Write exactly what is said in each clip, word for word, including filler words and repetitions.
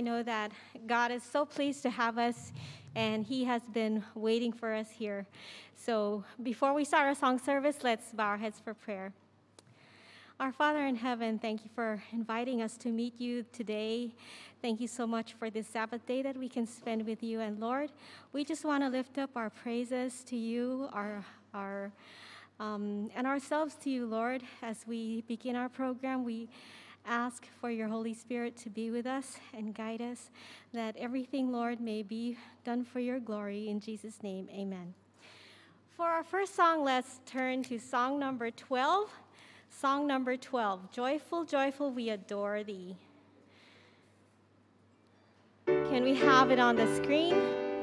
I know that God is so pleased to have us, and He has been waiting for us here. So before we start our song service, let's bow our heads for prayer. Our Father in heaven, thank you for inviting us to meet you today. Thank you so much for this Sabbath day that we can spend with you. And Lord, we just want to lift up our praises to you, our our um, and ourselves to you, Lord. As we begin our program, we ask for your Holy Spirit to be with us and guide us, that everything, Lord, may be done for your glory. In Jesus' name, amen. For our first song, let's turn to song number twelve. Song number twelve, Joyful, Joyful, We Adore Thee. Can we have it on the screen?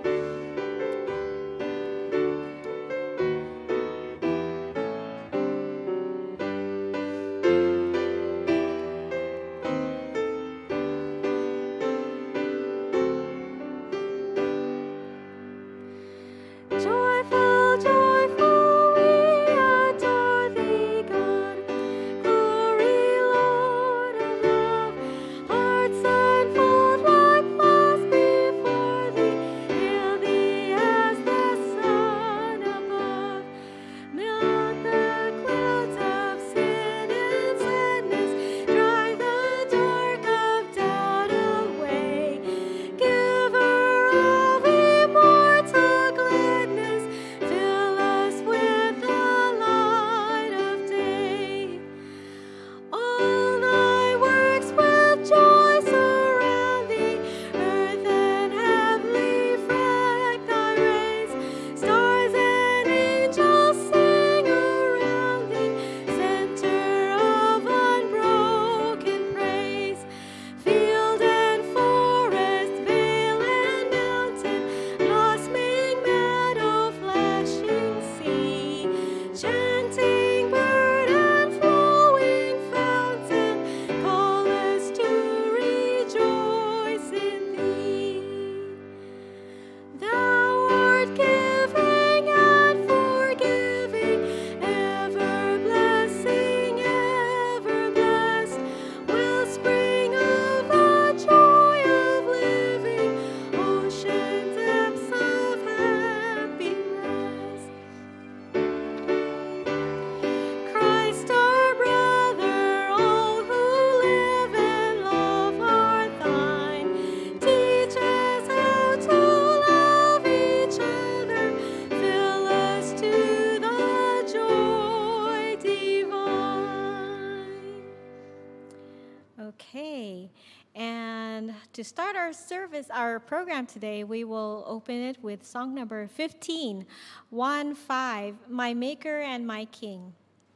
To start our service, our program today, we will open it with song number fifteen, one five, My Maker and My King.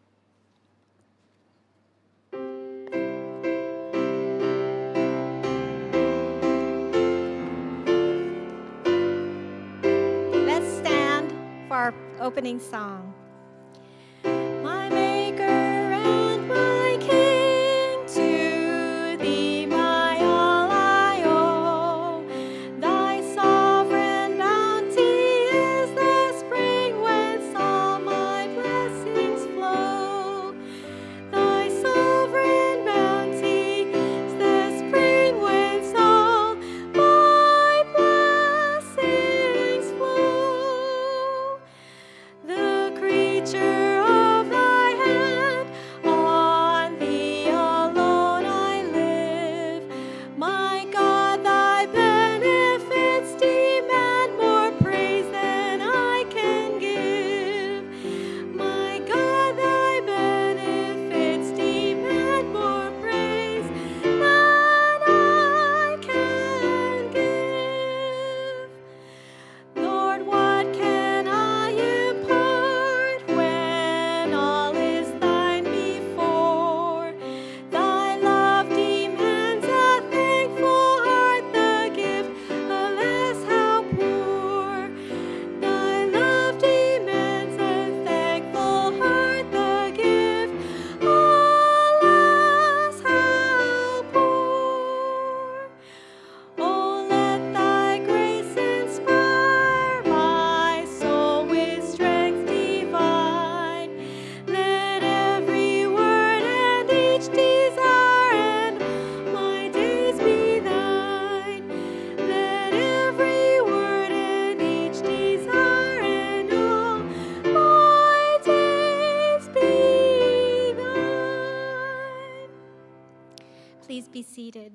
Let's stand for our opening song. My Maker and my King, to thee my the creator Please be seated.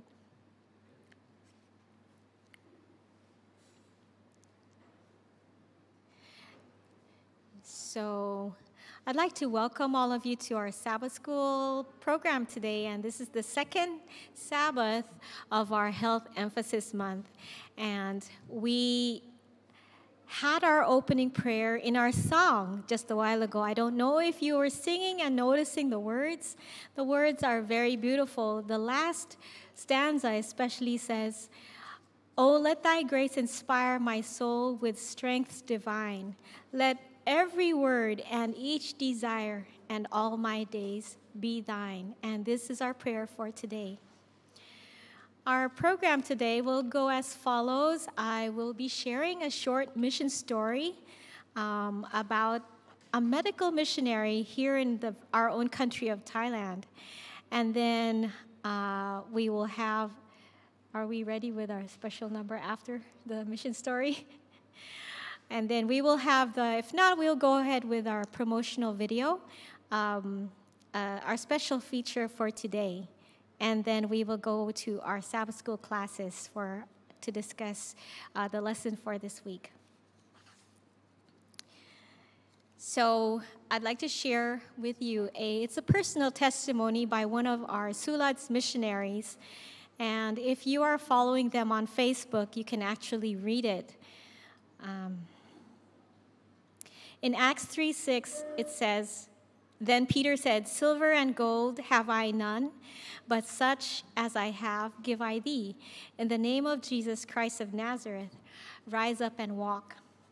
So, I'd like to welcome all of you to our Sabbath School program today, and this is the second Sabbath of our Health Emphasis Month. And we had our opening prayer in our song just a while ago. I don't know if you were singing and noticing the words. The words are very beautiful. The last stanza especially says, "Oh, let thy grace inspire my soul with strength divine. Let every word and each desire and all my days be thine." And this is our prayer for today. Our program today will go as follows. I will be sharing a short mission story um, about a medical missionary here in the, our own country of Thailand. And then uh, we will have, are we ready with our special number after the mission story? And then we will have the, if not, we'll go ahead with our promotional video, um, uh, our special feature for today. And then we will go to our Sabbath School classes for to discuss uh, the lesson for this week. So I'd like to share with you a, it's a personal testimony by one of our Sulad's missionaries. And if you are following them on Facebook, you can actually read it. Um, in Acts three six, it says, "Then Peter said, Silver and gold have I none, but such as I have give I thee. In the name of Jesus Christ of Nazareth, rise up and walk."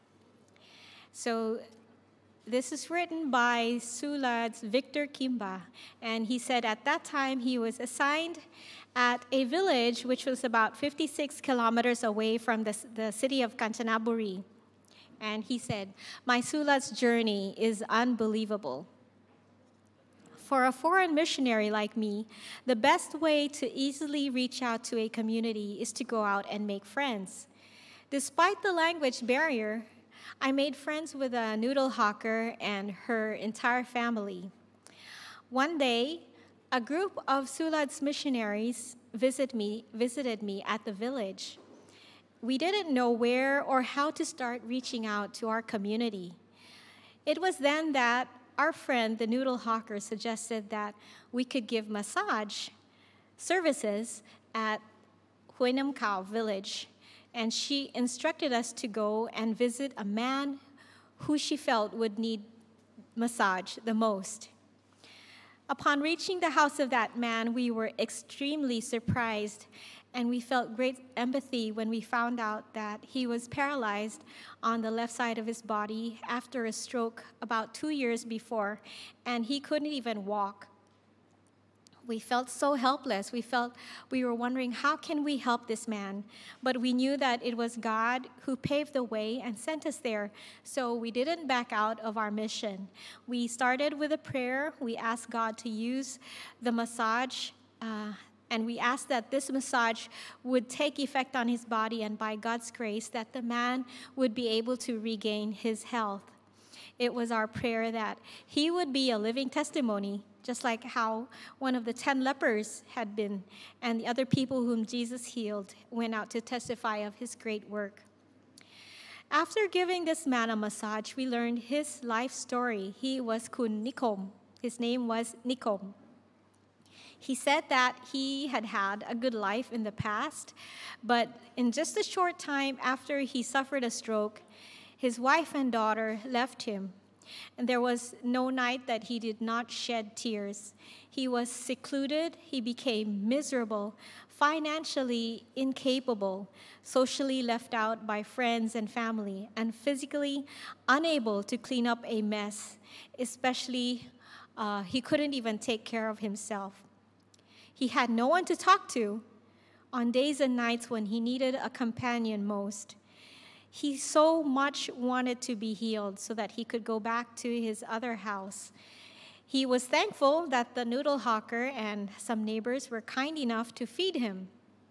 So this is written by Sulad's Victor Kimba, and he said at that time he was assigned at a village which was about fifty-six kilometers away from the, the city of Kanchanaburi. And he said, "My Sulad's journey is unbelievable. For a foreign missionary like me, the best way to easily reach out to a community is to go out and make friends. Despite the language barrier, I made friends with a noodle hawker and her entire family. One day, a group of Sulad's missionaries visit me, visited me at the village. We didn't know where or how to start reaching out to our community. It was then that our friend, the noodle hawker, suggested that we could give massage services at Hoi Nam Khao village, and she instructed us to go and visit a man who she felt would need massage the most. Upon reaching the house of that man, we were extremely surprised, and we felt great empathy when we found out that he was paralyzed on the left side of his body after a stroke about two years before, and he couldn't even walk. We felt so helpless. We felt we were wondering, how can we help this man? But we knew that it was God who paved the way and sent us there. So we didn't back out of our mission. We started with a prayer. We asked God to use the massage, uh, and we asked that this massage would take effect on his body, and by God's grace, that the man would be able to regain his health. It was our prayer that he would be a living testimony, just like how one of the ten lepers had been, and the other people whom Jesus healed went out to testify of his great work. After giving this man a massage, we learned his life story. He was Kun Nikom. His name was Nikom. He said that he had had a good life in the past, but in just a short time after he suffered a stroke, his wife and daughter left him. And there was no night that he did not shed tears. He was secluded, he became miserable, financially incapable, socially left out by friends and family, and physically unable to clean up a mess, especially uh, he couldn't even take care of himself. He had no one to talk to on days and nights when he needed a companion most. He so much wanted to be healed so that he could go back to his other house. He was thankful that the noodle hawker and some neighbors were kind enough to feed him.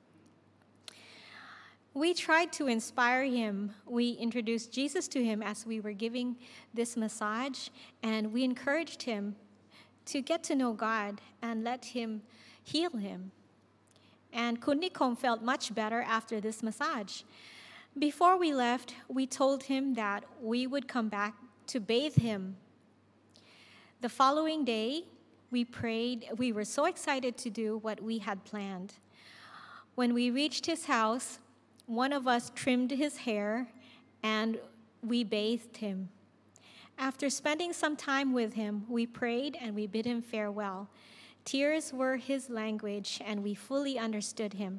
We tried to inspire him. We introduced Jesus to him as we were giving this massage, and we encouraged him to get to know God and let him heal him. and Kunnikom felt much better after this massage. Before we left, we told him that we would come back to bathe him. The following day, we prayed. We were so excited to do what we had planned. When we reached his house, one of us trimmed his hair and we bathed him. After spending some time with him, we prayed and we bid him farewell. Tears were his language, and we fully understood him.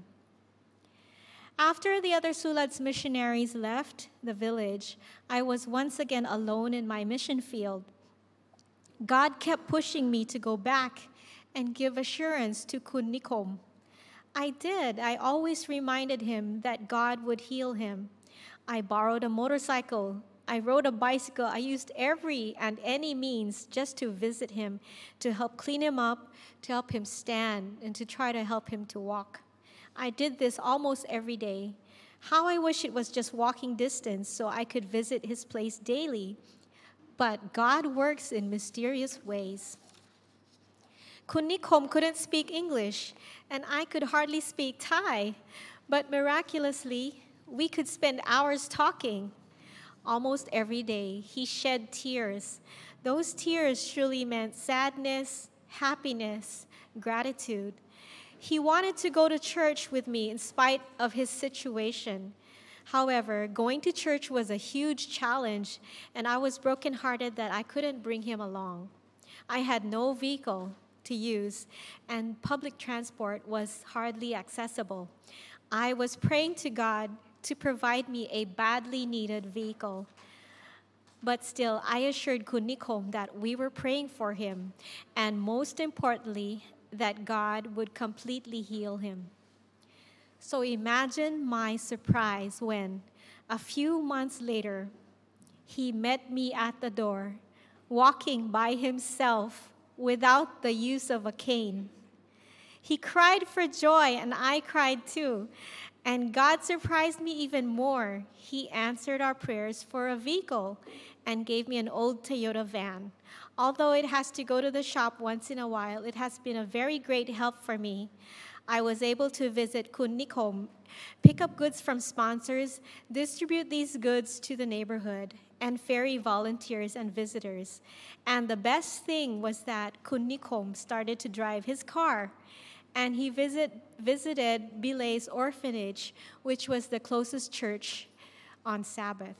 After the other Sulad's missionaries left the village, I was once again alone in my mission field. God kept pushing me to go back and give assurance to Kunnikom. I did. I always reminded him that God would heal him. I borrowed a motorcycle. I rode a bicycle. I used every and any means just to visit him, to help clean him up, to help him stand, and to try to help him to walk. I did this almost every day. How I wish it was just walking distance so I could visit his place daily. But God works in mysterious ways. Kunnikom couldn't speak English, and I could hardly speak Thai, but miraculously, we could spend hours talking. Almost every day, he shed tears. Those tears surely meant sadness, happiness, gratitude. He wanted to go to church with me in spite of his situation. However, going to church was a huge challenge, and I was brokenhearted that I couldn't bring him along. I had no vehicle to use, and public transport was hardly accessible. I was praying to God to provide me a badly needed vehicle. But still, I assured Kunnikom that we were praying for him, and most importantly, that God would completely heal him. So imagine my surprise when, a few months later, he met me at the door, walking by himself without the use of a cane. He cried for joy, and I cried too. And God surprised me even more. He answered our prayers for a vehicle and gave me an old Toyota van. Although it has to go to the shop once in a while, it has been a very great help for me. I was able to visit Kunnikom, pick up goods from sponsors, distribute these goods to the neighborhood, and ferry volunteers and visitors. And the best thing was that Kunnikom started to drive his car, and he visit, visited Bilay's orphanage, which was the closest church on Sabbath.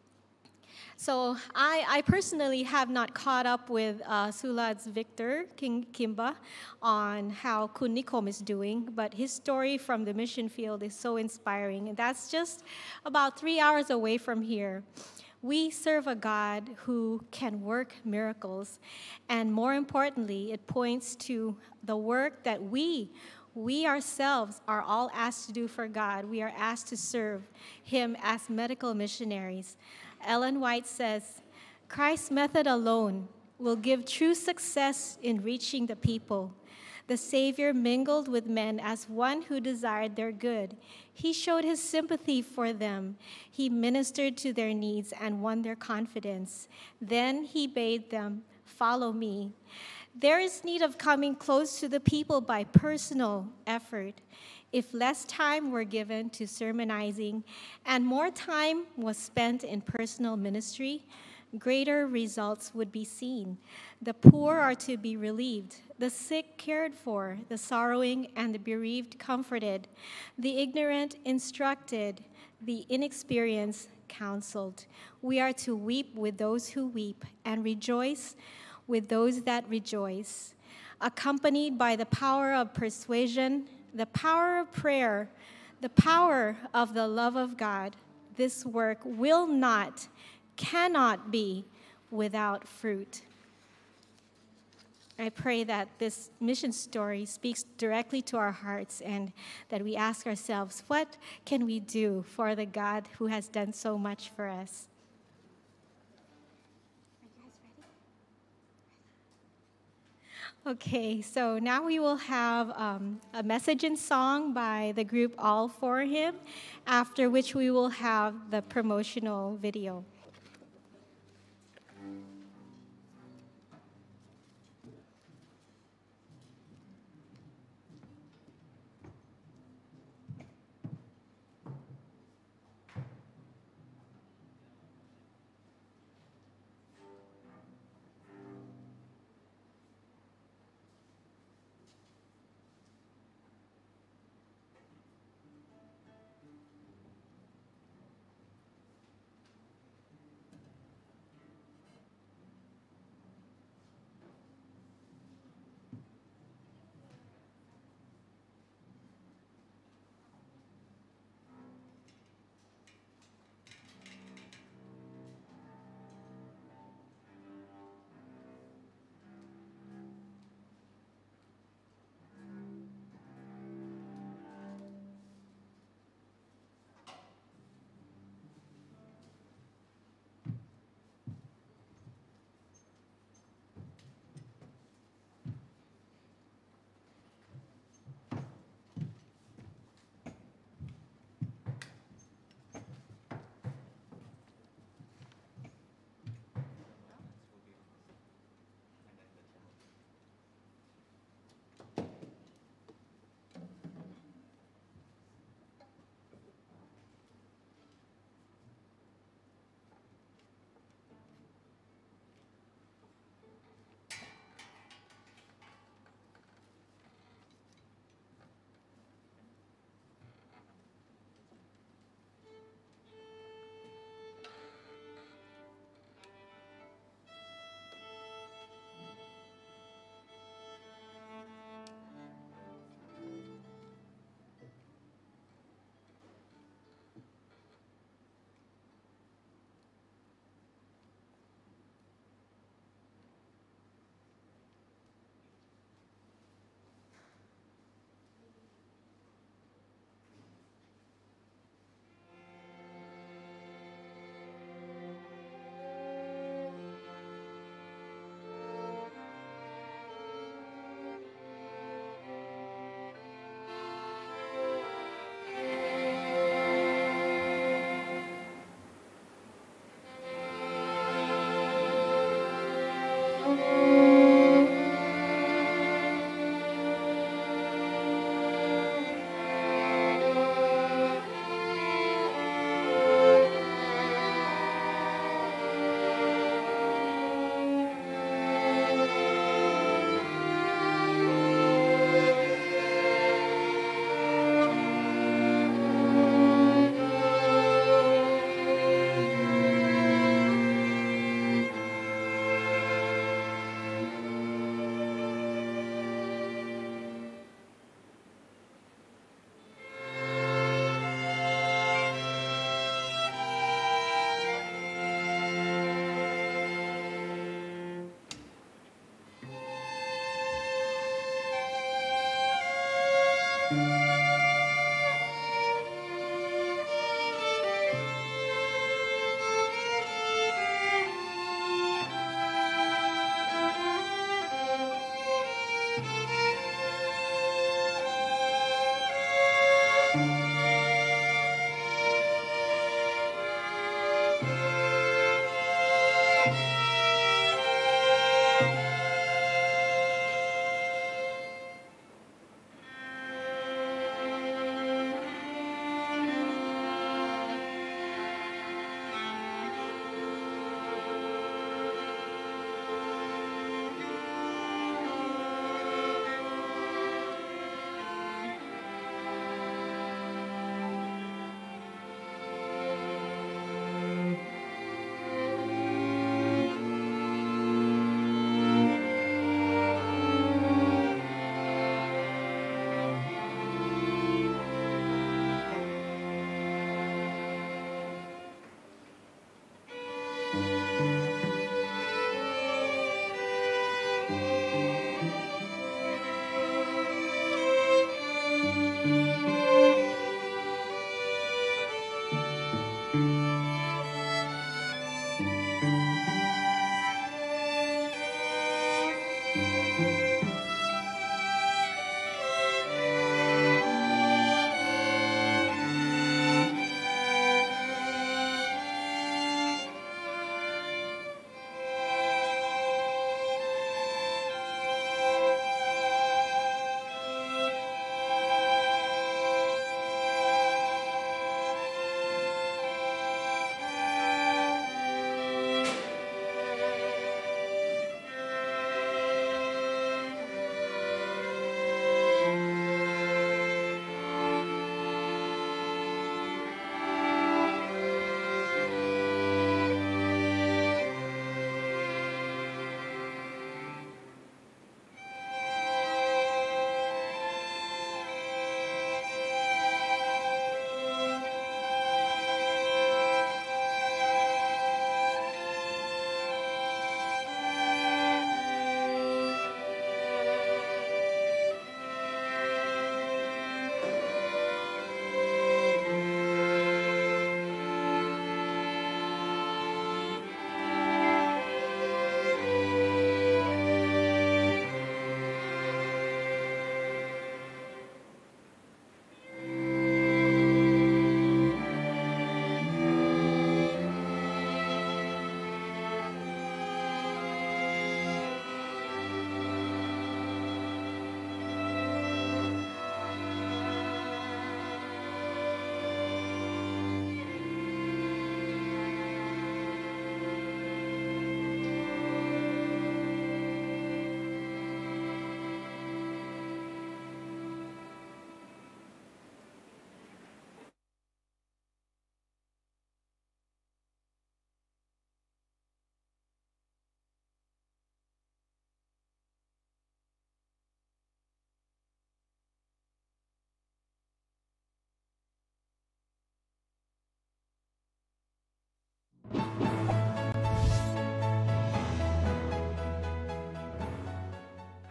So I, I personally have not caught up with uh, Sulad's Victor King Kimba on how Kunnikom is doing, but his story from the mission field is so inspiring, and that's just about three hours away from here. We serve a God who can work miracles, and more importantly, it points to the work that we, we ourselves are all asked to do for God. We are asked to serve him as medical missionaries. Ellen White says, Christ's method alone will give true success in reaching the people. The Savior mingled with men as one who desired their good. He showed his sympathy for them. He ministered to their needs and won their confidence. Then he bade them, follow me. There is need of coming close to the people by personal effort. If less time were given to sermonizing and more time was spent in personal ministry, greater results would be seen. The poor are to be relieved, the sick cared for, the sorrowing and the bereaved comforted, the ignorant instructed, the inexperienced counseled. We are to weep with those who weep and rejoice with those that rejoice, accompanied by the power of persuasion, the power of prayer, the power of the love of God. This work will not, cannot be without fruit. I pray that this mission story speaks directly to our hearts and that we ask ourselves, what can we do for the God who has done so much for us? Okay, so now we will have um, a message and song by the group All For Him, after which we will have the promotional video.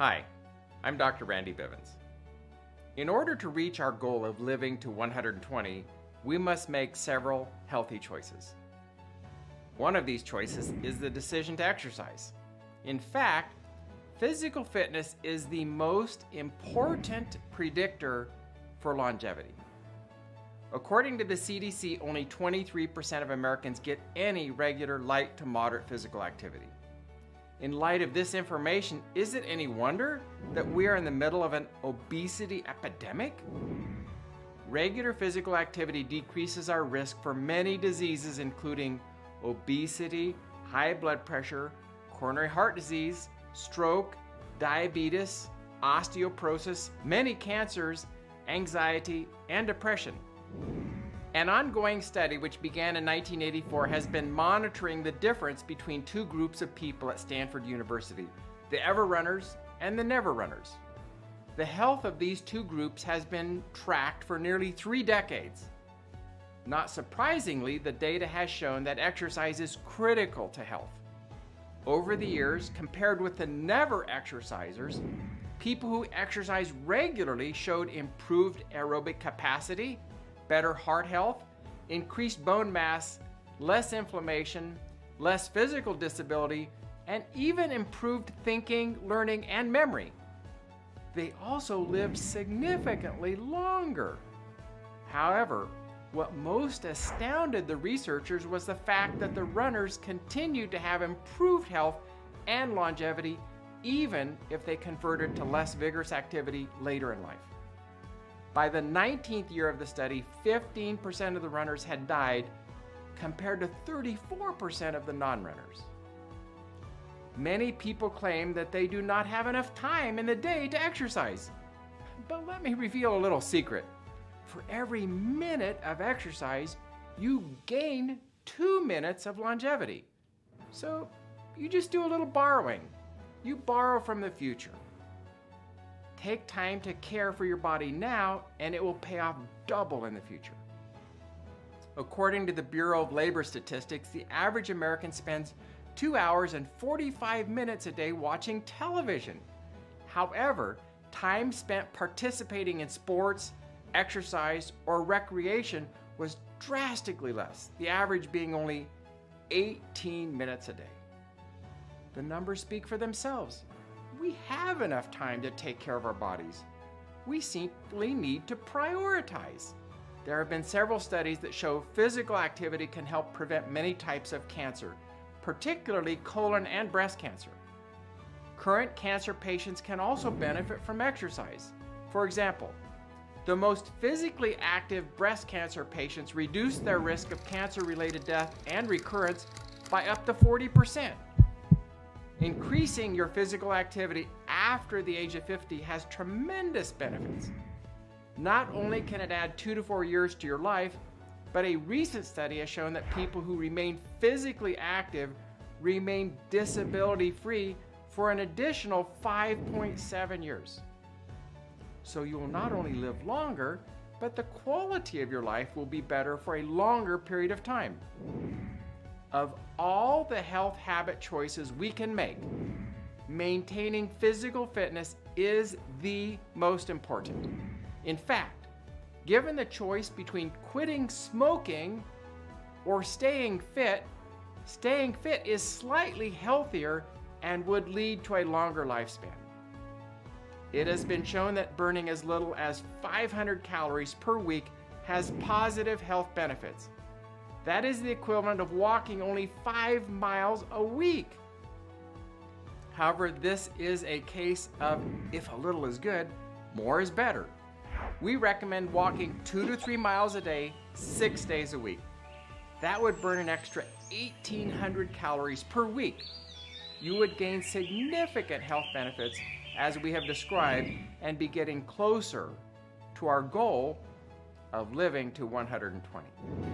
Hi, I'm Doctor Randy Bivens. In order to reach our goal of living to one hundred twenty, we must make several healthy choices. One of these choices is the decision to exercise. In fact, physical fitness is the most important predictor for longevity. According to the C D C, only twenty-three percent of Americans get any regular light to moderate physical activity. In light of this information, is it any wonder that we are in the middle of an obesity epidemic? Regular physical activity decreases our risk for many diseases, including obesity, high blood pressure, coronary heart disease, stroke, diabetes, osteoporosis, many cancers, anxiety, and depression. An ongoing study which began in nineteen eighty-four has been monitoring the difference between two groups of people at Stanford University, the ever runners and the never runners. The health of these two groups has been tracked for nearly three decades. Not surprisingly, the data has shown that exercise is critical to health. Over the years, compared with the never exercisers, people who exercise regularly showed improved aerobic capacity, better heart health, increased bone mass, less inflammation, less physical disability, and even improved thinking, learning, and memory. They also lived significantly longer. However, what most astounded the researchers was the fact that the runners continued to have improved health and longevity even if they converted to less vigorous activity later in life. By the nineteenth year of the study, fifteen percent of the runners had died compared to thirty-four percent of the non-runners. Many people claim that they do not have enough time in the day to exercise. But let me reveal a little secret. For every minute of exercise, you gain two minutes of longevity. So you just do a little borrowing. You borrow from the future. Take time to care for your body now, and it will pay off double in the future. According to the Bureau of Labor Statistics, the average American spends two hours and forty-five minutes a day watching television. However, time spent participating in sports, exercise, or recreation was drastically less, the average being only eighteen minutes a day. The numbers speak for themselves. We have enough time to take care of our bodies. We simply need to prioritize. There have been several studies that show physical activity can help prevent many types of cancer, particularly colon and breast cancer. Current cancer patients can also benefit from exercise. For example, the most physically active breast cancer patients reduce their risk of cancer-related death and recurrence by up to forty percent. Increasing your physical activity after the age of fifty has tremendous benefits. Not only can it add two to four years to your life, but a recent study has shown that people who remain physically active remain disability-free for an additional five point seven years. So you will not only live longer, but the quality of your life will be better for a longer period of time. Of all the health habit choices we can make, maintaining physical fitness is the most important. In fact, given the choice between quitting smoking or staying fit, staying fit is slightly healthier and would lead to a longer lifespan. It has been shown that burning as little as five hundred calories per week has positive health benefits. That is the equivalent of walking only five miles a week. However, this is a case of if a little is good, more is better. We recommend walking two to three miles a day, six days a week. That would burn an extra eighteen hundred calories per week. You would gain significant health benefits as we have described and be getting closer to our goal of living to one hundred twenty.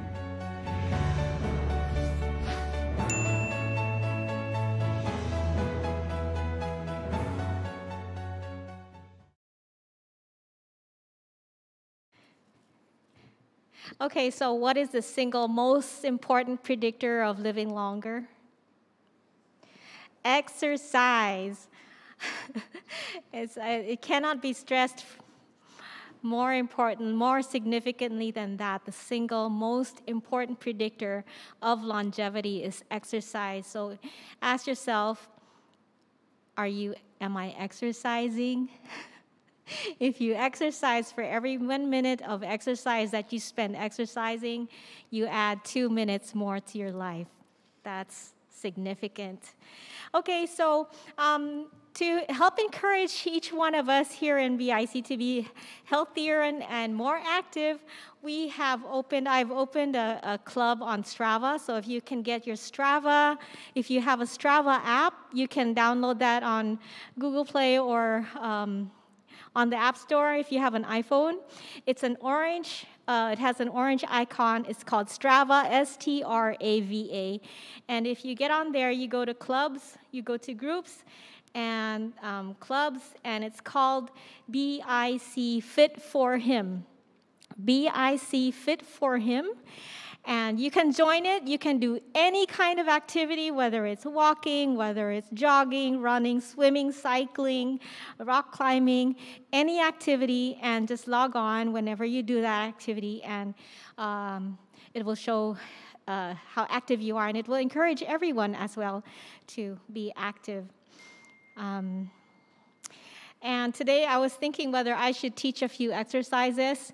Okay, so what is the single most important predictor of living longer? Exercise. It's, uh, it cannot be stressed more important, more significantly than that. The single most important predictor of longevity is exercise. So ask yourself, are you, am I exercising? If you exercise, for every one minute of exercise that you spend exercising, you add two minutes more to your life. That's significant. Okay, so um, to help encourage each one of us here in B I C to be healthier and, and more active, we have opened, I've opened a, a club on Strava. So if you can get your Strava, if you have a Strava app, you can download that on Google Play or um, on the App Store if you have an iPhone. It's an orange, uh, it has an orange icon. It's called Strava, S T R A V A. And if you get on there, you go to clubs, you go to groups and um, clubs, and it's called B I C Fit for Him. B I C Fit for Him. And you can join it. You can do any kind of activity, whether it's walking, whether it's jogging, running, swimming, cycling, rock climbing, any activity, and just log on whenever you do that activity, and um, it will show uh, how active you are, and it will encourage everyone as well to be active. Um, and today I was thinking whether I should teach a few exercises.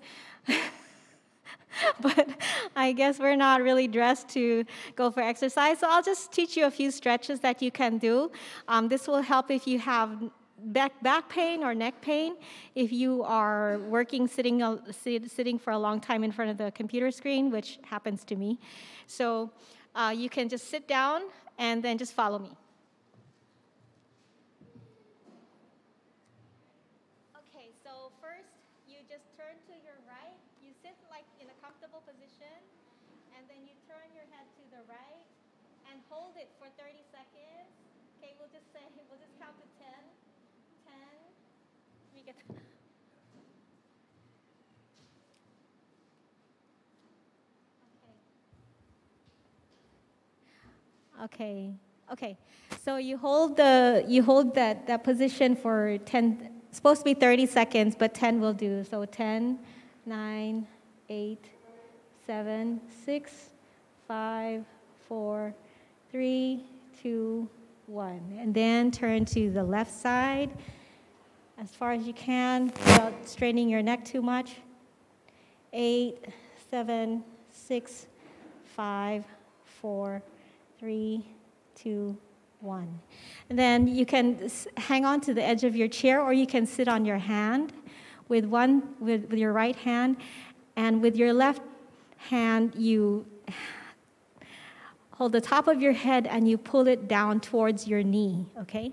But I guess we're not really dressed to go for exercise, so I'll just teach you a few stretches that you can do. Um, this will help if you have back, back pain or neck pain, if you are working, sitting, uh, sit, sitting for a long time in front of the computer screen, which happens to me. So uh, you can just sit down and then just follow me. Okay, so first you just turn to your right. You sit like in a comfortable position, and then you turn your head to the right and hold it for thirty seconds. Okay, we'll just say, we'll just count to ten. ten. We get. Okay. Okay. So you hold the you hold that that position for ten. It's supposed to be thirty seconds, but ten will do. So ten, nine, eight, seven, six, five, four, three, two, one. And then turn to the left side as far as you can without straining your neck too much. Eight, seven, six, five, four, three, two, one. And then you can hang on to the edge of your chair, or you can sit on your hand with one with, with your right hand, and with your left hand you hold the top of your head and you pull it down towards your knee, okay?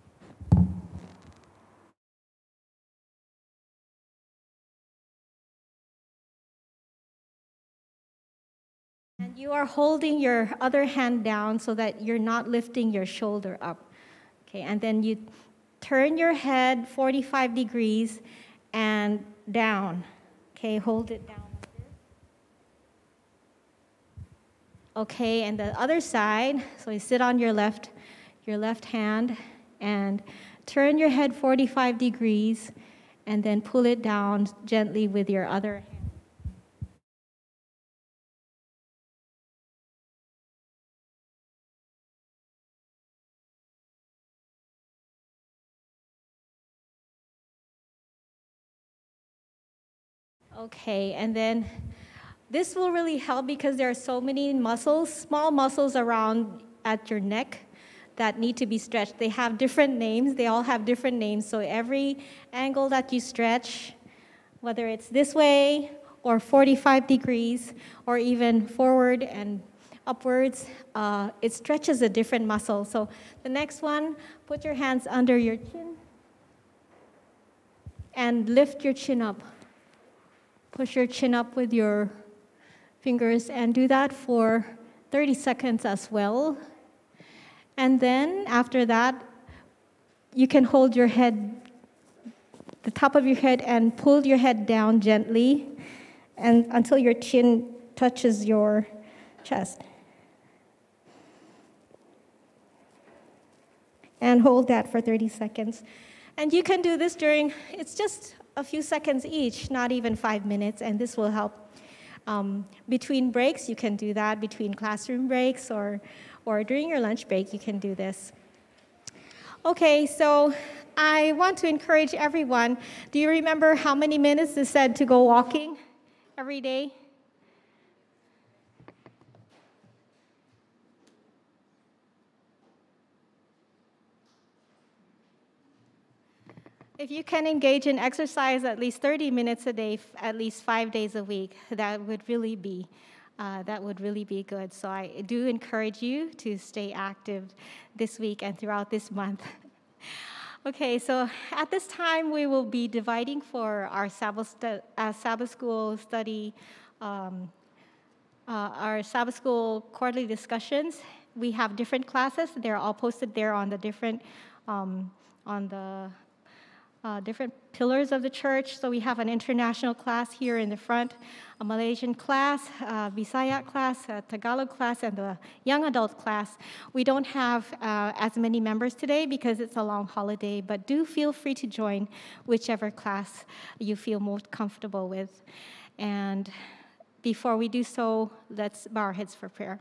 And you are holding your other hand down so that you're not lifting your shoulder up. Okay, and then you turn your head forty-five degrees and down. Okay, hold it down. Okay, and the other side, so you sit on your left, your left hand, and turn your head forty-five degrees, and then pull it down gently with your other hand. Okay, and then this will really help because there are so many muscles, small muscles around at your neck that need to be stretched. They have different names. They all have different names. So every angle that you stretch, whether it's this way or forty-five degrees or even forward and upwards, uh, it stretches a different muscle. So the next one, put your hands under your chin and lift your chin up. Push your chin up with your fingers and do that for thirty seconds as well. And then after that, you can hold your head, the top of your head, and pull your head down gently and until your chin touches your chest. And hold that for thirty seconds. And you can do this during, it's just a few seconds each, not even five minutes, and this will help. Um, between breaks, you can do that. Between classroom breaks or, or during your lunch break, you can do this. Okay, so I want to encourage everyone. Do you remember how many minutes is said to go walking every day? If you can engage in exercise at least thirty minutes a day, at least five days a week, that would really be, uh, that would really be good. So I do encourage you to stay active this week and throughout this month. Okay, so at this time we will be dividing for our Sabbath, stu- uh, Sabbath School study, um, uh, our Sabbath School quarterly discussions. We have different classes. They're all posted there on the different, um, on the Uh, different pillars of the church. So we have an international class here in the front, a Malaysian class, a Visaya class, a Tagalog class, and the young adult class. We don't have uh, as many members today because it's a long holiday, but do feel free to join whichever class you feel most comfortable with. And before we do so, let's bow our heads for prayer.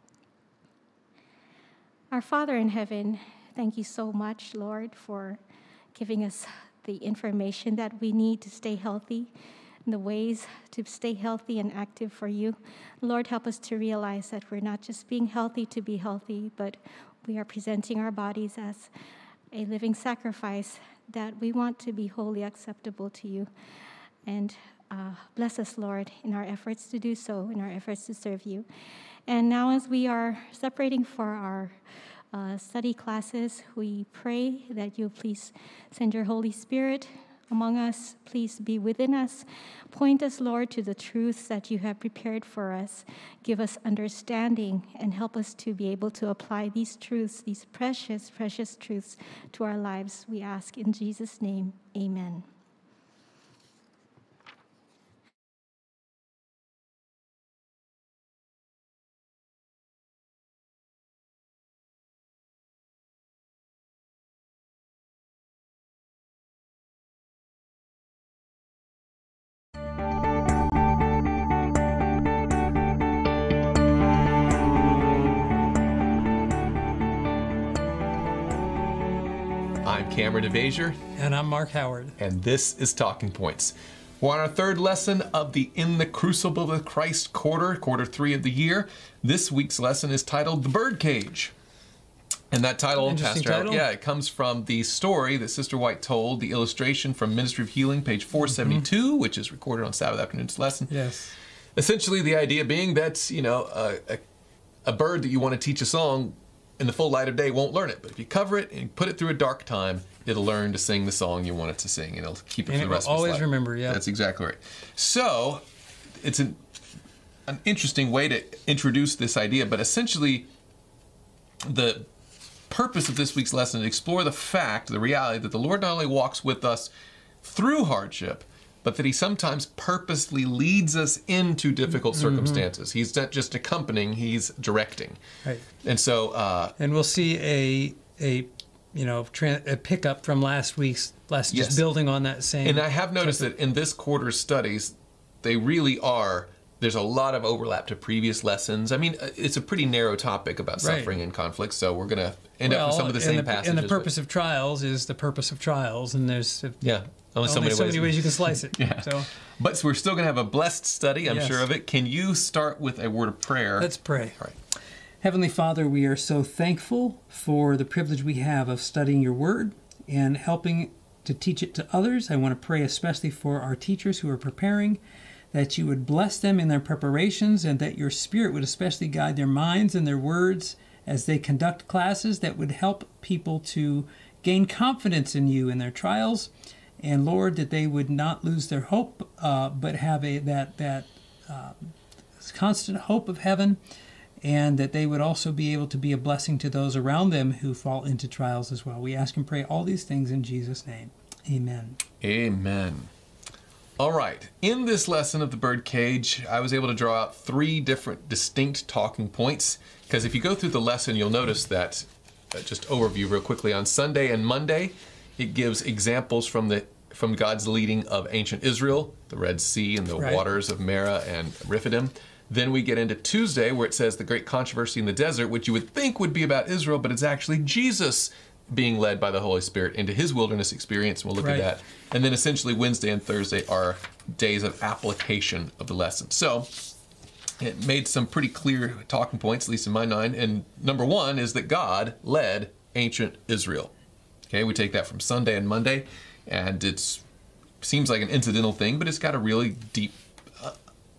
Our Father in heaven, thank you so much, Lord, for giving us the information that we need to stay healthy, and the ways to stay healthy and active for you. Lord, help us to realize that we're not just being healthy to be healthy, but we are presenting our bodies as a living sacrifice that we want to be wholly acceptable to you. And uh, bless us, Lord, in our efforts to do so, in our efforts to serve you. And now as we are separating for our Uh, study classes, we pray that you please send your Holy Spirit among us. Please be within us. Point us, Lord, to the truths that you have prepared for us. Give us understanding and help us to be able to apply these truths, these precious, precious truths to our lives. We ask in Jesus' name, amen. Cameron DeVasier. And I'm Mark Howard. And this is Talking Points. We're on our third lesson of the In the Crucible with Christ quarter, quarter three of the year. This week's lesson is titled The Birdcage. And that title, Pastor, title. yeah, it comes from the story that Sister White told, the illustration from Ministry of Healing, page four seventy-two, mm-hmm. which is recorded on Sabbath afternoon's lesson. Yes. Essentially, the idea being that, you know, a, a, a bird that you want to teach a song in the full light of day won't learn it. But if you cover it and put it through a dark time, it'll learn to sing the song you want it to sing, and it'll keep it and for the rest of its life. always remember, yeah. That's exactly right. So, it's an, an interesting way to introduce this idea, but essentially, the purpose of this week's lesson is to explore the fact, the reality, that the Lord not only walks with us through hardship, but that he sometimes purposely leads us into difficult mm-hmm. circumstances. He's not just accompanying, he's directing. Right. And so... Uh, and we'll see a... a you know, tra- a pickup from last week's, last yes. just building on that same... And I have noticed that in this quarter's studies, they really are, there's a lot of overlap to previous lessons. I mean, it's a pretty narrow topic about right. suffering and conflict, so we're going to end well, up with some of the same the, passages. And the purpose but, of trials is the purpose of trials, and there's... A, yeah, only, only so many, so ways. many ways you can slice it. yeah. So, but so we're still going to have a blessed study, I'm yes. sure of it. Can you start with a word of prayer? Let's pray. All right. Heavenly Father, we are so thankful for the privilege we have of studying your word and helping to teach it to others. I want to pray especially for our teachers who are preparing, that you would bless them in their preparations and that your Spirit would especially guide their minds and their words as they conduct classes that would help people to gain confidence in you in their trials. And Lord, that they would not lose their hope, uh, but have a that, that uh, constant hope of heaven, and that they would also be able to be a blessing to those around them who fall into trials as well. We ask and pray all these things in Jesus' name. Amen. Amen. All right. In this lesson of the birdcage, I was able to draw out three different distinct talking points, because if you go through the lesson, you'll notice that, uh, just overview real quickly, on Sunday and Monday, It gives examples from the from God's leading of ancient Israel, the Red Sea and the Right. waters of Merah and Rephidim. Then we get into Tuesday, where it says the great controversy in the desert, which you would think would be about Israel, but it's actually Jesus being led by the Holy Spirit into his wilderness experience. We'll look Right. at that. And then essentially Wednesday and Thursday are days of application of the lesson. So it made some pretty clear talking points, at least in my mind. And number one is that God led ancient Israel. Okay, we take that from Sunday and Monday, and it's seems like an incidental thing, but it's got a really deep uh,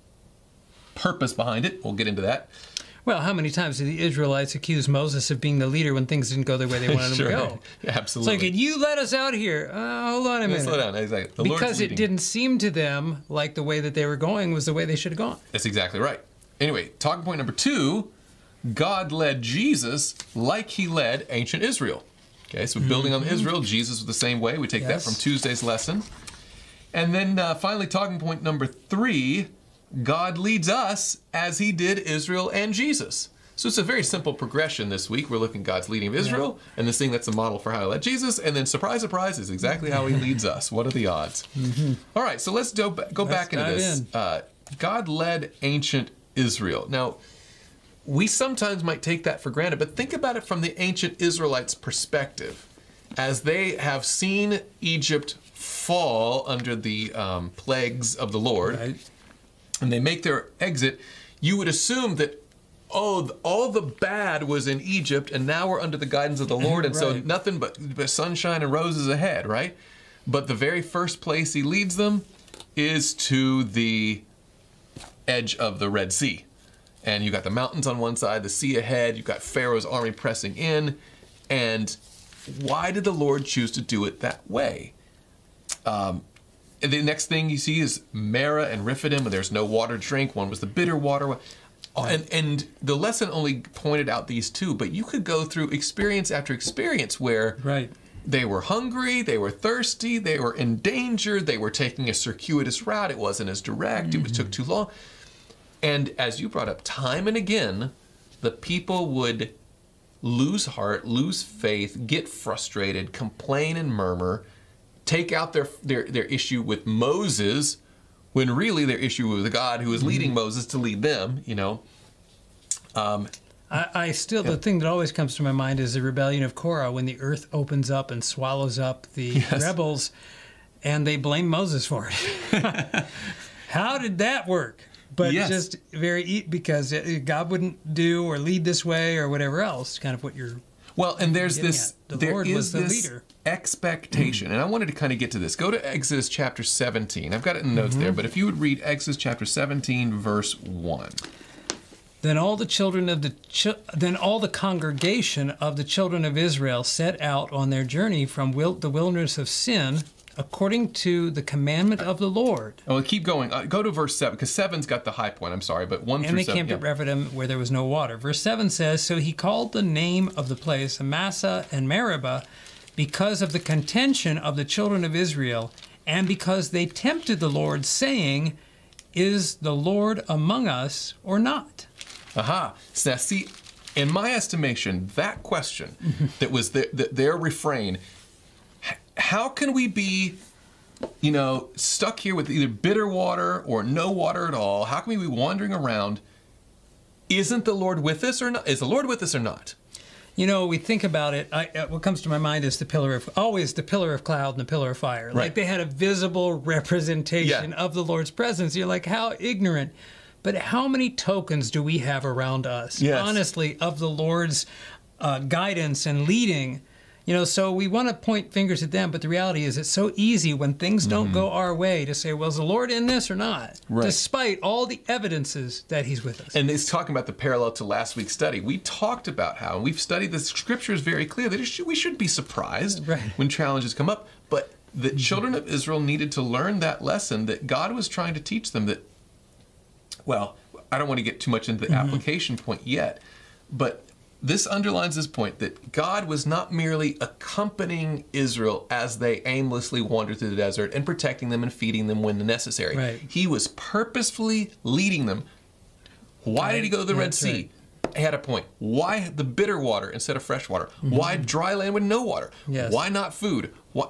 purpose behind it. We'll get into that. Well, how many times did the Israelites accuse Moses of being the leader when things didn't go the way they wanted Sure. them to go? Yeah, absolutely. It's like, you let us out here. Uh, hold on a minute. Slow down. Exactly. The Lord's Because it leading. didn't seem to them like the way that they were going was the way they should have gone. That's exactly right. Anyway, talking point number two, God led Jesus like he led ancient Israel. Okay, so building on Israel, Jesus was the same way. We take that Yes. from Tuesday's lesson. And then uh, finally, talking point number three, God leads us as he did Israel and Jesus. So it's a very simple progression this week. We're looking at God's leading of Israel, and this thing that's a model for how he led Jesus, and then surprise, surprise, is exactly how he leads us. What are the odds? Mm-hmm. All right, so let's do, go Let's back into dive this. in. Uh, God led ancient Israel. Now, we sometimes might take that for granted, but think about it from the ancient Israelites' perspective. As they have seen Egypt fall under the um, plagues of the Lord, Right. and they make their exit, you would assume that, oh, all the bad was in Egypt, and now we're under the guidance of the Lord, and so Right. nothing but, but sunshine and roses ahead, right? But the very first place he leads them is to the edge of the Red Sea. And you got the mountains on one side, the sea ahead, you've got Pharaoh's army pressing in. And why did the Lord choose to do it that way? Um, and the next thing you see is Merah and Rephidim, and there's no water to drink. One was the bitter water. And, and the lesson only pointed out these two, but you could go through experience after experience where Right. they were hungry, they were thirsty, they were in danger, they were taking a circuitous route. It wasn't as direct, it took too long. And as you brought up, time and again, the people would lose heart, lose faith, get frustrated, complain and murmur, take out their their, their issue with Moses, when really their issue was with God who was leading Moses to lead them, you know. Um, I, I still, the thing that always comes to my mind is the rebellion of Korah when the earth opens up and swallows up the Yes. rebels, and they blame Moses for it. How did that work? But Yes. just very, e- because it- God wouldn't do or lead this way or whatever else, kind of what you're, Well, and there's Getting this, at. The there Lord is was the this leader. expectation, and I wanted to kind of get to this. Go to Exodus chapter seventeen. I've got it in notes Mm-hmm. there, but if you would read Exodus chapter seventeen, verse one. Then all the children of the ch- then all the congregation of the children of Israel set out on their journey from wil- the wilderness of Sin, according to the commandment of the Lord. Oh, well, keep going. Uh, go to verse seven, because seven's got the high point. I'm sorry, but one And through they seven. camped yeah. at Rephidim where there was no water. Verse seven says, So he called the name of the place Amasa and Meribah because of the contention of the children of Israel, and because they tempted the Lord, saying, Is the Lord among us or not? Aha. So now, see, in my estimation, that question that was the, the, their refrain, h- how can we be, you know, stuck here with either bitter water or no water at all? How can we be wandering around? Isn't the Lord with us or not? Is the Lord with us or not? You know, we think about it. I, uh, what comes to my mind is the pillar of always the pillar of cloud and the pillar of fire. Right. Like they had a visible representation Yeah. of the Lord's presence. You're like, how ignorant. But how many tokens do we have around us, Yes. honestly, of the Lord's uh, guidance and leading? You know, so we want to point fingers at them, but the reality is it's so easy when things don't go our way to say, well, is the Lord in this or not? Right. Despite all the evidences that he's with us. And it's talking about the parallel to last week's study. We talked about how, and we've studied the scriptures very clear, that it should, we should be surprised Right. when challenges come up. But the children of Israel needed to learn that lesson that God was trying to teach them that, well, I don't want to get too much into the Mm-hmm. application point yet, but this underlines this point that God was not merely accompanying Israel as they aimlessly wandered through the desert and protecting them and feeding them when necessary. Right. He was purposefully leading them. Why did he go to the Yeah, Red that's Sea? right. he had a point. Why the bitter water instead of fresh water? Mm-hmm. Why dry land with no water? Yes. Why not food? Why?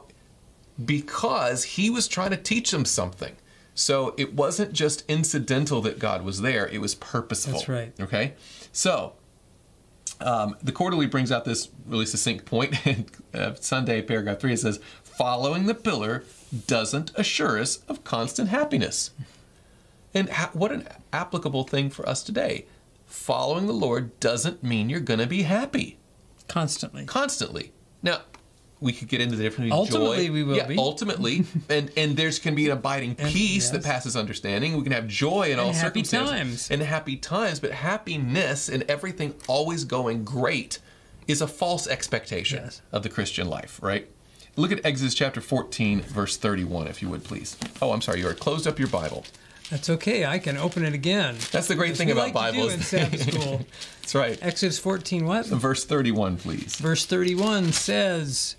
Because he was trying to teach them something. So it wasn't just incidental that God was there, it was purposeful. That's right. Okay? So, um, the quarterly brings out this really succinct point. In uh, Sunday, paragraph three, it says, following the pillar doesn't assure us of constant happiness. And ha- what an applicable thing for us today. Following the Lord doesn't mean you're going to be happy. Constantly. Constantly. Now, we could get into the difference between Ultimately, joy. we will yeah, be. Ultimately. and and there's can be an abiding And- peace yes. that passes understanding. We can have joy in And all happy circumstances. times. And happy times. But happiness and everything always going great is a false expectation Yes. of the Christian life, right? Look at Exodus chapter fourteen, verse thirty-one, if you would, please. Oh, I'm sorry. You already closed up your Bible. That's okay. I can open it again. That's the great As thing we about like to do Bibles. in Sabbath school. That's right. Exodus fourteen, what? Verse thirty-one, please. Verse thirty-one says,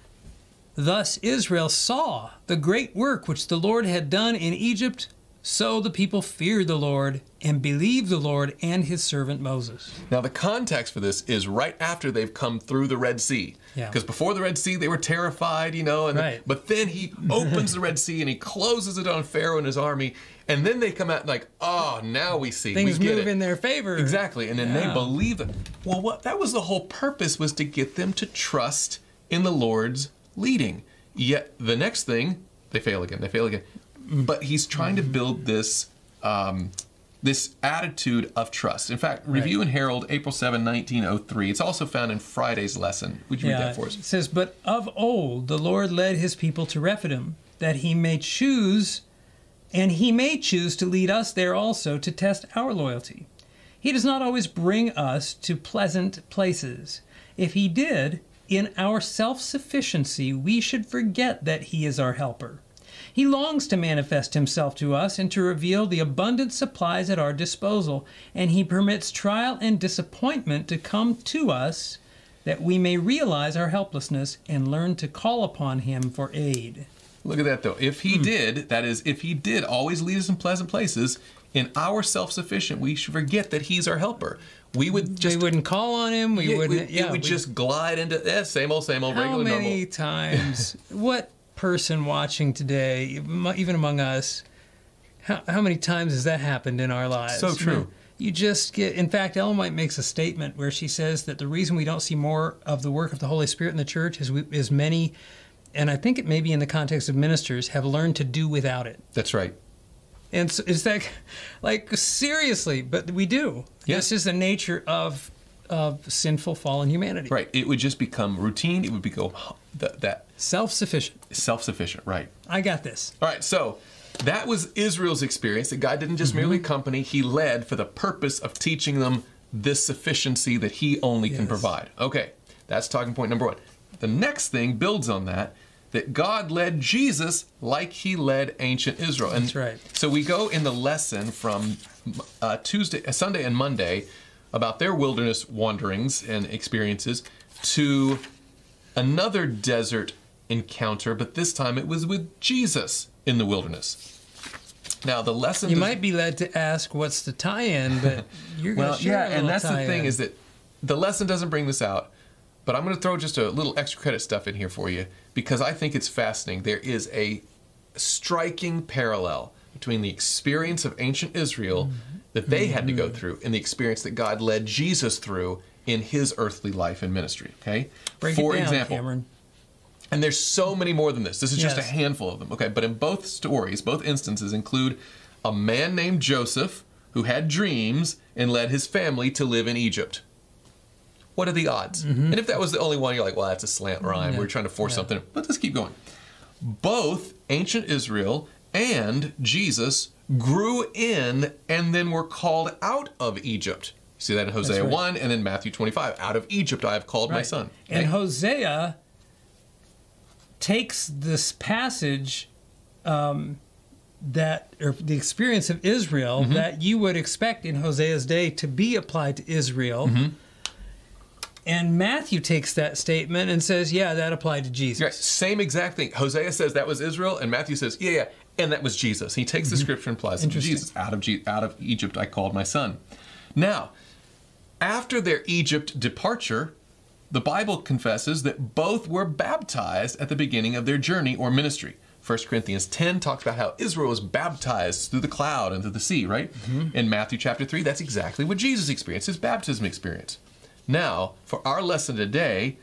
thus Israel saw the great work which the Lord had done in Egypt, so the people feared the Lord and believed the Lord and his servant Moses. Now, the context for this is right after they've come through the Red Sea. Yeah. Because before the Red Sea, they were terrified, you know. And Right. But then he opens the Red Sea and he closes it on Pharaoh and his army. And then they come out like, oh, now we see. Things we get move it. in their favor. Exactly. And then Yeah. they believe it. Well, what that was the whole purpose, was to get them to trust in the Lord's leading. Yet the next thing, they fail again. They fail again. But he's trying to build this um, this attitude of trust. In fact, Review Right. and Herald, April seventh, nineteen oh three. It's also found in Friday's lesson. Would you read that for us? It says, but of old the Lord led his people to Rephidim, that he may choose, and he may choose to lead us there also to test our loyalty. He does not always bring us to pleasant places. If he did, in our self-sufficiency we should forget that he is our helper. He longs to manifest himself to us and to reveal the abundant supplies at our disposal, and he permits trial and disappointment to come to us that we may realize our helplessness and learn to call upon him for aid. Look at that, though. If he did, that is, if he did always lead us in pleasant places, in our self-sufficient, we should forget that he's our helper. We would just... we wouldn't call on him. We yeah, wouldn't... we- yeah, it would we- just glide into, eh, same old, same old, How regular, many normal. times... what person watching today, even among us, how, how many times has that happened in our lives? So true. You just get... In fact, Ellen White makes a statement where she says that the reason we don't see more of the work of the Holy Spirit in the church is, we, is many, and I think it may be in the context of ministers, have learned to do without it. That's right. And so it's like, like seriously, but we do. Yeah. This is the nature of of sinful, fallen humanity. Right. It would just become routine. It would become that, that Self-sufficient. self-sufficient. Right. I got this. All right. So that was Israel's experience. That God didn't just Mm-hmm. merely accompany. He led for the purpose of teaching them this sufficiency that he only can Yes. provide. Okay. That's talking point number one. The next thing builds on that, that God led Jesus like he led ancient Israel. And That's right. So we go in the lesson from uh, Tuesday, uh, Sunday and Monday about their wilderness wanderings and experiences to another desert encounter, but this time it was with Jesus in the wilderness. Now the lesson... You does- might be led to ask, what's the tie-in, but you're going well, to share yeah, a little and that's the tie-in. thing is that the lesson doesn't bring this out, but I'm going to throw just a little extra credit stuff in here for you because I think it's fascinating. There is a striking parallel between the experience of ancient Israel that they had to go through and the experience that God led Jesus through in his earthly life and ministry. Okay, Break for it down, example, Cameron. and there's so many more than this. This is just Yes. a handful of them. Okay, but in both stories, both instances include a man named Joseph who had dreams and led his family to live in Egypt. What are the odds? And if that was the only one, you're like, well, that's a slant rhyme. Yeah. We're trying to force Yeah. something. But let's keep going. Both ancient Israel and Jesus grew in and then were called out of Egypt. You see that in Hosea right. one and in Matthew twenty-five. Out of Egypt I have called my Right. son. And Okay? Hosea takes this passage um, that, or the experience of Israel Mm-hmm. that you would expect in Hosea's day to be applied to Israel. Mm-hmm. And Matthew takes that statement and says, yeah, that applied to Jesus. Right, same exact thing. Hosea says that was Israel, and Matthew says, yeah, yeah, and that was Jesus. He takes the scripture and applies it to Interesting. Jesus. Out of, Je- out of Egypt I called my son. Now, after their Egypt departure, the Bible confesses that both were baptized at the beginning of their journey or ministry. First Corinthians ten talks about how Israel was baptized through the cloud and through the sea, right? Mm-hmm. In Matthew chapter three, that's exactly what Jesus experienced, his baptism experience. Now, for our lesson today,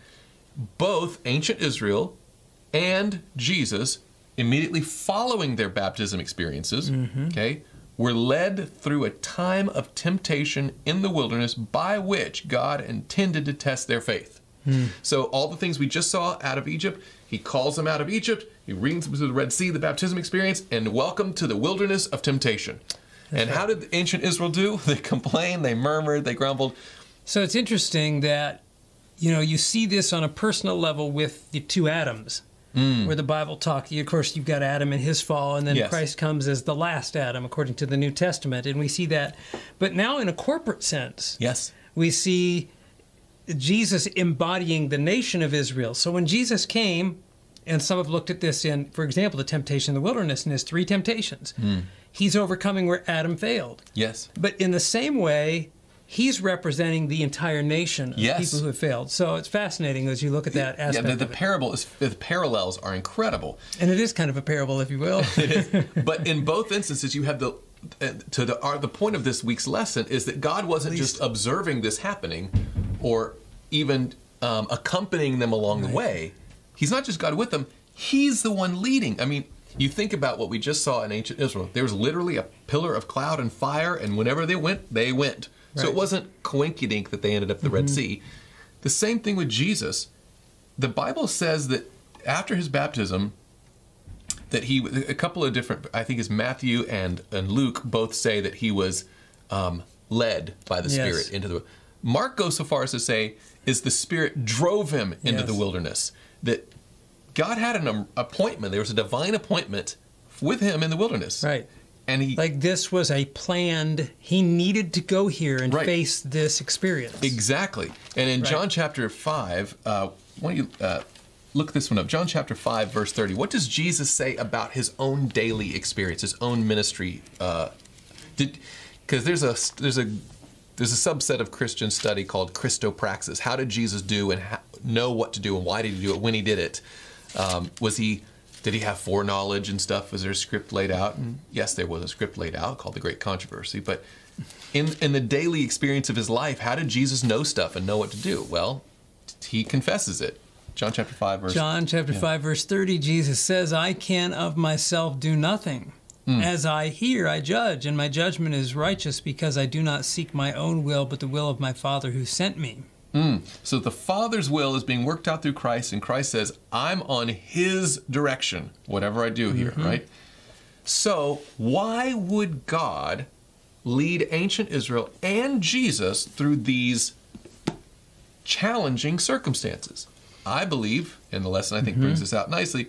both ancient Israel and Jesus, immediately following their baptism experiences, mm-hmm. okay, were led through a time of temptation in the wilderness by which God intended to test their faith. Mm. So all the things we just saw out of Egypt, he calls them out of Egypt, he brings them to the Red Sea, the baptism experience, and welcome to the wilderness of temptation. That's and right. How did ancient Israel do? They complained, they murmured, they grumbled. So it's interesting that, you know, you see this on a personal level with the two Adams. Mm. Where the Bible talks, of course, you've got Adam and his fall, and then yes. Christ comes as the last Adam, according to the New Testament, and we see that. But now in a corporate sense, yes, we see Jesus embodying the nation of Israel. So when Jesus came, and some have looked at this in, for example, the temptation in the wilderness, and his three temptations, mm. he's overcoming where Adam failed. Yes. But in the same way, he's representing the entire nation of yes. people who have failed. So it's fascinating as you look at that aspect. Yeah, the, the of it. parable is, the parallels are incredible, and it is kind of a parable, if you will. It is. But in both instances, you have the uh, to the uh, the point of this week's lesson is that God wasn't just observing this happening, or even um, accompanying them along right. the way. He's not just God with them; He's the one leading. I mean, you think about what we just saw in ancient Israel. There was literally a pillar of cloud and fire, and whenever they went, they went. So right. it wasn't coinkydink that they ended up at the mm-hmm. Red Sea. The same thing with Jesus. The Bible says that after his baptism, that he, a couple of different, I think it's Matthew and, and Luke both say that he was um, led by the yes. Spirit into the, Mark goes so far as to say, is the Spirit drove him into yes. the wilderness. That God had an appointment, there was a divine appointment with him in the wilderness. Right. And he, like this was a planned, he needed to go here and right. face this experience. Exactly. And in right. John chapter five, uh, why don't you uh, look this one up? John chapter five, verse thirty. What does Jesus say about his own daily experience, his own ministry? Uh, did because there's a there's a there's a subset of Christian study called Christopraxis. How did Jesus do and how, know what to do and why did he do it when he did it? Um, was he Did he have foreknowledge and stuff? Was there a script laid out? And yes, there was a script laid out called The Great Controversy. But in, in the daily experience of his life, how did Jesus know stuff and know what to do? Well, he confesses it. John chapter five, verse... John chapter yeah. five, verse thirty, Jesus says, I can of myself do nothing. Mm. As I hear, I judge, and my judgment is righteous because I do not seek my own will, but the will of my Father who sent me. Mm. So the Father's will is being worked out through Christ, and Christ says, I'm on his direction, whatever I do here, mm-hmm. right? So why would God lead ancient Israel and Jesus through these challenging circumstances? I believe, and the lesson I think mm-hmm. brings this out nicely,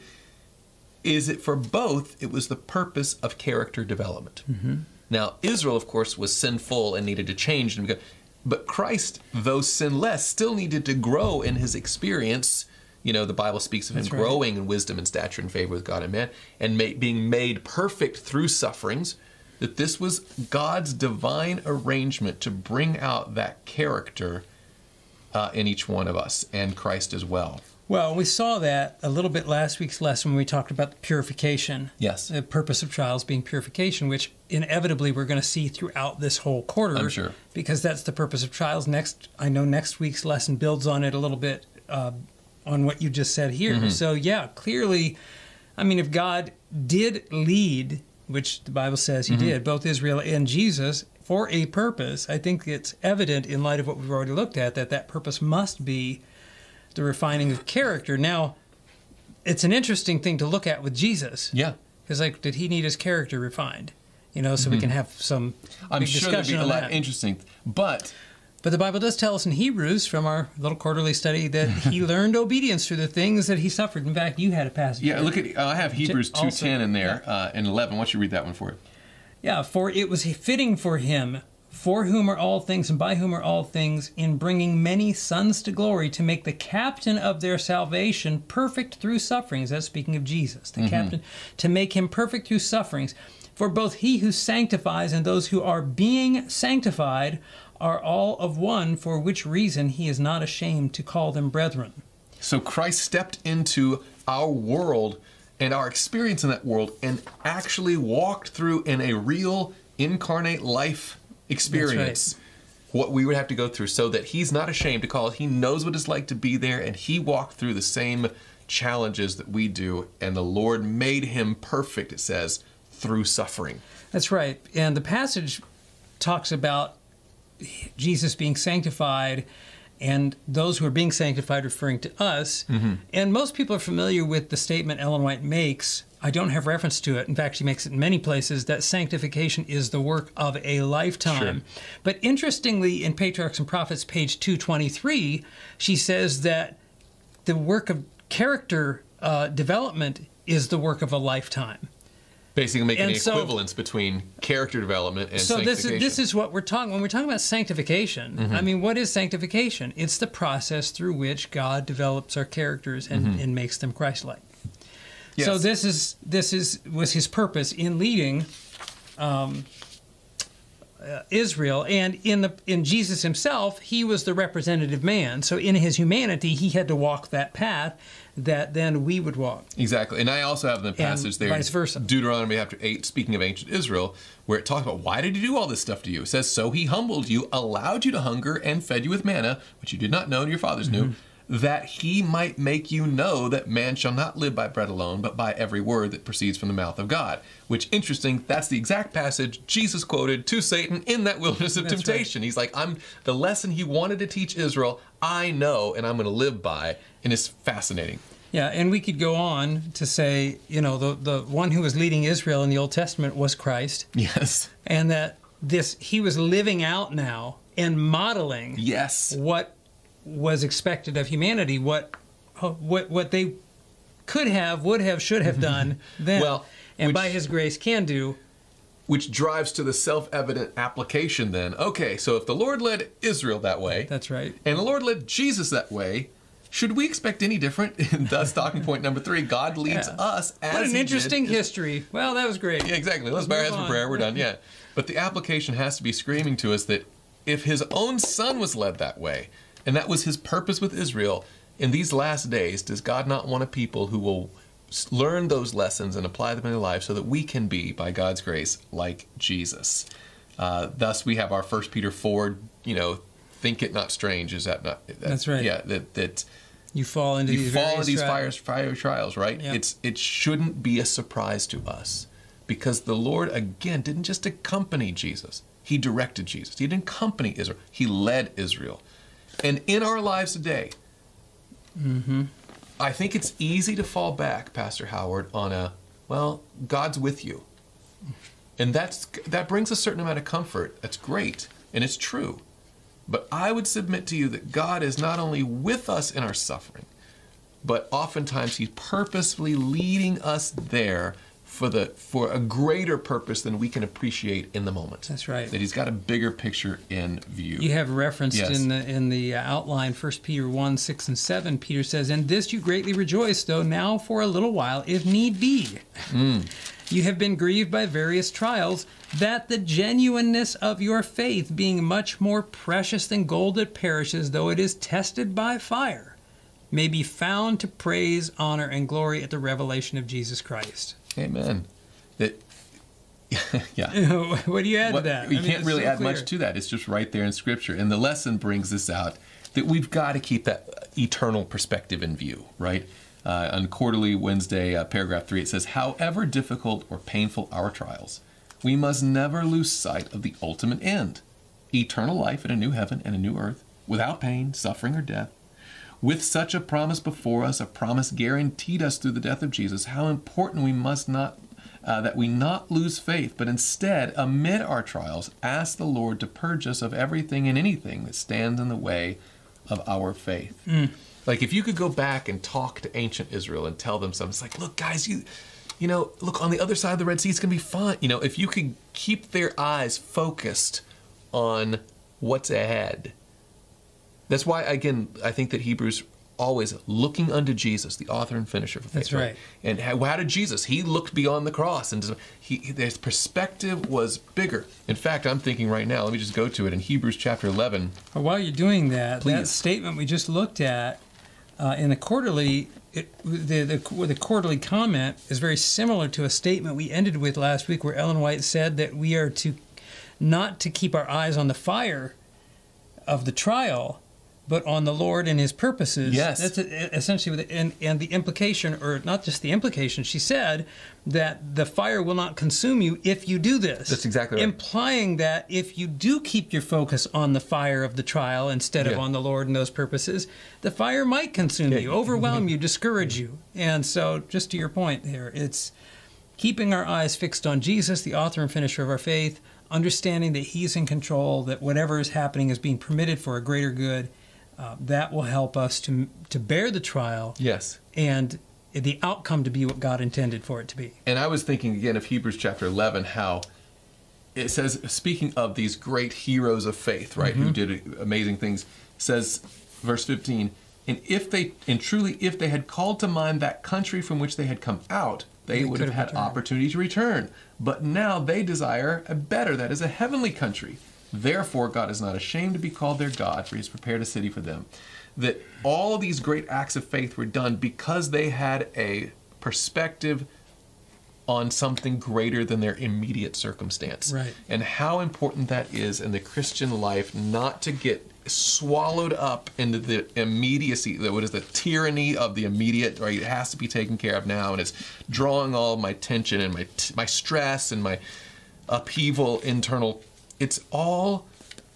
is it for both, it was the purpose of character development. Mm-hmm. Now, Israel, of course, was sinful and needed to change, and but Christ, though sinless, still needed to grow in his experience. You know, the Bible speaks of him right. growing in wisdom and stature and favor with God and man, and ma- being made perfect through sufferings, that this was God's divine arrangement to bring out that character uh, in each one of us, and Christ as well. Well, we saw that a little bit last week's lesson when we talked about the purification. Yes. The purpose of trials being purification, which inevitably we're going to see throughout this whole quarter. I'm sure. Because that's the purpose of trials. Next, I know next week's lesson builds on it a little bit, uh, on what you just said here. Mm-hmm. So, yeah, clearly, I mean, if God did lead, which the Bible says he mm-hmm. did, both Israel and Jesus, for a purpose, I think it's evident in light of what we've already looked at that that purpose must be the refining of character. Now, it's an interesting thing to look at with Jesus. Yeah. Because, like, did he need his character refined? You know, so mm-hmm. we can have some I'm big sure discussion there'd be a on lot that. interesting. But... But the Bible does tell us in Hebrews, from our little quarterly study, that he learned obedience through the things that he suffered. In fact, you had a passage. Yeah, look at, uh, I have Hebrews two ten in there, yeah. uh, and eleven. Why don't you read that one for you? Yeah, for it was fitting for him, for whom are all things and by whom are all things, in bringing many sons to glory, to make the captain of their salvation perfect through sufferings. That's speaking of Jesus, the mm-hmm. captain, to make him perfect through sufferings. For both he who sanctifies and those who are being sanctified are all of one, for which reason he is not ashamed to call them brethren. So Christ stepped into our world and our experience in that world and actually walked through in a real incarnate life experience what we would have to go through, so that he's not ashamed to call it. He knows what it's like to be there, and he walked through the same challenges that we do, and the Lord made him perfect, it says, through suffering. That's right. And the passage talks about Jesus being sanctified and those who are being sanctified referring to us. Mm-hmm. And most people are familiar with the statement Ellen White makes. I don't have reference to it. In fact, she makes it in many places, that sanctification is the work of a lifetime. Sure. But interestingly, in Patriarchs and Prophets, page two twenty-three, she says that the work of character uh, development is the work of a lifetime. Basically making and an so, equivalence between character development and so sanctification. So this is, this is what we're talking, when we're talking about sanctification, mm-hmm. I mean, what is sanctification? It's the process through which God develops our characters and, mm-hmm. and makes them Christ-like. Yes. So this is this is was his purpose in leading um, uh, Israel, and in the in Jesus himself, he was the representative man. So in his humanity, he had to walk that path that then we would walk. Exactly. And I also have the passage there, vice versa. Deuteronomy chapter eight, speaking of ancient Israel, where it talks about why did he do all this stuff to you? It says, so he humbled you, allowed you to hunger, and fed you with manna, which you did not know and your fathers mm-hmm. knew, that he might make you know that man shall not live by bread alone, but by every word that proceeds from the mouth of God. Which, interesting, that's the exact passage Jesus quoted to Satan in that wilderness of that's temptation. Right. He's like, I'm the lesson he wanted to teach Israel, I know, and I'm going to live by. And it's fascinating. Yeah, and we could go on to say, you know, the, the one who was leading Israel in the Old Testament was Christ. Yes. And that this he was living out now and modeling yes. what was expected of humanity, what what what they could have, would have, should have done then, well, and which, by his grace can do. Which drives to the self-evident application then. Okay, so if the Lord led Israel that way, that's right, and the Lord led Jesus that way, should we expect any different? Thus, talking point number three, God leads yeah. us as What an he interesting did. history. Well, that was great. Yeah, exactly. Let's bow our heads for prayer. We're done. Yeah. But the application has to be screaming to us that if his own son was led that way, and that was his purpose with Israel, in these last days, does God not want a people who will learn those lessons and apply them in their lives so that we can be, by God's grace, like Jesus? Uh, thus, we have our First Peter four, you know, think it not strange. Is that not? That, That's right. Yeah, that that you fall into you these fall into these trials. fire, fire trials, right? Yep. It's it shouldn't be a surprise to us, because the Lord again didn't just accompany Jesus; He directed Jesus. He didn't accompany Israel; He led Israel. And in our lives today, mm-hmm. I think it's easy to fall back, Pastor Howard, on a well, God's with you, and that's that brings a certain amount of comfort. That's great, and it's true. But I would submit to you that God is not only with us in our suffering, but oftentimes He's purposefully leading us there for the for a greater purpose than we can appreciate in the moment. That's right. That He's got a bigger picture in view. You have referenced yes. in the in the outline, First Peter one, six and seven, Peter says, "In this you greatly rejoice, though now for a little while, if need be. Mm. You have been grieved by various trials, that the genuineness of your faith, being much more precious than gold that perishes, though it is tested by fire, may be found to praise, honor, and glory at the revelation of Jesus Christ." Amen. That, yeah. What do you add what, to that? You I mean, can't really so add clear. much to that. It's just right there in Scripture. And the lesson brings this out, that we've got to keep that eternal perspective in view, right? Uh, on Quarterly Wednesday, uh, paragraph three, it says, "However difficult or painful our trials, we must never lose sight of the ultimate end, eternal life in a new heaven and a new earth, without pain, suffering, or death. With such a promise before us, a promise guaranteed us through the death of Jesus, how important we must not uh, that we not lose faith, but instead, amid our trials, ask the Lord to purge us of everything and anything that stands in the way of our faith." Mm. Like, if you could go back and talk to ancient Israel and tell them something, it's like, look, guys, you, you know, look, on the other side of the Red Sea, it's going to be fine. You know, if you could keep their eyes focused on what's ahead. That's why, again, I think that Hebrews always looking unto Jesus, the author and finisher of faith. That's right. And how, how did Jesus? He looked beyond the cross, and he, his perspective was bigger. In fact, I'm thinking right now, let me just go to it in Hebrews chapter eleven. Well, while you're doing that, Please. that statement we just looked at uh, in the quarterly, it, the, the, the quarterly comment is very similar to a statement we ended with last week where Ellen White said that we are to not to keep our eyes on the fire of the trial, but on the Lord and His purposes. Yes. That's essentially, what the, and, and the implication, or not just the implication, she said that the fire will not consume you if you do this. That's exactly right. Implying that if you do keep your focus on the fire of the trial instead of Yeah. on the Lord and those purposes, the fire might consume Yeah. you, overwhelm you, discourage you. And so, just to your point there, it's keeping our eyes fixed on Jesus, the author and finisher of our faith, understanding that He's in control, that whatever is happening is being permitted for a greater good. Uh, that will help us to to bear the trial, Yes. and the outcome to be what God intended for it to be. And I was thinking again of Hebrews chapter eleven, how it says, speaking of these great heroes of faith, right, who did amazing things, says, verse fifteen, and if they, and truly, if they had called to mind that country from which they had come out, they, They would could have have had returned. opportunity to return. But now they desire a better, that is a heavenly country. Therefore, God is not ashamed to be called their God, for He has prepared a city for them. That all these great acts of faith were done because they had a perspective on something greater than their immediate circumstance. Right. And how important that is in the Christian life, not to get swallowed up into the immediacy, the, what is the tyranny of the immediate, right? It has to be taken care of now, and it's drawing all my tension and my my stress and my upheaval internal. It's all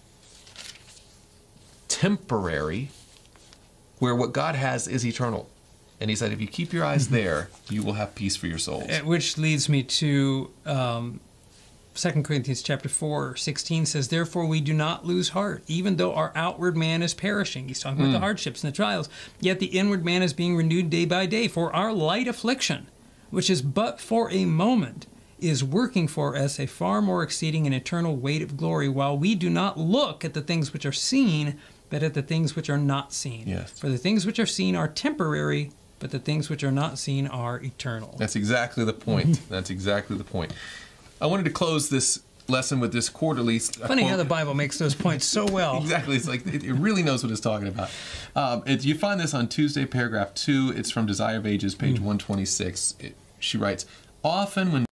temporary, where what God has is eternal. And He said, if you keep your eyes there, you will have peace for your souls. Uh, Which leads me to um, Second Corinthians chapter four, sixteen says, therefore we do not lose heart, even though our outward man is perishing. He's talking about the hardships and the trials. Yet the inward man is being renewed day by day. For our light affliction, which is but for a moment, is working for us a far more exceeding and eternal weight of glory, while we do not look at the things which are seen, but at the things which are not seen. Yes. For the things which are seen are temporary, but the things which are not seen are eternal. That's exactly the point. That's exactly the point. I wanted to close this lesson with this quarterly. Funny how the Bible makes those points so well. Exactly. It's like it, it really knows what it's talking about. Um, it, you find this on Tuesday, paragraph two. It's from Desire of Ages, page mm. one twenty-six. It, she writes, often when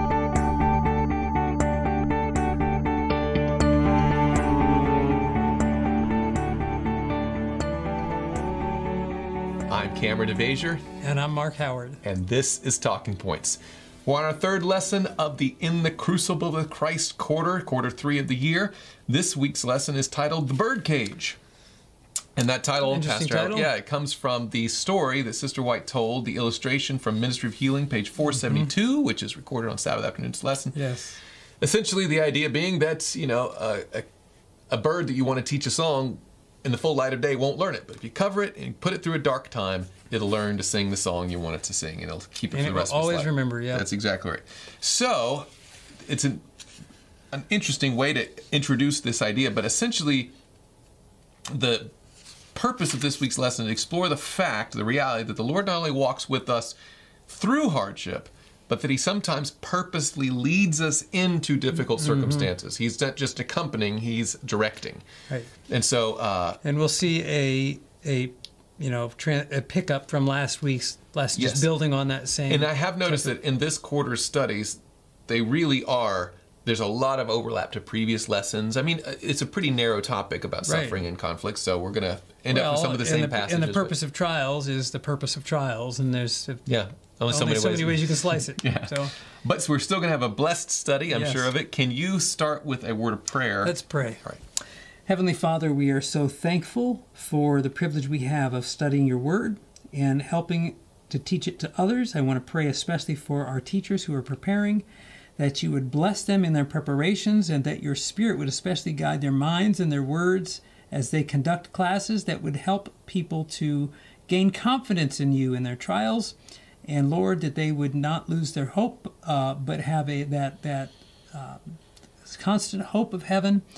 I'm Cameron DeVasier. And I'm Mark Howard. And this is Talking Points. We're on our third lesson of the In the Crucible with Christ quarter, quarter three of the year. This week's lesson is titled The Birdcage. And that title, Interesting Pastor, title. yeah, it comes from the story that Sister White told, the illustration from Ministry of Healing, page four seventy-two, mm-hmm. which is recorded on Sabbath afternoon's lesson. Yes. Essentially, the idea being that, you know, a, a, a bird that you want to teach a song in the full light of day won't learn it. But if you cover it and put it through a dark time, it'll learn to sing the song you want it to sing, and it'll keep it and for it the rest will of its always life. remember, yeah. That's exactly right. So, it's an, an interesting way to introduce this idea, but essentially, the purpose of this week's lesson is to explore the fact, the reality, that the Lord not only walks with us through hardship, but that He sometimes purposely leads us into difficult Mm-hmm. circumstances. He's not just accompanying, He's directing. Right. And so... Uh, and we'll see a, a you know, tra- a pickup from last week's, last Yes. just building on that same... And I have noticed that in this quarter's studies, they really are... There's a lot of overlap to previous lessons. I mean, it's a pretty narrow topic about Right. suffering and conflict, so we're going to end well, up with some of the and same the, passages. And the but- purpose of trials is the purpose of trials, and there's a, Yeah. Only, only so many, so ways. many ways you can slice it. Yeah. So But we're still going to have a blessed study, I'm Yes. sure of it. Can you start with a word of prayer? let's pray. All right. Heavenly Father, we are so thankful for the privilege we have of studying your word and helping to teach it to others. I want to pray especially for our teachers who are preparing, that you would bless them in their preparations, and that your Spirit would especially guide their minds and their words as they conduct classes that would help people to gain confidence in you in their trials. And Lord, that they would not lose their hope, uh, but have a that that uh, constant hope of heaven,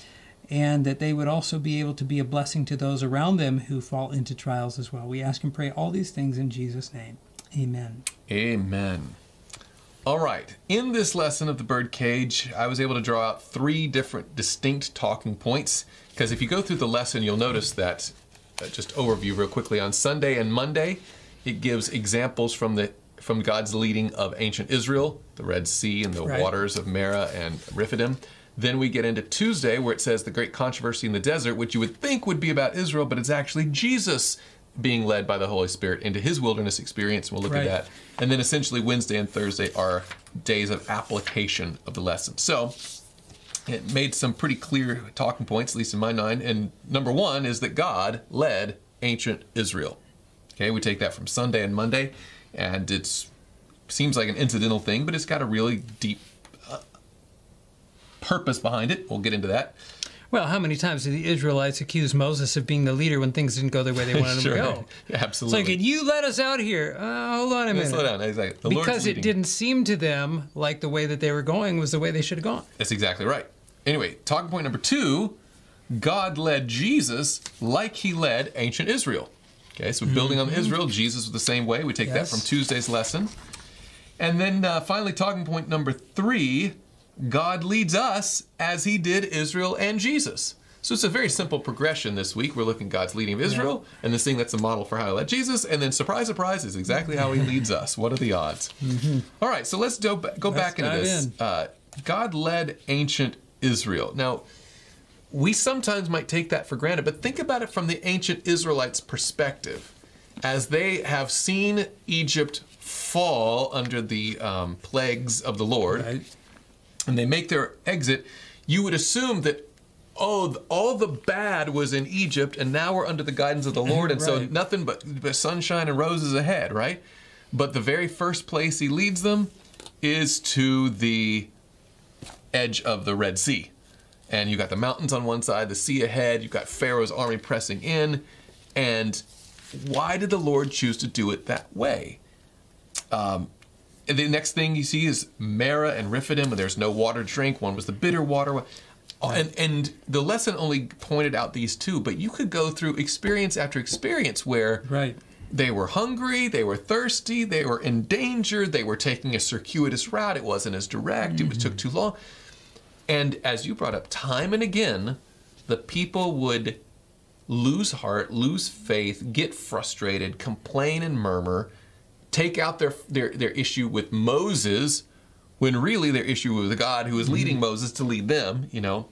and that they would also be able to be a blessing to those around them who fall into trials as well. We ask and pray all these things in Jesus' name. Amen. Amen. All right. In this lesson of the birdcage, I was able to draw out three different distinct talking points, because if you go through the lesson, you'll notice that, uh, just overview real quickly, on Sunday and Monday, it gives examples from the from God's leading of ancient Israel, the Red Sea and the Right. waters of Marah and Rephidim. Then we get into Tuesday, where it says the great controversy in the desert, which you would think would be about Israel, but it's actually Jesus being led by the Holy Spirit into his wilderness experience. We'll look Right. at that. And then essentially Wednesday and Thursday are days of application of the lesson. So it made some pretty clear talking points, at least in my mind. And number one is that God led ancient Israel. Okay, we take that from Sunday and Monday, and it's seems like an incidental thing, but it's got a really deep uh, purpose behind it. We'll get into that. Well, how many times did the Israelites accuse Moses of being the leader when things didn't go the way they wanted Sure. them to go? Yeah, absolutely. It's like, you let us out here. Uh, hold on a Yeah, minute. slow down. Exactly. The Lord's Because it leading. didn't seem to them like the way that they were going was the way they should have gone. That's exactly right. Anyway, talking point number two, God led Jesus like he led ancient Israel. Okay, so building on Israel, Jesus was the same way. We take that Yes. from Tuesday's lesson. And then uh, finally, talking point number three, God leads us as he did Israel and Jesus. So it's a very simple progression this week. We're looking at God's leading of Israel, and this thing that's a model for how he led Jesus, and then surprise, surprise, is exactly how he leads us. What are the odds? Mm-hmm. All right, so let's do, go Let's back into dive this. in. Uh, God led ancient Israel. Now, we sometimes might take that for granted, but think about it from the ancient Israelites' perspective. As they have seen Egypt fall under the um, plagues of the Lord, Right. and they make their exit, you would assume that, oh, all the bad was in Egypt, and now we're under the guidance of the Lord, and so Right. nothing but, but sunshine and roses ahead, right? But the very first place he leads them is to the edge of the Red Sea. And you got the mountains on one side, the sea ahead, you've got Pharaoh's army pressing in. And why did the Lord choose to do it that way? Um, and the next thing you see is Marah and Rephidim, and there's no water to drink. One was the bitter water. And, and the lesson only pointed out these two, but you could go through experience after experience where Right. they were hungry, they were thirsty, they were in danger, they were taking a circuitous route. It wasn't as direct, it was, took too long. And as you brought up, time and again, the people would lose heart, lose faith, get frustrated, complain and murmur, take out their their, their issue with Moses, when really their issue was the God who was leading Moses to lead them, you know.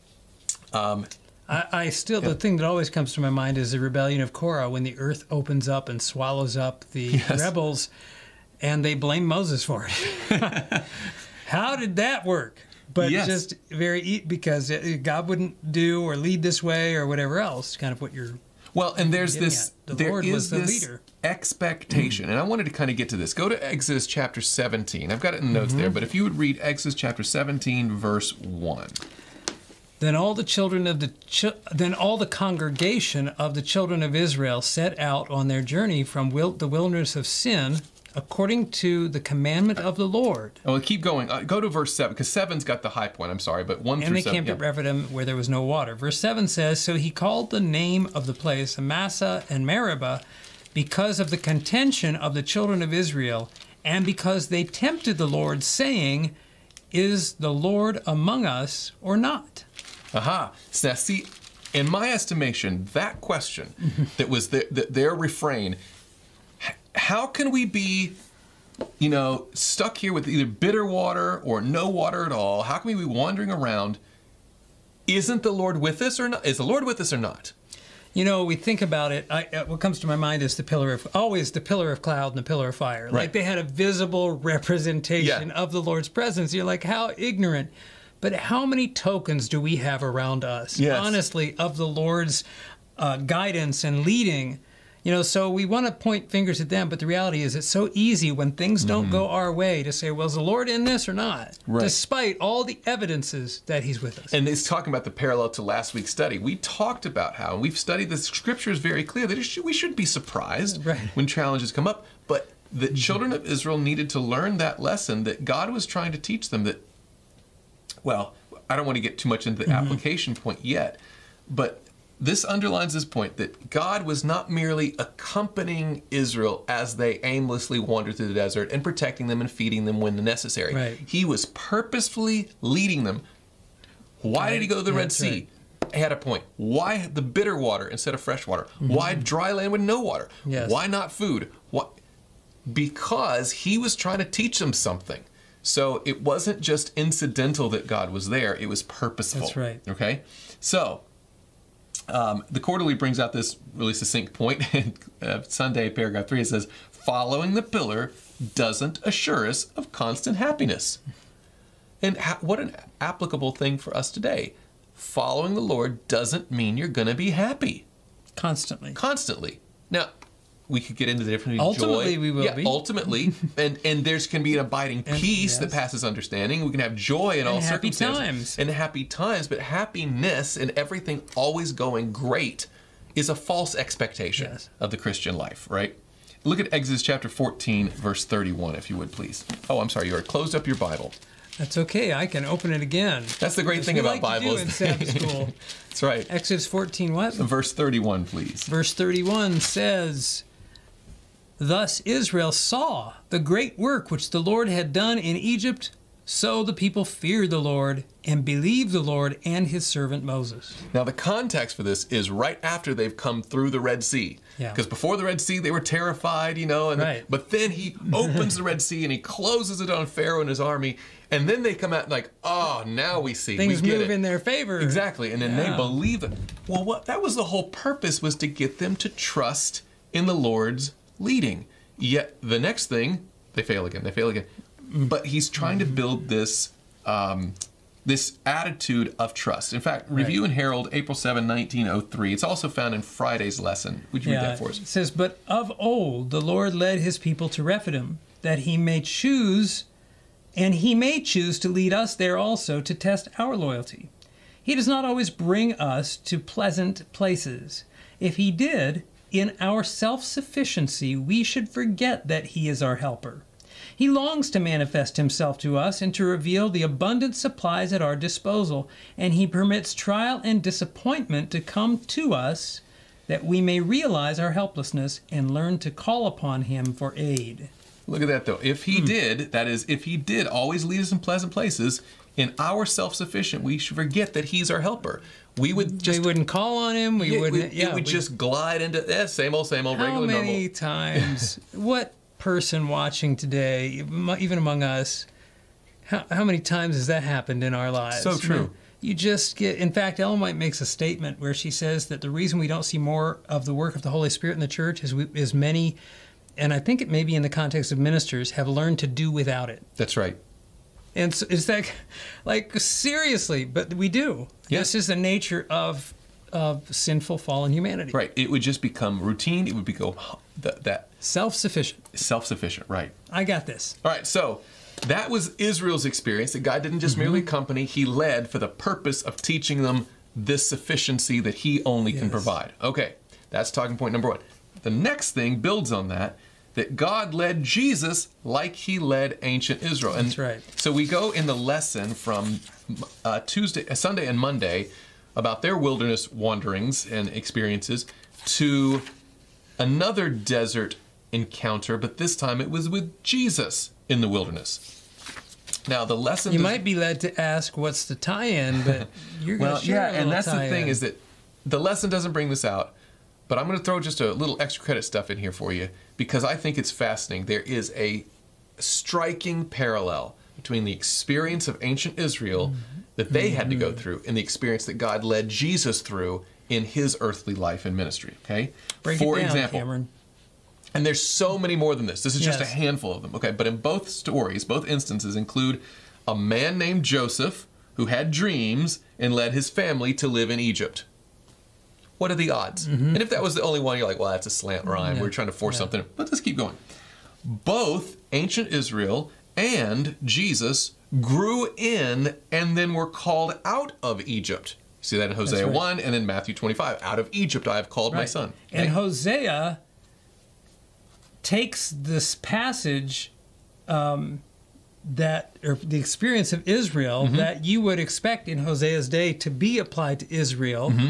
Um, I, I still, the thing that always comes to my mind is the rebellion of Korah, when the earth opens up and swallows up the Yes. rebels, and they blame Moses for it. How did that work? But Yes. just very, e- because it- God wouldn't do or lead this way or whatever else, kind of what you're, Well, and there's Getting this, at. The there Lord is was the this leader. expectation, and I wanted to kind of get to this. Go to Exodus chapter seventeen. I've got it in the notes Mm-hmm. there, but if you would read Exodus chapter seventeen, verse one. Then all the children of the ch- then all the congregation of the children of Israel set out on their journey from wil- the wilderness of Sin, according to the commandment of the Lord. Oh, well, keep going. Uh, go to verse seven, because seven's got the high point. I'm sorry, but one And through they seven. camped yeah. at Rephidim where there was no water. Verse seven says, So he called the name of the place Massa and Meribah because of the contention of the children of Israel, and because they tempted the Lord, saying, Is the Lord among us or not? Aha. So now, see, in my estimation, that question that was the, the, their refrain, h- how can we be, you know, stuck here with either bitter water or no water at all? How can we be wandering around? Isn't the Lord with us or not? Is the Lord with us or not? You know, we think about it. I, uh, what comes to my mind is the pillar of always the pillar of cloud and the pillar of fire. Right. Like they had a visible representation Yeah. of the Lord's presence. You're like, how ignorant. But how many tokens do we have around us, Yes. honestly, of the Lord's uh, guidance and leading? You know, so we want to point fingers at them, but the reality is it's so easy when things don't go our way to say, well, is the Lord in this or not? Right. Despite all the evidences that he's with us. And it's talking about the parallel to last week's study. We talked about how, and we've studied the scriptures very clear, that it should, we shouldn't be surprised Right. when challenges come up. But the children of Israel needed to learn that lesson that God was trying to teach them that, well, I don't want to get too much into the mm-hmm. application point yet, but this underlines this point that God was not merely accompanying Israel as they aimlessly wandered through the desert and protecting them and feeding them when necessary. Right. He was purposefully leading them. Why right. did he go to the yeah, Red Sea? Right. He had a point. Why the bitter water instead of fresh water? Mm-hmm. Why dry land with no water? Yes. Why not food? What? Because he was trying to teach them something. So it wasn't just incidental that God was there. It was purposeful. That's right. Okay? So um, the quarterly brings out this really succinct point. In uh, Sunday, paragraph three, it says, following the pillar doesn't assure us of constant happiness. And ha- what an applicable thing for us today. Following the Lord doesn't mean you're going to be happy. Constantly. Constantly. Now, we could get into the difference between ultimately, joy. we will yeah, be. Ultimately. and and there's can be an abiding and, peace yes. that passes understanding. We can have joy in and all happy circumstances. Times. And happy times. But happiness and everything always going great is a false expectation yes. of the Christian life, right? Look at Exodus chapter fourteen, verse thirty-one, if you would, please. Oh, I'm sorry. You already closed up your Bible. That's okay. I can open it again. That's the great As thing we about like Bibles. To do in Sabbath school. That's right. Exodus fourteen what? Verse thirty-one, please. Verse thirty-one says, thus Israel saw the great work which the Lord had done in Egypt, so the people feared the Lord and believed the Lord and his servant Moses. Now the context for this is right after they've come through the Red Sea. Yeah. Because before the Red Sea, they were terrified, you know, and right. but then he opens the Red Sea and he closes it on Pharaoh and his army, and then they come out like, oh, now we see. Things we get move it. in their favor. Exactly, and then yeah. they believe it. Well, what that was the whole purpose, was to get them to trust in the Lord's leading. Yet the next thing, they fail again, they fail again. But he's trying to build this um, this attitude of trust. In fact, Review right. and Herald, April seventh, nineteen oh three. It's also found in Friday's lesson. Would you yeah, read that for us? It says, but of old the Lord led his people to Rephidim, that he may choose, and he may choose to lead us there also to test our loyalty. He does not always bring us to pleasant places. If he did, in our self-sufficiency we should forget that he is our helper. He longs to manifest himself to us and to reveal the abundant supplies at our disposal, and he permits trial and disappointment to come to us that we may realize our helplessness and learn to call upon him for aid. Look at that, though. If he hmm. did, that is, if he did always lead us in pleasant places, in our self-sufficient, we should forget that he's our helper. We would just... We wouldn't call on him. We yeah, wouldn't... We, yeah, it would we, just glide into, eh, same old, same old, regular, normal. How many times... what person watching today, even among us, how, how many times has that happened in our lives? So true. You just get... In fact, Ellen White makes a statement where she says that the reason we don't see more of the work of the Holy Spirit in the church is, we, is many... And I think it may be in the context of ministers, have learned to do without it. That's right. And so it's like, like seriously, but we do. Yeah. This is the nature of of sinful, fallen humanity. Right. It would just become routine. It would become that, that self-sufficient. Self-sufficient. Right. I got this. All right. So that was Israel's experience. That God didn't just mm-hmm. merely accompany; He led for the purpose of teaching them this sufficiency that He only yes. can provide. Okay. That's talking point number one. The next thing builds on that. That God led Jesus like he led ancient Israel. And that's right. So we go in the lesson from uh, Tuesday, Sunday and Monday about their wilderness wanderings and experiences to another desert encounter, but this time it was with Jesus in the wilderness. Now the lesson... You might be led to ask what's the tie-in, but you're going to well, share yeah, and that's tie-in. the thing is that the lesson doesn't bring this out, but I'm going to throw just a little extra credit stuff in here for you because I think it's fascinating. There is a striking parallel between the experience of ancient Israel mm-hmm. that they mm-hmm. had to go through and the experience that God led Jesus through in his earthly life and ministry. Okay, Break for it down, example, Cameron. And there's so many more than this. This is just yes. a handful of them. Okay, but in both stories, both instances include a man named Joseph who had dreams and led his family to live in Egypt. What are the odds? Mm-hmm. And if that was the only one, you're like, well, that's a slant rhyme. Yeah. We're trying to force yeah. something. But let's keep going. Both ancient Israel and Jesus grew in and then were called out of Egypt. You see that in Hosea right. one and in Matthew twenty-five. Out of Egypt I have called right. my son. And okay? Hosea takes this passage um, that, or the experience of Israel mm-hmm. that you would expect in Hosea's day to be applied to Israel. Mm-hmm.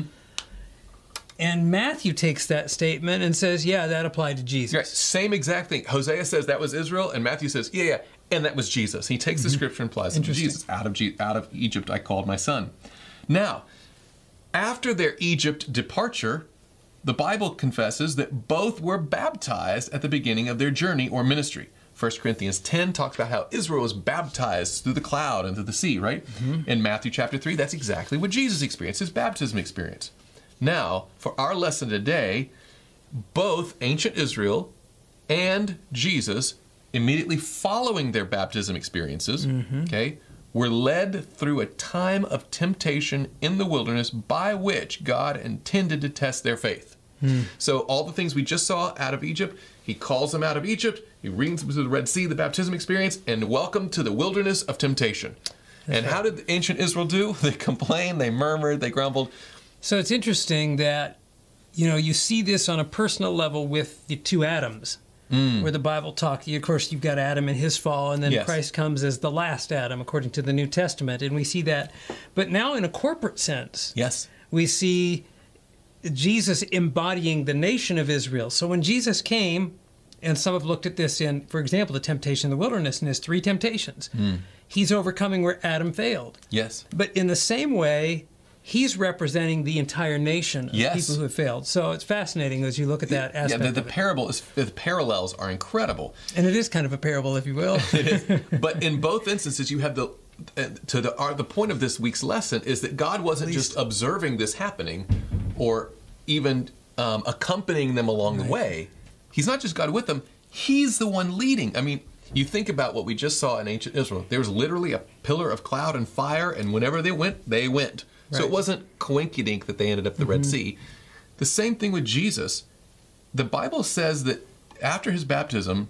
And Matthew takes that statement and says, yeah, that applied to Jesus. Right. Same exact thing. Hosea says that was Israel, and Matthew says, yeah, yeah, and that was Jesus. He takes mm-hmm. the scripture and applies it to Jesus. Out of, G- out of Egypt I called my son. Now, after their Egypt departure, the Bible confesses that both were baptized at the beginning of their journey or ministry. First Corinthians ten talks about how Israel was baptized through the cloud and through the sea, right? Mm-hmm. In Matthew chapter three, that's exactly what Jesus experienced, his baptism experience. Now, for our lesson today, both ancient Israel and Jesus, immediately following their baptism experiences, mm-hmm. okay, were led through a time of temptation in the wilderness by which God intended to test their faith. Mm. So all the things we just saw out of Egypt, he calls them out of Egypt, he brings them to the Red Sea, the baptism experience, and welcome to the wilderness of temptation. That's and right. How did ancient Israel do? They complained, they murmured, they grumbled. So it's interesting that, you know, you see this on a personal level with the two Adams, mm. where the Bible talks, of course, you've got Adam and his fall, and then yes. Christ comes as the last Adam, according to the New Testament, and we see that. But now in a corporate sense, yes, we see Jesus embodying the nation of Israel. So when Jesus came, and some have looked at this in, for example, the temptation in the wilderness, and his three temptations, mm. he's overcoming where Adam failed. Yes. But in the same way, he's representing the entire nation of yes. people who have failed. So it's fascinating as you look at that aspect. Yeah, the, the of it. parable is, the parallels are incredible. And it is kind of a parable, if you will. It is. But in both instances, you have the uh, to the uh, the point of this week's lesson is that God wasn't just observing this happening, or even um, accompanying them along right. the way. He's not just God with them; He's the one leading. I mean, you think about what we just saw in ancient Israel. There was literally a pillar of cloud and fire, and whenever they went, they went. Right. So it wasn't coinkydink that they ended up at the mm-hmm. Red Sea. The same thing with Jesus. The Bible says that after his baptism,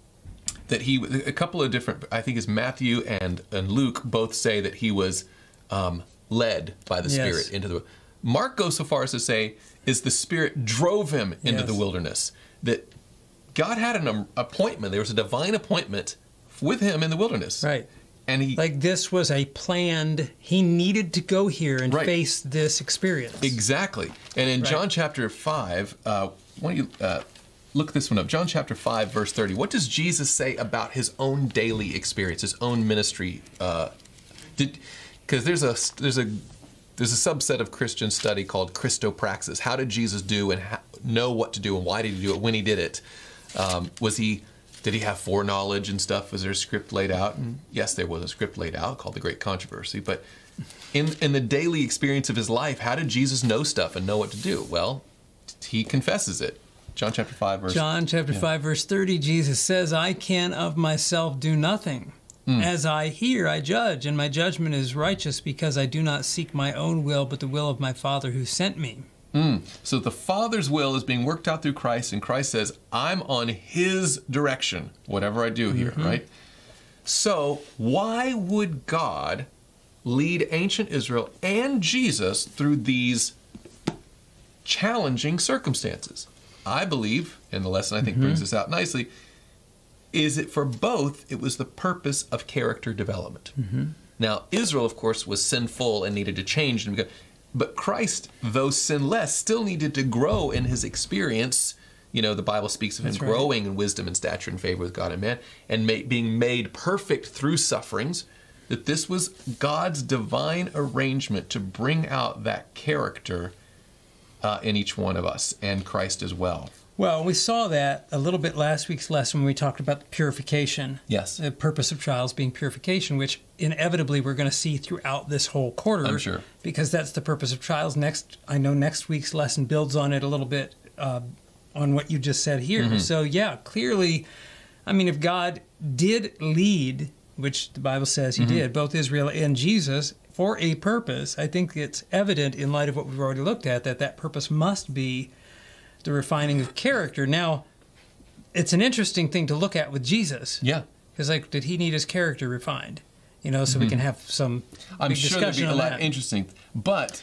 that he, a couple of different, I think it's Matthew and, and Luke both say that he was um, led by the yes. Spirit into the, Mark goes so far as to say, is the Spirit drove him into yes. the wilderness. That God had an appointment, there was a divine appointment with him in the wilderness. Right. And he, like this was a planned, he needed to go here and right. face this experience. Exactly. And in right. John chapter five, uh, why don't you uh, look this one up? John chapter five, verse thirty. What does Jesus say about his own daily experience, his own ministry? Uh, did because there's a there's a there's a subset of Christian study called Christopraxis. How did Jesus do and how, know what to do, and why did he do it when he did it? Um, was he Did he have foreknowledge and stuff? Was there a script laid out? And yes, there was a script laid out called The Great Controversy. But in in the daily experience of his life, how did Jesus know stuff and know what to do? Well, he confesses it. John chapter five, verse John chapter yeah. five, verse thirty, Jesus says, I can of myself do nothing. Mm. As I hear, I judge, and my judgment is righteous because I do not seek my own will, but the will of my Father who sent me. Mm. So the Father's will is being worked out through Christ, and Christ says, I'm on his direction, whatever I do here, mm-hmm. right? So why would God lead ancient Israel and Jesus through these challenging circumstances? I believe, and the lesson I think mm-hmm. brings this out nicely, is it for both, it was the purpose of character development. Mm-hmm. Now, Israel, of course, was sinful and needed to change and become, but Christ, though sinless, still needed to grow in his experience. You know, the Bible speaks of him That's growing right. in wisdom and stature and favor with God and man, and ma- being made perfect through sufferings, that this was God's divine arrangement to bring out that character uh, in each one of us, and Christ as well. Well, we saw that a little bit last week's lesson when we talked about the purification. Yes. The purpose of trials being purification, which inevitably we're going to see throughout this whole quarter. I'm sure. Because that's the purpose of trials. Next, I know next week's lesson builds on it a little bit, uh, on what you just said here. Mm-hmm. So, yeah, clearly, I mean, if God did lead, which the Bible says he mm-hmm. did, both Israel and Jesus, for a purpose, I think it's evident in light of what we've already looked at that that purpose must be the refining of character. Now, it's an interesting thing to look at with Jesus. Yeah. Because, like, did he need his character refined? You know, so mm-hmm. we can have some I'm big sure discussion there'd be a on lot that. interesting. But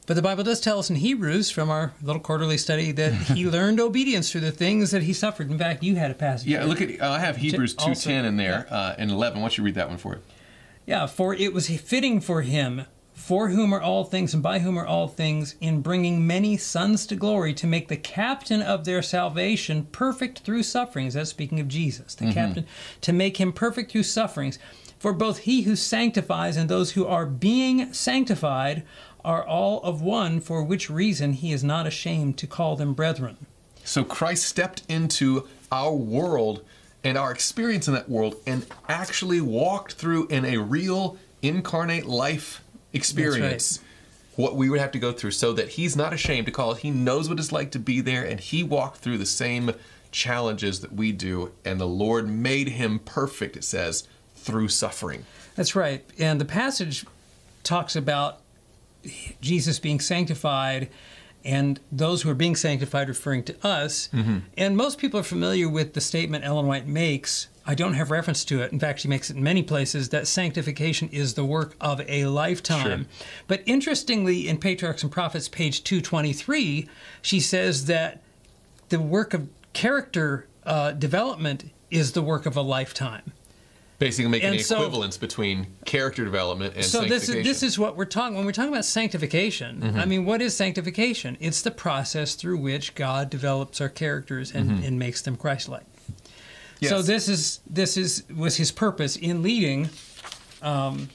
But the Bible does tell us in Hebrews, from our little quarterly study, that he learned obedience through the things that he suffered. In fact, you had a passage. Yeah, look at, uh, I have Hebrews two ten in there, yeah. uh, and eleven. Why don't you read that one for you? Yeah, for it was fitting for him, for whom are all things and by whom are all things, in bringing many sons to glory, to make the captain of their salvation perfect through sufferings. That's speaking of Jesus, the mm-hmm. captain, to make him perfect through sufferings. For both he who sanctifies and those who are being sanctified are all of one, for which reason he is not ashamed to call them brethren. So Christ stepped into our world and our experience in that world and actually walked through in a real incarnate life experience right. what we would have to go through, so that he's not ashamed to call it. He knows what it's like to be there, and he walked through the same challenges that we do, and the Lord made him perfect, it says, through suffering. That's right. And the passage talks about Jesus being sanctified and those who are being sanctified referring to us. Mm-hmm. And most people are familiar with the statement Ellen White makes. I don't have reference to it. In fact, she makes it in many places, that sanctification is the work of a lifetime. Sure. But interestingly, in Patriarchs and Prophets, page two twenty-three, she says that the work of character uh, development is the work of a lifetime. Basically making and the so, equivalence between character development and so sanctification. So this is, this is what we're talking, when we're talking about sanctification, mm-hmm. I mean, what is sanctification? It's the process through which God develops our characters and, mm-hmm. and makes them Christ-like. Yes. So this is this is was his purpose in leading um,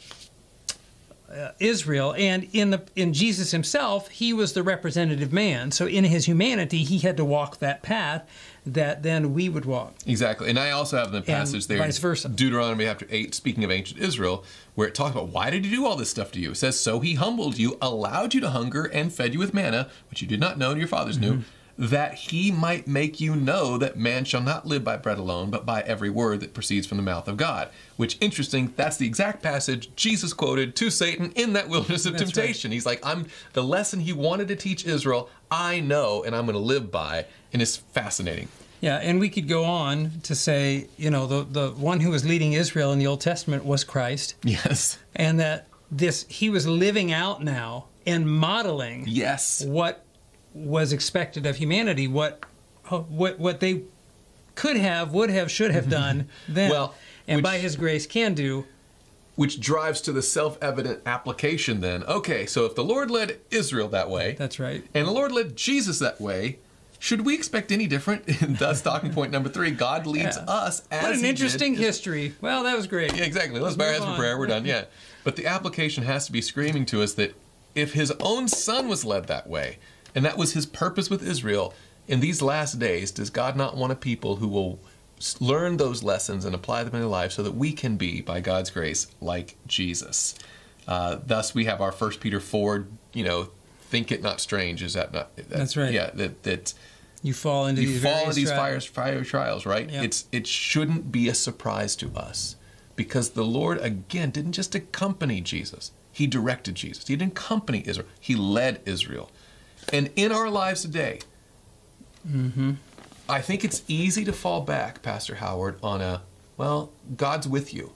uh, Israel, and in the in Jesus himself, he was the representative man. So in his humanity, he had to walk that path that then we would walk. Exactly. And I also have the passage and there, vice versa. Deuteronomy chapter eight, speaking of ancient Israel, where it talks about why did he do all this stuff to you? It says, so he humbled you, allowed you to hunger, and fed you with manna, which you did not know and your fathers mm-hmm. knew, that he might make you know that man shall not live by bread alone, but by every word that proceeds from the mouth of God. Which, interesting, that's the exact passage Jesus quoted to Satan in that wilderness of that's temptation. Right. He's like, I'm the lesson he wanted to teach Israel, I know, and I'm going to live by. And it's fascinating. Yeah, and we could go on to say, you know, the the one who was leading Israel in the Old Testament was Christ. Yes. And that this he was living out now and modeling yes. what was expected of humanity, what what what they could have, would have, should have done then, well, and which, by his grace can do. Which drives to the self-evident application then. Okay, so if the Lord led Israel that way, that's right, and the Lord led Jesus that way, should we expect any different? Thus, talking point number three, God leads yeah. us as What an he interesting did. history. Well, that was great. Yeah, exactly. Let's bow our heads for prayer. We're done. Yeah. But the application has to be screaming to us that if his own son was led that way, and that was his purpose with Israel, in these last days, does God not want a people who will learn those lessons and apply them in their lives so that we can be, by God's grace, like Jesus? Uh, thus, we have our First Peter four, you know, think it not strange. Is that not? That, That's right. Yeah, that that you fall into you these fall into these trials. fire fire trials, right? Yep. It's it shouldn't be a surprise to us, because the Lord again didn't just accompany Jesus; He directed Jesus. He didn't accompany Israel; He led Israel. And in our lives today, mm-hmm. I think it's easy to fall back, Pastor Howard, on a well, God's with you,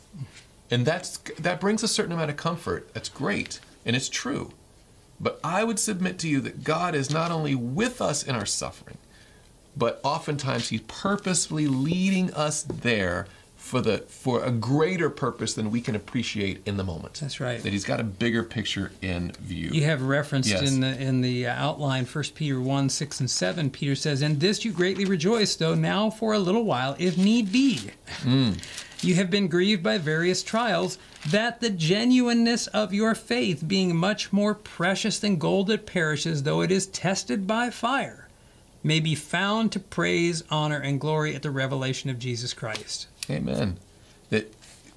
and that's that brings a certain amount of comfort. That's great, and it's true. But I would submit to you that God is not only with us in our suffering, but oftentimes He's purposefully leading us there for the for a greater purpose than we can appreciate in the moment. That's right. That He's got a bigger picture in view. You have referenced yes. in the in the outline, First Peter one, six and seven, Peter says, "And this you greatly rejoice, though now for a little while, if need be. Mm. You have been grieved by various trials, that the genuineness of your faith, being much more precious than gold that perishes, though it is tested by fire, may be found to praise, honor, and glory at the revelation of Jesus Christ." Amen. That,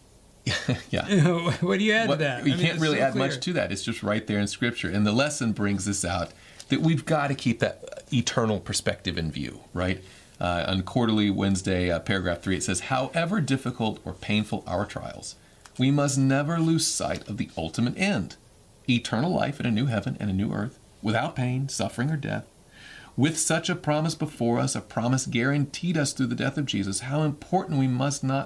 yeah. What do you add what, to that? You I mean, can't really so add clear. much to that. It's just right there in Scripture. And the lesson brings this out, that we've got to keep that eternal perspective in view, right? Uh, on Quarterly Wednesday, uh, paragraph three, it says, "However difficult or painful our trials, we must never lose sight of the ultimate end, eternal life in a new heaven and a new earth, without pain, suffering, or death. With such a promise before us, a promise guaranteed us through the death of Jesus, how important we must not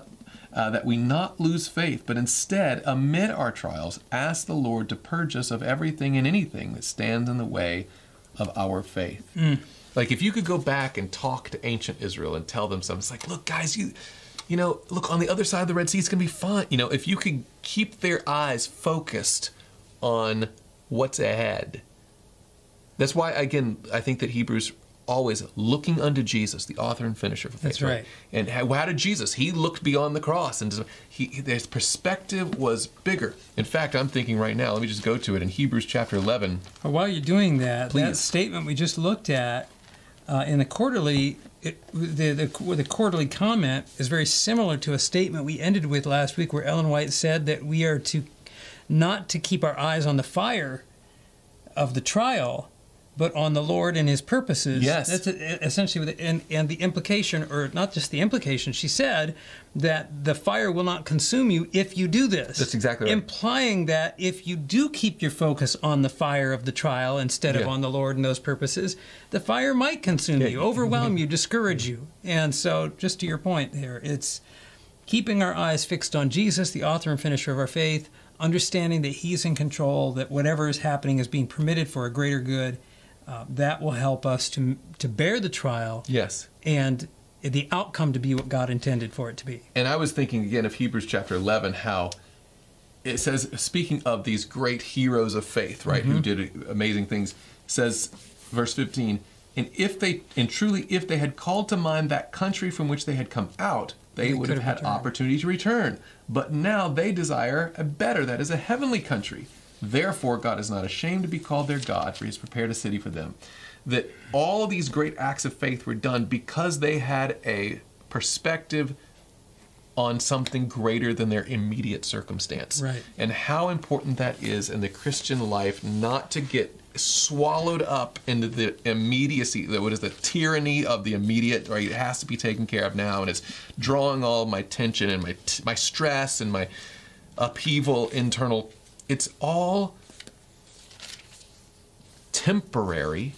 uh, that we not lose faith, but instead, amid our trials, ask the Lord to purge us of everything and anything that stands in the way of our faith. Mm. Like if you could go back and talk to ancient Israel and tell them something, it's like, look, guys, you, you know, look on the other side of the Red Sea, it's going to be fine. You know, if you could keep their eyes focused on what's ahead. That's why, again, I think that Hebrews always looking unto Jesus, the author and finisher of faith. That's right. And how, how did Jesus? He looked beyond the cross, and he, his perspective was bigger. In fact, I'm thinking right now, let me just go to it in Hebrews chapter eleven. Well, while you're doing that, Please. that statement we just looked at uh, in the quarterly, it, the, the the quarterly comment is very similar to a statement we ended with last week, where Ellen White said that we are to not to keep our eyes on the fire of the trial, but on the Lord and His purposes. Yes. That's essentially, what the, and, and the implication, or not just the implication, she said that the fire will not consume you if you do this. That's exactly right. Implying that if you do keep your focus on the fire of the trial instead of Yeah. on the Lord and those purposes, the fire might consume Yeah. you, overwhelm you, discourage you. And so, just to your point there, it's keeping our eyes fixed on Jesus, the author and finisher of our faith, understanding that He's in control, that whatever is happening is being permitted for a greater good. Uh, that will help us to to bear the trial. Yes. And the outcome to be what God intended for it to be. And I was thinking again of Hebrews chapter eleven, how it says, speaking of these great heroes of faith, right, Mm-hmm. who did amazing things, says, verse fifteen, and if they, and truly if they had called to mind that country from which they had come out, they, They would could have have had returned. opportunity to return. But now they desire a better, that is a heavenly country. Therefore, God is not ashamed to be called their God, for He has prepared a city for them. That all of these great acts of faith were done because they had a perspective on something greater than their immediate circumstance. Right. And how important that is in the Christian life, not to get swallowed up into the immediacy, the, what is the tyranny of the immediate, right? It has to be taken care of now, and it's drawing all my tension and my my stress and my upheaval internal. It's all temporary,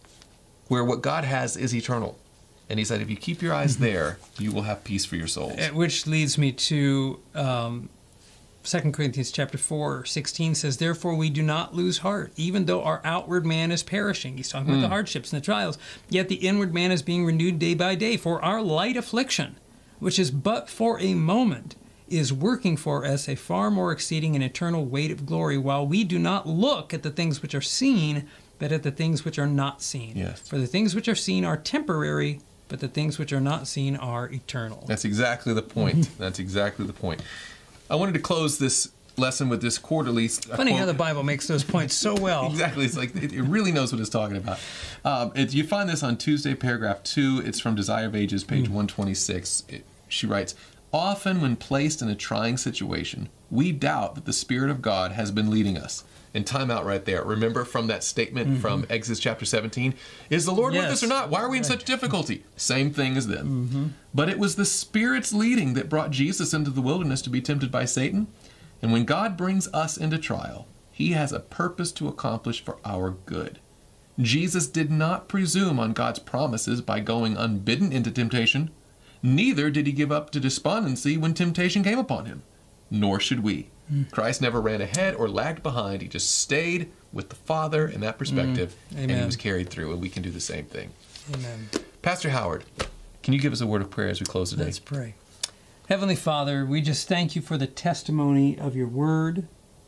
where what God has is eternal. And He said, if you keep your eyes there, you will have peace for your souls. Which leads me to um, Second Corinthians chapter four, sixteen says, therefore we do not lose heart, even though our outward man is perishing. He's talking about the hardships and the trials. Yet the inward man is being renewed day by day. For our light affliction, which is but for a moment, is working for us a far more exceeding and eternal weight of glory, while we do not look at the things which are seen, but at the things which are not seen. Yes. For the things which are seen are temporary, but the things which are not seen are eternal. That's exactly the point. That's exactly the point. I wanted to close this lesson with this quarterly. Funny quote. how the Bible makes those points so well. Exactly. It's like it, it really knows what it's talking about. Um, it, you find this on Tuesday, paragraph two. It's from Desire of Ages, page one twenty-six. It, she writes, often when placed in a trying situation, we doubt that the Spirit of God has been leading us. And time out right there. Remember from that statement mm-hmm. from Exodus chapter seventeen? Is the Lord yes. with us or not? Why are we in right. such difficulty? Same thing as them. Mm-hmm. But it was the Spirit's leading that brought Jesus into the wilderness to be tempted by Satan. And when God brings us into trial, He has a purpose to accomplish for our good. Jesus did not presume on God's promises by going unbidden into temptation. Neither did He give up to despondency when temptation came upon Him. Nor should we. Mm. Christ never ran ahead or lagged behind. He just stayed with the Father in that perspective, mm. and He was carried through, and we can do the same thing. Amen. Pastor Howard, can you give us a word of prayer as we close today? Let's pray. Heavenly Father, we just thank You for the testimony of Your Word,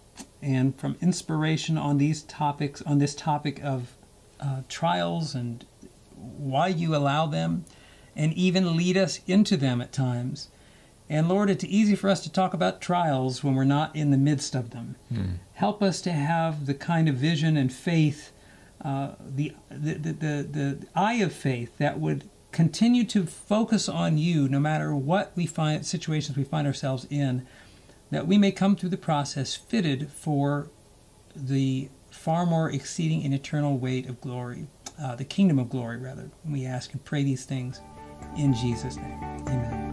and from inspiration on these topics, on this topic of uh, trials and why You allow them, and even lead us into them at times. And Lord, it's easy for us to talk about trials when we're not in the midst of them. Mm. Help us to have the kind of vision and faith, uh, the, the, the, the, the eye of faith that would continue to focus on You no matter what we find, situations we find ourselves in, that we may come through the process fitted for the far more exceeding and eternal weight of glory, uh, the kingdom of glory, rather. We ask and pray these things in Jesus' name. Amen.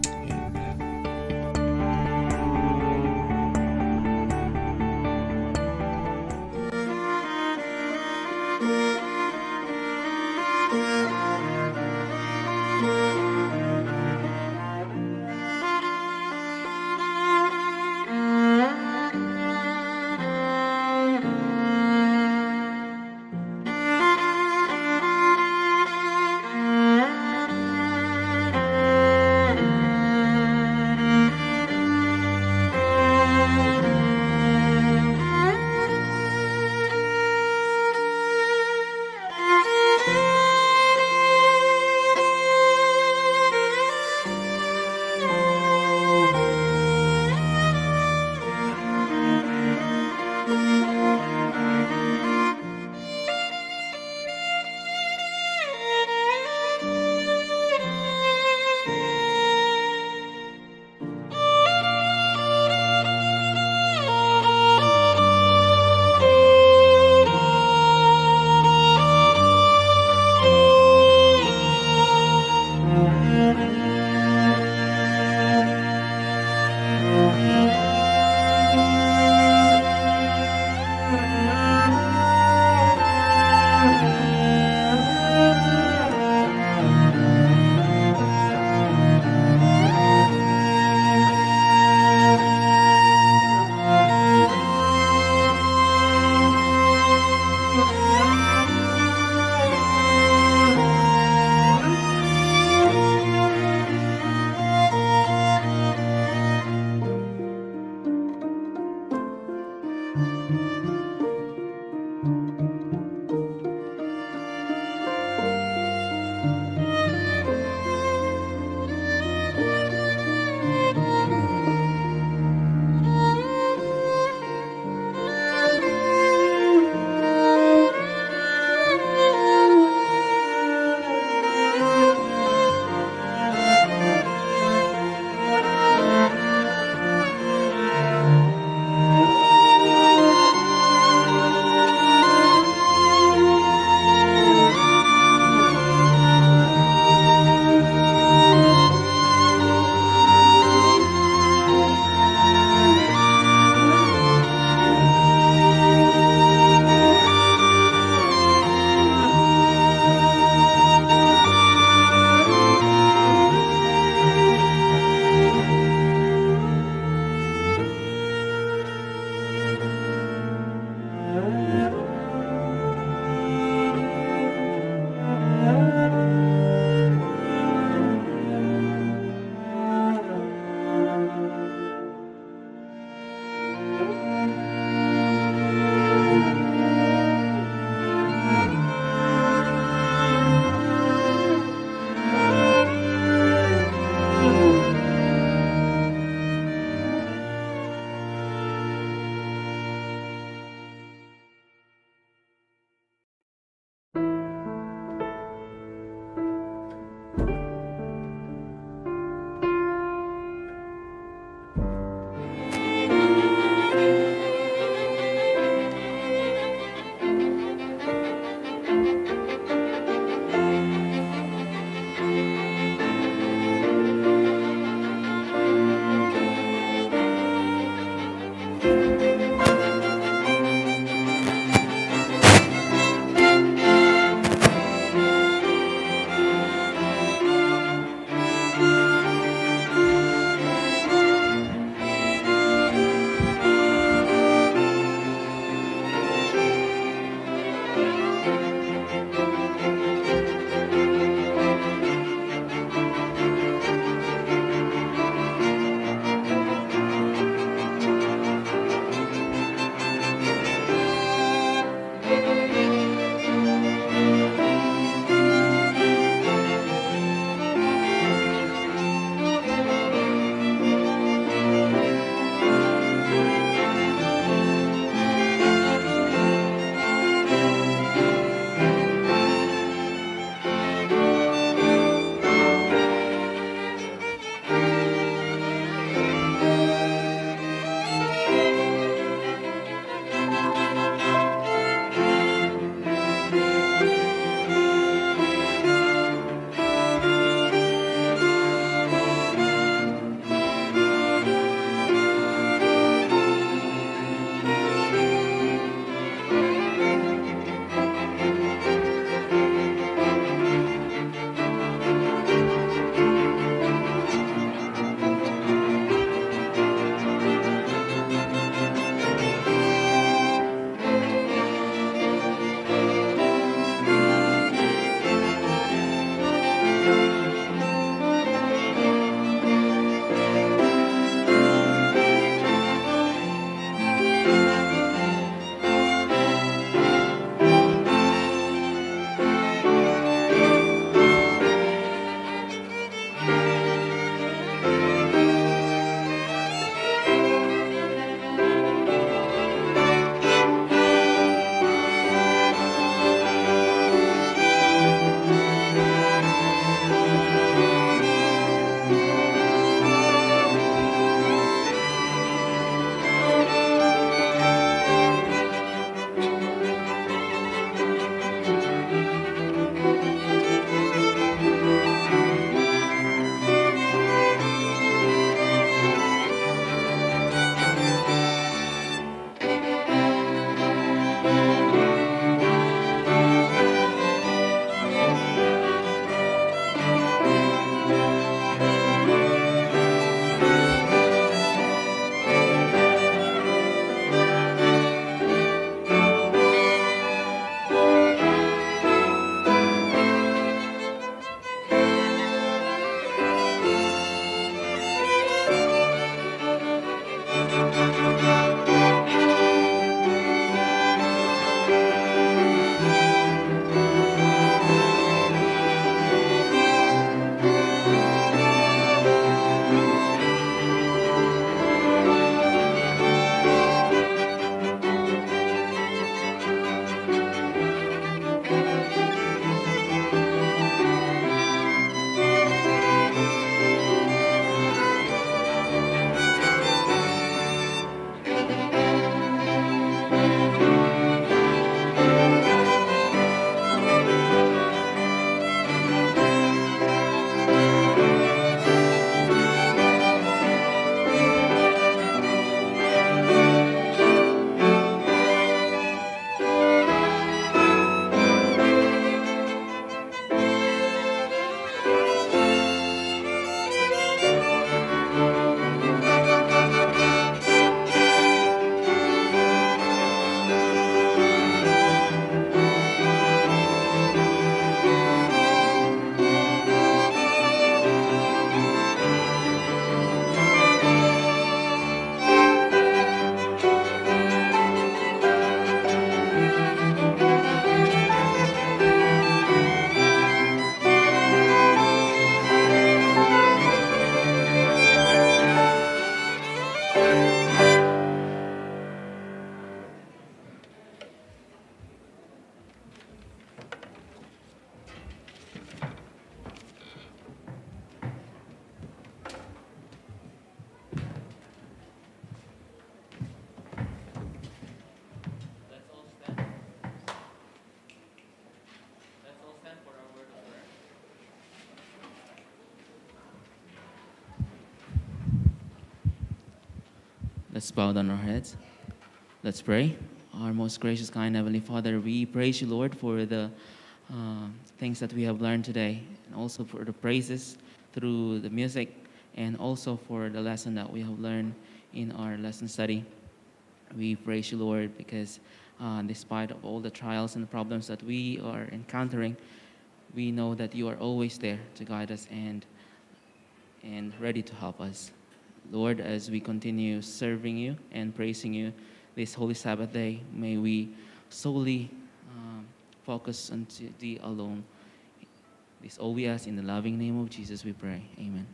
Let's bow down our heads. Let's pray. Our most gracious, kind Heavenly Father, we praise you, Lord, for the uh, things that we have learned today, and also for the praises through the music, and also for the lesson that we have learned in our lesson study. We praise you, Lord, because uh, despite of all the trials and the problems that we are encountering, we know that you are always there to guide us and and ready to help us. Lord, as we continue serving you and praising you this Holy Sabbath day, may we solely um, focus on thee alone. This all we ask in the loving name of Jesus we pray. Amen.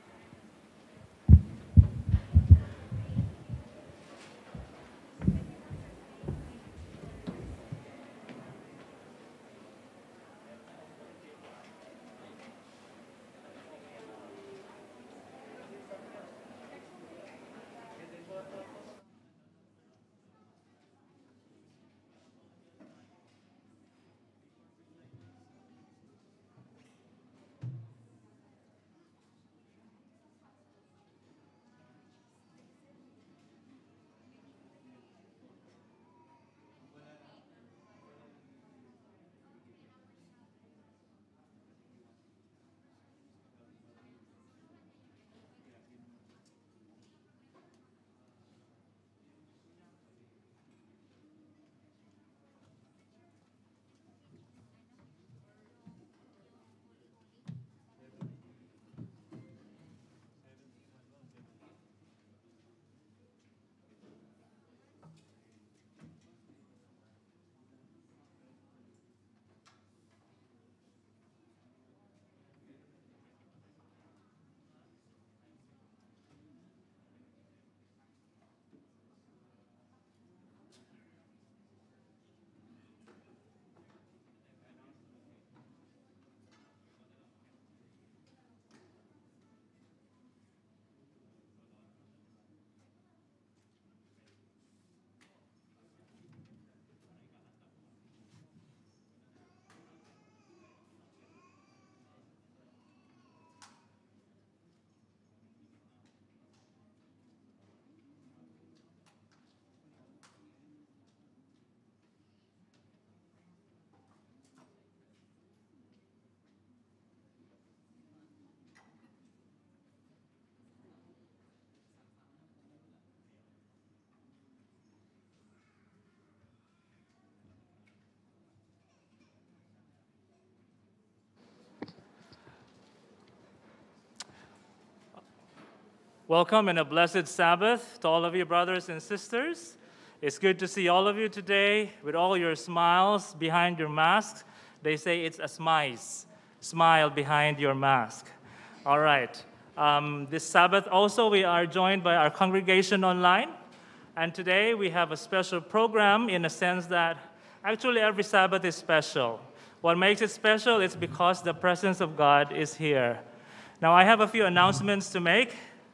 Welcome and a blessed Sabbath to all of you brothers and sisters. It's good to see all of you today with all your smiles behind your masks. They say it's a smize, smile behind your mask. All right. Um, this Sabbath also we are joined by our congregation online. And today we have a special program in a sense that actually every Sabbath is special. What makes it special is because the presence of God is here. Now I have a few announcements to make.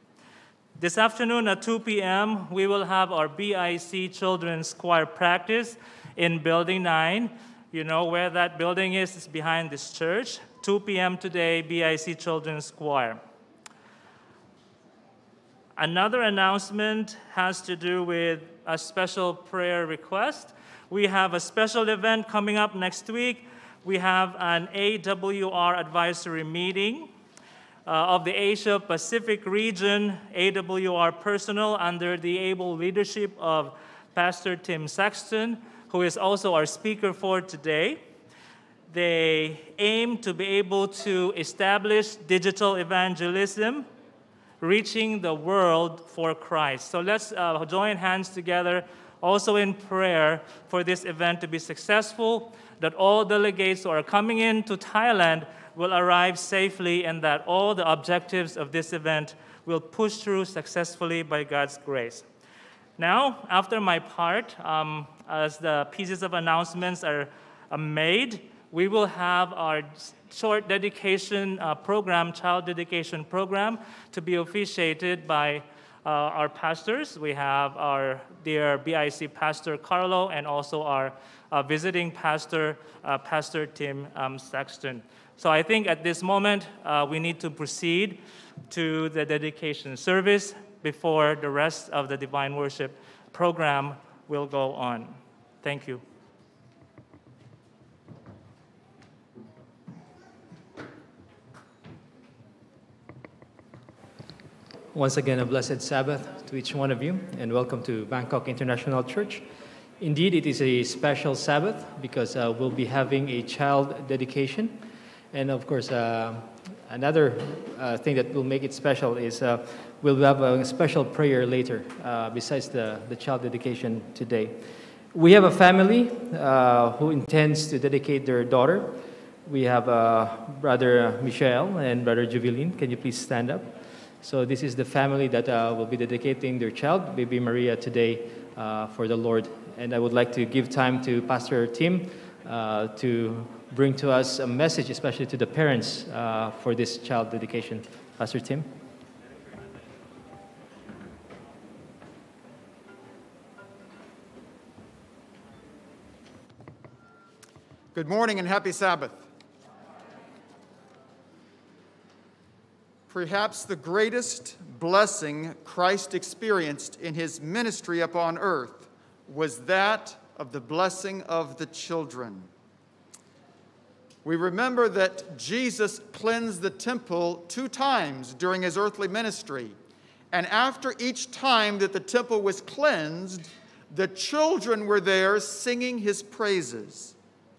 This afternoon at two p.m., we will have our B I C Children's Choir practice in Building nine. You know where that building is? It's behind this church. two p.m. today, B I C Children's Choir. Another announcement has to do with a special prayer request. We have a special event coming up next week. We have an A W R advisory meeting. Uh, of the Asia Pacific region, A W R personnel under the able leadership of Pastor Tim Saxton, who is also our speaker for today. They aim to be able to establish digital evangelism, reaching the world for Christ. So let's uh, join hands together also in prayer for this event to be successful, that all delegates who are coming into Thailand will arrive safely, and that all the objectives of this event will push through successfully by God's grace. Now, after my part, um, as the pieces of announcements are uh, made, we will have our short dedication uh, program, child dedication program, to be officiated by uh, our pastors. We have our dear B I C Pastor Carlo and also our uh, visiting pastor, uh, Pastor Tim um, Saxton. So I think at this moment, uh, we need to proceed to the dedication service. before the rest of the Divine Worship program will go on. Thank you. Once again, a blessed Sabbath to each one of you, and welcome to Bangkok International Church. Indeed, it is a special Sabbath because uh, we'll be having a child dedication. And of course, uh, another uh, thing that will make it special is uh, we'll have a special prayer later uh, besides the, the child dedication today. We have a family uh, who intends to dedicate their daughter. We have uh, Brother Michelle and Brother Juvelin. Can you please stand up? So this is the family that uh, will be dedicating their child, baby Maria, today uh, for the Lord. And I would like to give time to Pastor Tim uh, to bring to us a message, especially to the parents uh, for this child dedication. Pastor Tim. Good morning and happy Sabbath. Perhaps the greatest blessing Christ experienced in his ministry upon earth was that of the blessing of the children. We remember that Jesus cleansed the temple two times during his earthly ministry. And after each time that the temple was cleansed, the children were there singing his praises.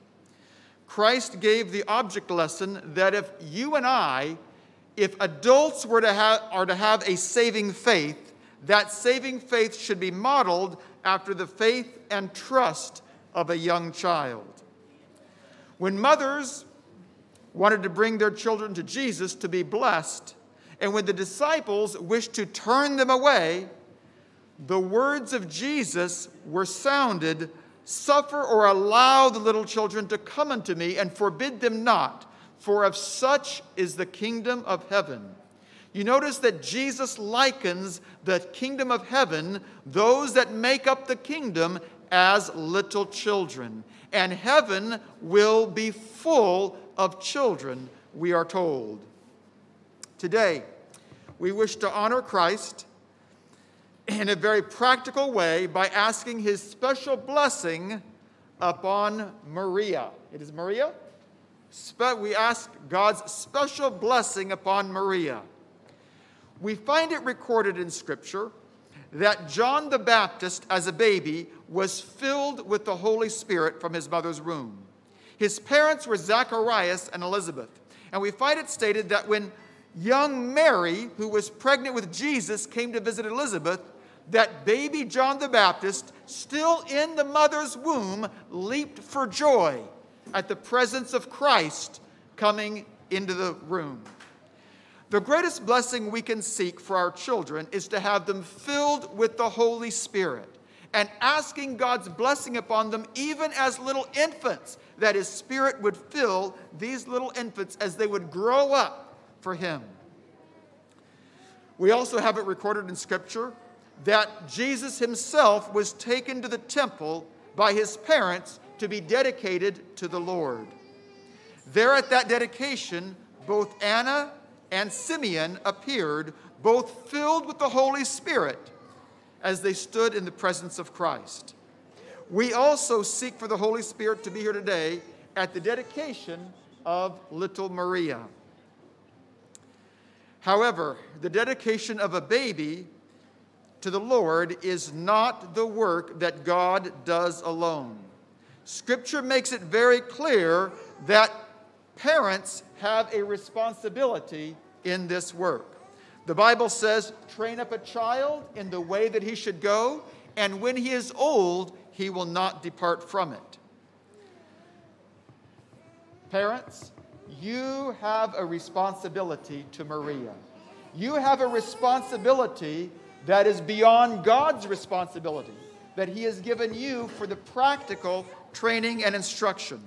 Christ gave the object lesson that if you and I If adults were to have, are to have a saving faith, that saving faith should be modeled after the faith and trust of a young child. When mothers wanted to bring their children to Jesus to be blessed, and when the disciples wished to turn them away, the words of Jesus were sounded, "Suffer or allow the little children to come unto me, and forbid them not. For of such is the kingdom of heaven." You notice that Jesus likens the kingdom of heaven, those that make up the kingdom, as little children. And heaven will be full of children, we are told. Today, we wish to honor Christ in a very practical way by asking his special blessing upon Maria. It is Maria? We ask God's special blessing upon Maria. We find it recorded in Scripture that John the Baptist, as a baby, was filled with the Holy Spirit from his mother's womb. His parents were Zacharias and Elizabeth. And we find it stated that when young Mary, who was pregnant with Jesus, came to visit Elizabeth, that baby John the Baptist, still in the mother's womb, leaped for joy at the presence of Christ coming into the room. The greatest blessing we can seek for our children is to have them filled with the Holy Spirit and asking God's blessing upon them even as little infants, that his Spirit would fill these little infants as they would grow up for him. We also have it recorded in Scripture that Jesus himself was taken to the temple by his parents to be dedicated to the Lord. There at that dedication, both Anna and Simeon appeared, both filled with the Holy Spirit, as they stood in the presence of Christ. We also seek for the Holy Spirit to be here today at the dedication of little Maria. However, the dedication of a baby to the Lord is not the work that God does alone. Scripture makes it very clear that parents have a responsibility in this work. The Bible says, "Train up a child in the way that he should go, and when he is old, he will not depart from it." Parents, you have a responsibility to Maria. You have a responsibility that is beyond God's responsibility, that he has given you for the practical training and instruction.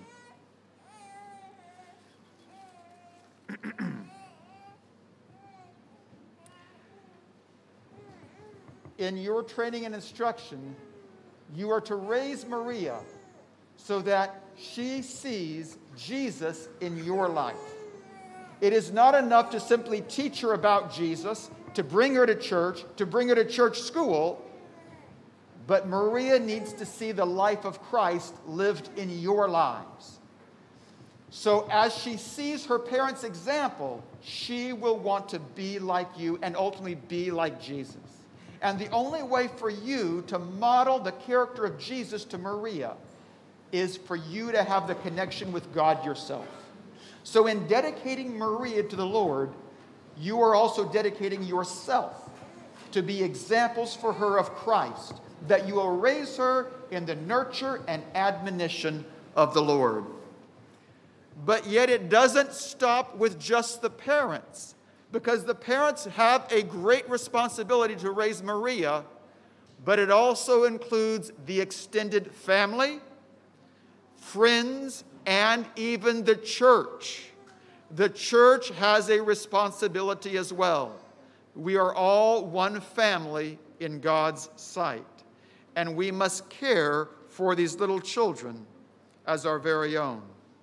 In your training and instruction, you are to raise Maria so that she sees Jesus in your life. It is not enough to simply teach her about Jesus to bring her to church, to bring her to church school, but Maria needs to see the life of Christ lived in your lives. So as she sees her parents' example, she will want to be like you and ultimately be like Jesus. And the only way for you to model the character of Jesus to Maria is for you to have the connection with God yourself. So in dedicating Maria to the Lord, you are also dedicating yourself to be examples for her of Christ, that you will raise her in the nurture and admonition of the Lord. But yet it doesn't stop with just the parents, because the parents have a great responsibility to raise Maria, but it also includes the extended family, friends, and even the church. The church has a responsibility as well. We are all one family in God's sight, and we must care for these little children as our very own.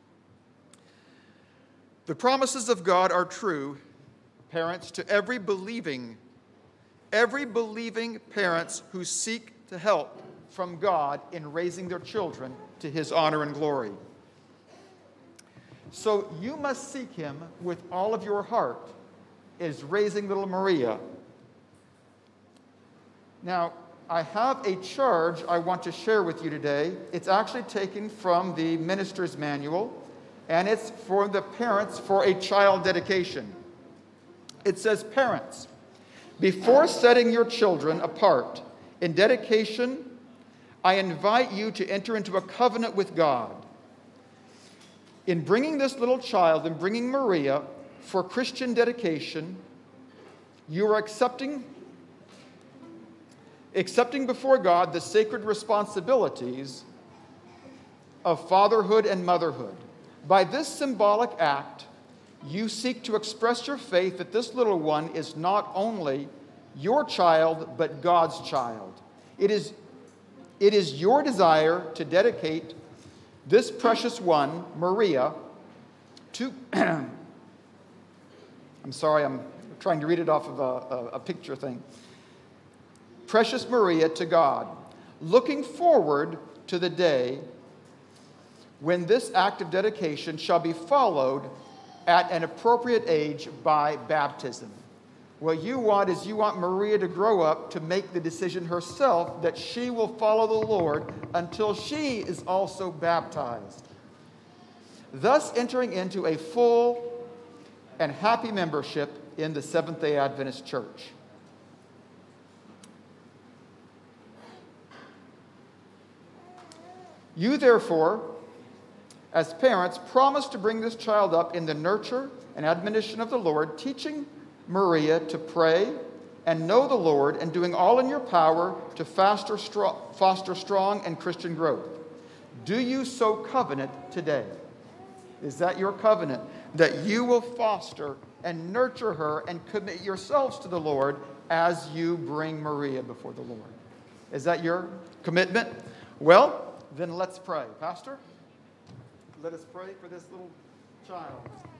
The promises of God are true, parents, to every believing, every believing parents who seek to help from God in raising their children to His honor and glory. So you must seek Him with all of your heart as raising little Maria. Now, I have a charge I want to share with you today. It's actually taken from the minister's manual, and it's for the parents for a child dedication. It says, parents, before setting your children apart in dedication, I invite you to enter into a covenant with God. In bringing this little child and bringing Maria for Christian dedication, you are accepting, accepting before God the sacred responsibilities of fatherhood and motherhood. By this symbolic act, you seek to express your faith that this little one is not only your child, but God's child. It is, it is your desire to dedicate this precious one, Maria, to... I'm sorry, I'm trying to read it off of a, a, a picture thing. Precious Maria to God, looking forward to the day when this act of dedication shall be followed at an appropriate age by baptism. What you want is you want Maria to grow up to make the decision herself that she will follow the Lord until she is also baptized, thus entering into a full and happy membership in the Seventh-day Adventist Church. You, therefore, as parents, promise to bring this child up in the nurture and admonition of the Lord, teaching Maria to pray and know the Lord, and doing all in your power to foster strong, foster strong and Christian growth. Do you so covenant today? Is that your covenant? That you will foster and nurture her and commit yourselves to the Lord as you bring Maria before the Lord. Is that your commitment? Well, then let's pray. Pastor, let us pray for this little child.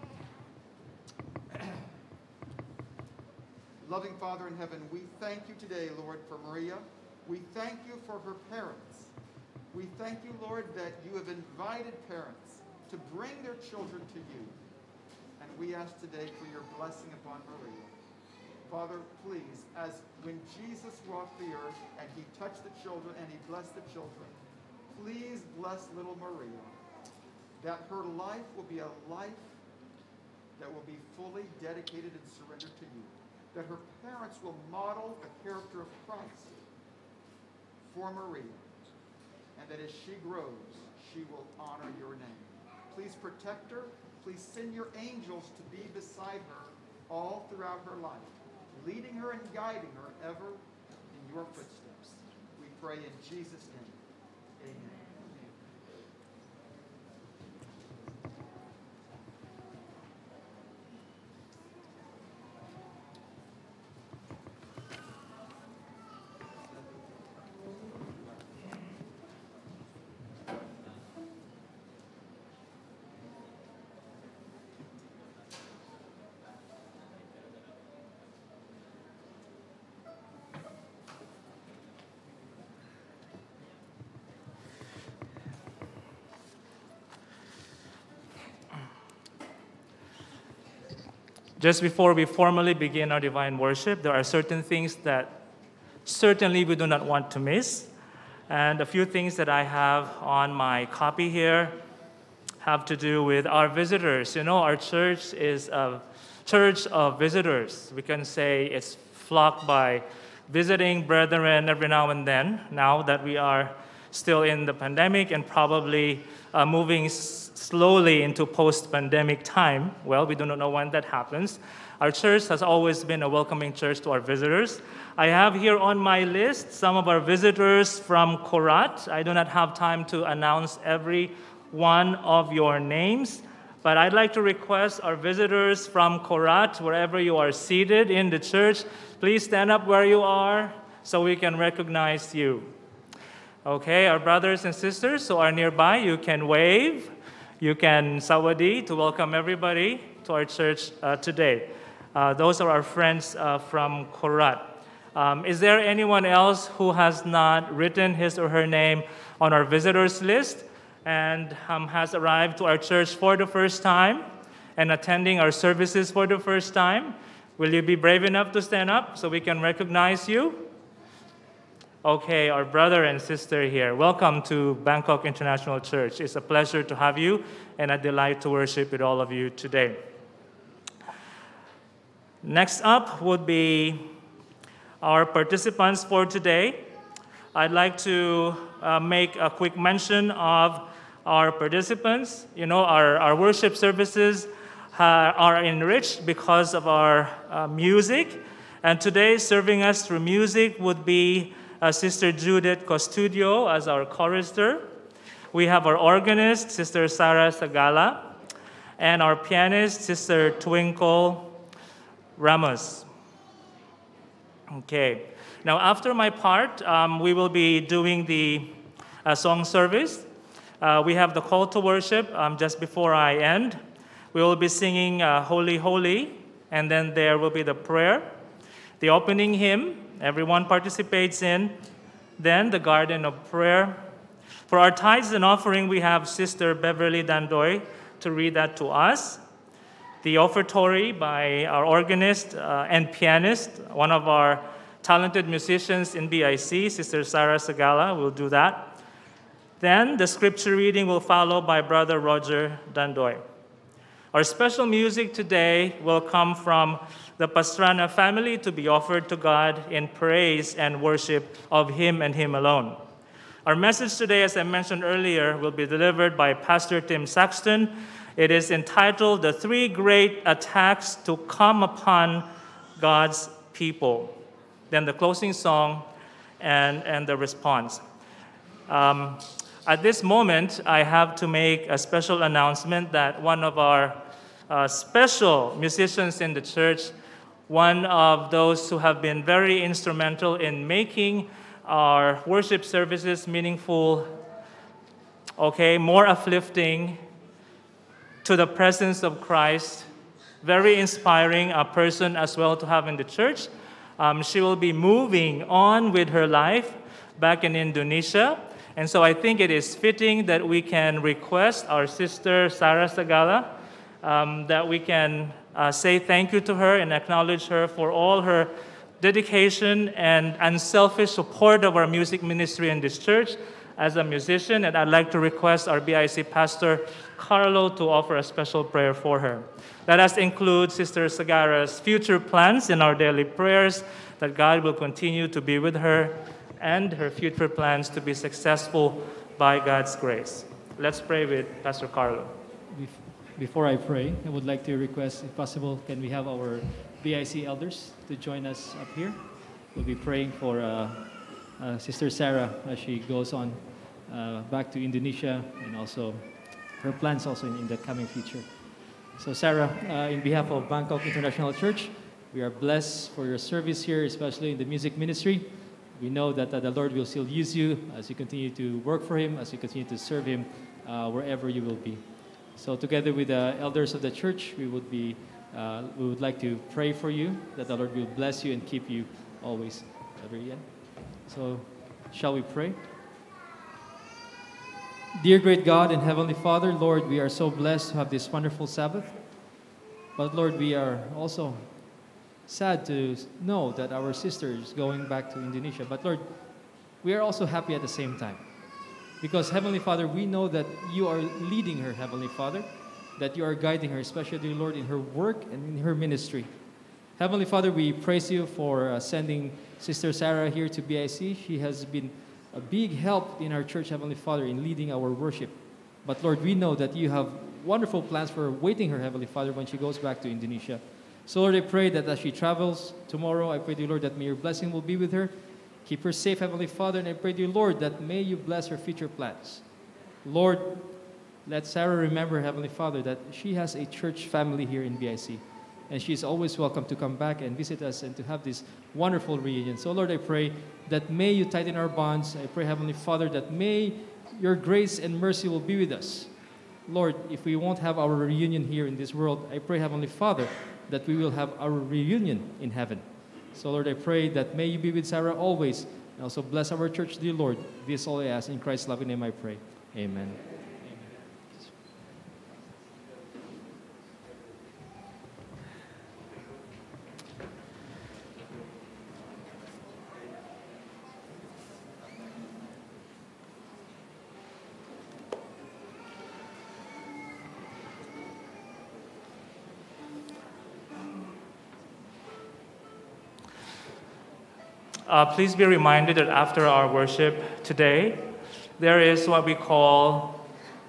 Loving Father in heaven, we thank you today, Lord, for Maria. We thank you for her parents. We thank you, Lord, that you have invited parents to bring their children to you. And we ask today for your blessing upon Maria. Father, please, as when Jesus walked the earth and he touched the children and he blessed the children, please bless little Maria, that her life will be a life that will be fully dedicated and surrendered to you, that her parents will model the character of Christ for Maria, and that as she grows, she will honor your name. Please protect her. Please send your angels to be beside her all throughout her life, leading her and guiding her ever in your footsteps. We pray in Jesus' name. Amen. Just before we formally begin our divine worship, there are certain things that certainly we do not want to miss. And a few things that I have on my copy here have to do with our visitors. You know, our church is a church of visitors. We can say it's flocked by visiting brethren every now and then, now that we are still in the pandemic and probably uh, moving s- slowly into post-pandemic time. Well, we do not know when that happens. Our church has always been a welcoming church to our visitors. I have here on my list some of our visitors from Korat. I do not have time to announce every one of your names, but I'd like to request our visitors from Korat, wherever you are seated in the church, please stand up where you are so we can recognize you. Okay, our brothers and sisters who are nearby, you can wave, you can sawadi to welcome everybody to our church uh, today. Uh, those are our friends uh, from Korat. Um, is there anyone else who has not written his or her name on our visitors list and um, has arrived to our church for the first time and attending our services for the first time? Will you be brave enough to stand up so we can recognize you? Okay, our brother and sister here, welcome to Bangkok International Church. It's a pleasure to have you and a delight to worship with all of you today. Next up would be our participants for today. I'd like to uh, make a quick mention of our participants. You know, our, our worship services uh, are enriched because of our uh, music. And today, serving us through music would be uh, Sister Judith Costudio as our chorister. We have our organist, Sister Sarah Sagala, and our pianist, Sister Twinkle Ramos. Okay. Now, after my part, um, we will be doing the uh, song service. Uh, we have the call to worship um, just before I end. We will be singing uh, Holy, Holy, and then there will be the prayer, the opening hymn, everyone participates in, then the garden of prayer. For our tithes and offering, we have Sister Beverly Dandoy to read that to us. The offertory by our organist uh, and pianist, one of our talented musicians in B I C, Sister Sarah Sagala, will do that. Then the scripture reading will follow by Brother Roger Dandoy. Our special music today will come from the Pastrana family to be offered to God in praise and worship of Him and Him alone. Our message today, as I mentioned earlier, will be delivered by Pastor Tim Saxton. It is entitled, The Three Great Attacks to Come Upon God's People. Then the closing song and, and the response. Um, at this moment, I have to make a special announcement that one of our uh, special musicians in the church, one of those who have been very instrumental in making our worship services meaningful, okay, more uplifting to the presence of Christ, very inspiring a person as well to have in the church. Um, she will be moving on with her life back in Indonesia. And so I think it is fitting that we can request our sister Sarah Sagala um, that we can uh, say thank you to her and acknowledge her for all her dedication and unselfish support of our music ministry in this church as a musician. And I'd like to request our B I C pastor, Carlo, to offer a special prayer for her. Let us include Sister Sagara's future plans in our daily prayers, that God will continue to be with her and her future plans to be successful by God's grace. Let's pray with Pastor Carlo. Before I pray, I would like to request, if possible, can we have our B I C elders to join us up here? We'll be praying for uh, uh, Sister Sarah as she goes on uh, back to Indonesia, and also her plans also in, in the coming future. So Sarah, uh, in behalf of Bangkok International Church, we are blessed for your service here, especially in the music ministry. We know that uh, the Lord will still use you as you continue to work for Him, as you continue to serve Him uh, wherever you will be. So together with the elders of the church, we would be, uh, we would like to pray for you, that the Lord will bless you and keep you always. So shall we pray? Dear great God and Heavenly Father, Lord, we are so blessed to have this wonderful Sabbath. But Lord, we are also sad to know that our sister is going back to Indonesia. But Lord, we are also happy at the same time. Because Heavenly Father, we know that you are leading her, Heavenly Father, that you are guiding her, especially, Lord, in her work and in her ministry. Heavenly Father, we praise you for uh, sending Sister Sarah here to B I C. She has been a big help in our church, Heavenly Father, in leading our worship. But Lord, we know that you have wonderful plans for waiting her, Heavenly Father, when she goes back to Indonesia. So Lord, I pray that as she travels tomorrow, I pray to you, Lord, that may your blessing will be with her. Keep her safe, Heavenly Father, and I pray to you, Lord, that may you bless her future plans. Lord, let Sarah remember, Heavenly Father, that she has a church family here in B I C. And she is always welcome to come back and visit us and to have this wonderful reunion. So Lord, I pray that may you tighten our bonds. I pray, Heavenly Father, that may your grace and mercy will be with us. Lord, if we won't have our reunion here in this world, I pray, Heavenly Father, that we will have our reunion in heaven. So Lord, I pray that may you be with Sarah always, and also bless our church, dear Lord. This all I ask in Christ's loving name I pray. Amen. Uh, please be reminded that after our worship today, there is what we call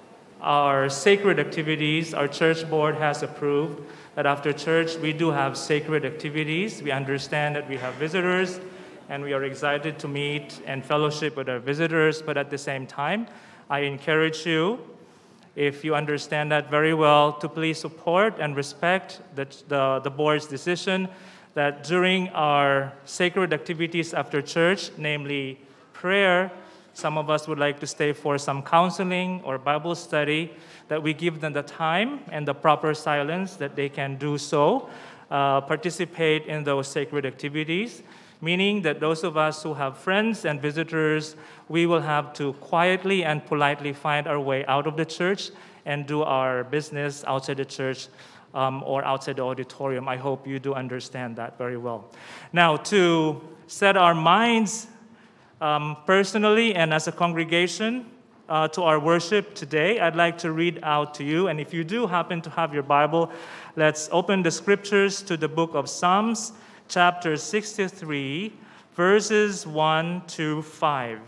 our sacred activities. Our church board has approved that after church we do have sacred activities. We understand that we have visitors and we are excited to meet and fellowship with our visitors, but at the same time, I encourage you, if you understand that very well, to please support and respect the, the, the board's decision that during our sacred activities after church, namely prayer, some of us would like to stay for some counseling or Bible study, that we give them the time and the proper silence that they can do so, uh, participate in those sacred activities, meaning that those of us who have friends and visitors, we will have to quietly and politely find our way out of the church and do our business outside the church Um, or outside the auditorium. I hope you do understand that very well. Now, to set our minds um, personally and as a congregation uh, to our worship today, I'd like to read out to you. And if you do happen to have your Bible, let's open the scriptures to the book of Psalms, chapter sixty-three, verses one to five.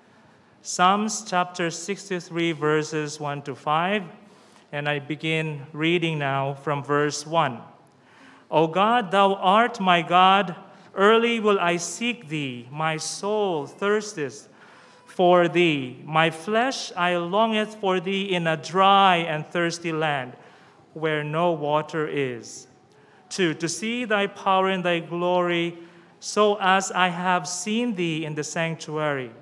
Psalms chapter sixty-three, verses one to five. And I begin reading now from verse one. O God, thou art my God, early will I seek thee. My soul thirsteth for thee. My flesh I longeth for thee in a dry and thirsty land, where no water is. Two, to see thy power and thy glory, so as I have seen thee in the sanctuary.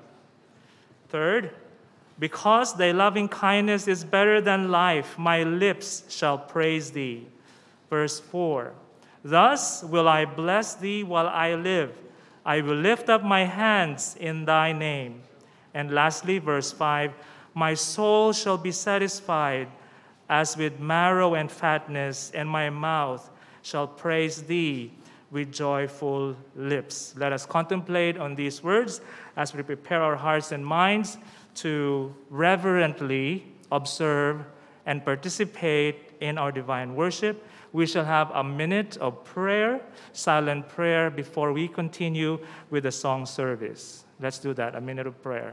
Third, because thy loving kindness is better than life, my lips shall praise thee. Verse four, thus will I bless thee while I live. I will lift up my hands in thy name. And lastly, verse five, my soul shall be satisfied as with marrow and fatness, and my mouth shall praise thee with joyful lips. Let us contemplate on these words as we prepare our hearts and minds to reverently observe and participate in our divine worship. We shall have a minute of prayer, silent prayer, before we continue with the song service. Let's do that, a minute of prayer.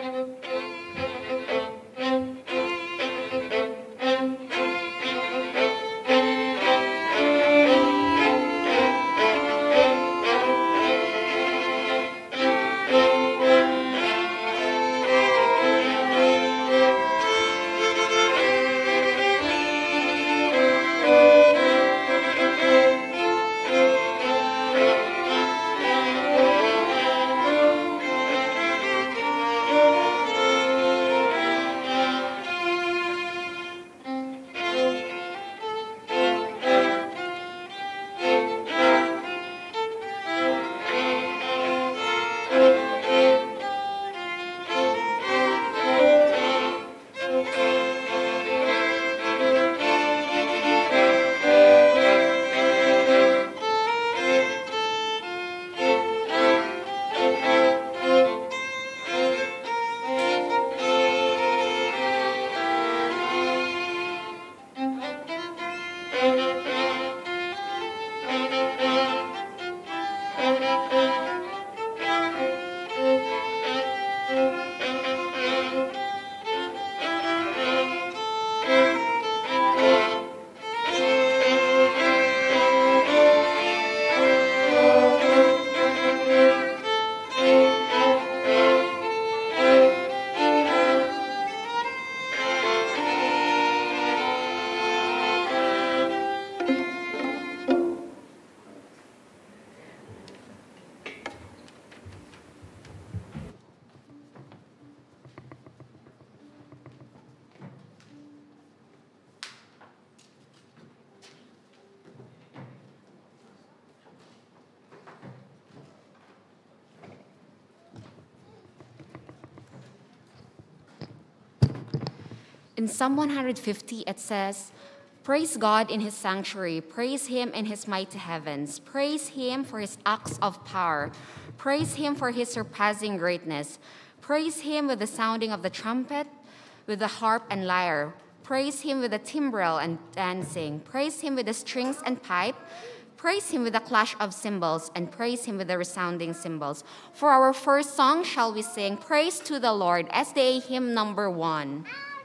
In Psalm one hundred fifty, it says, "Praise God in his sanctuary, praise him in his mighty heavens, praise him for his acts of power, praise him for his surpassing greatness, praise him with the sounding of the trumpet, with the harp and lyre, praise him with the timbrel and dancing, praise him with the strings and pipe, praise him with the clash of cymbals, and praise him with the resounding cymbals." For our first song, shall we sing Praise to the Lord, S D A hymn number one.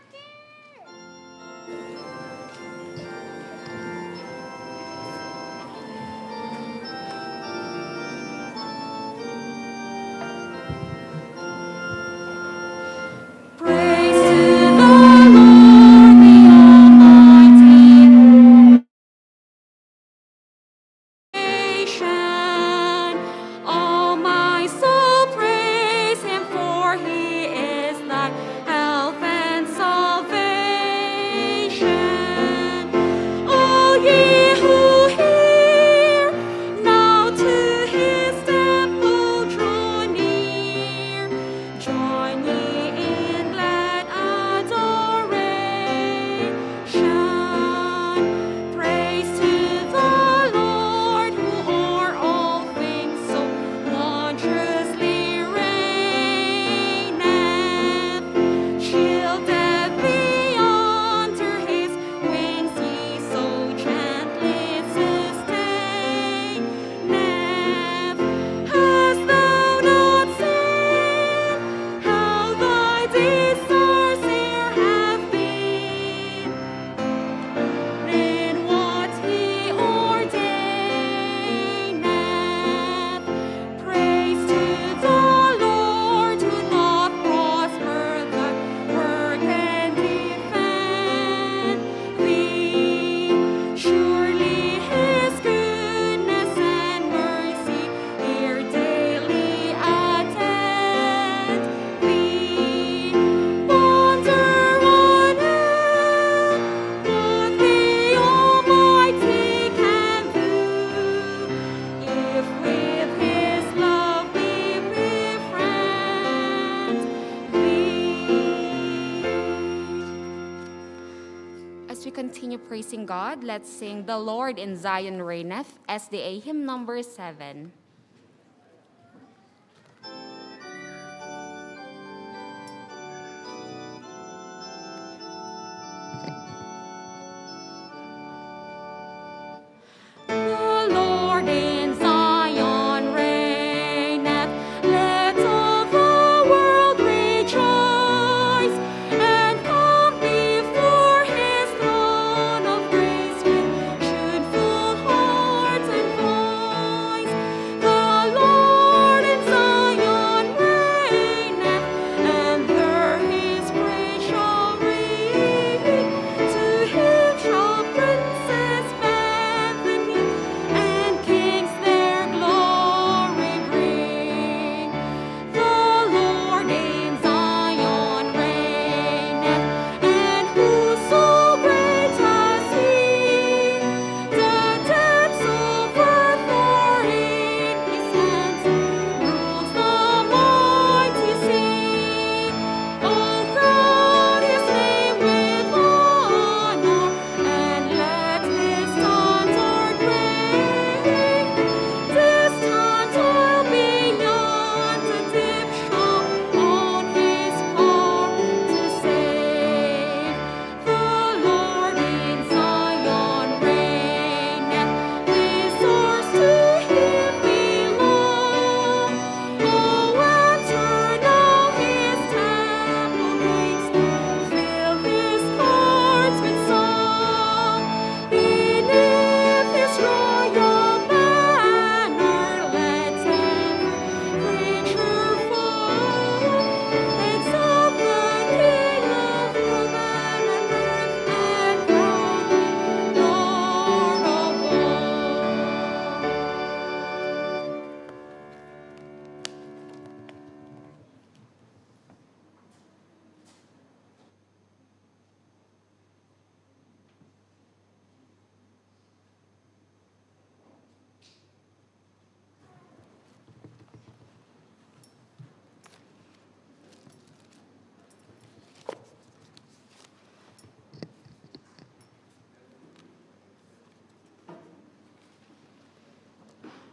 Continue praising God, let's sing "The Lord in Zion Reigneth," S D A hymn number seven. The Lord in Zion reigneth, let all the world rejoice.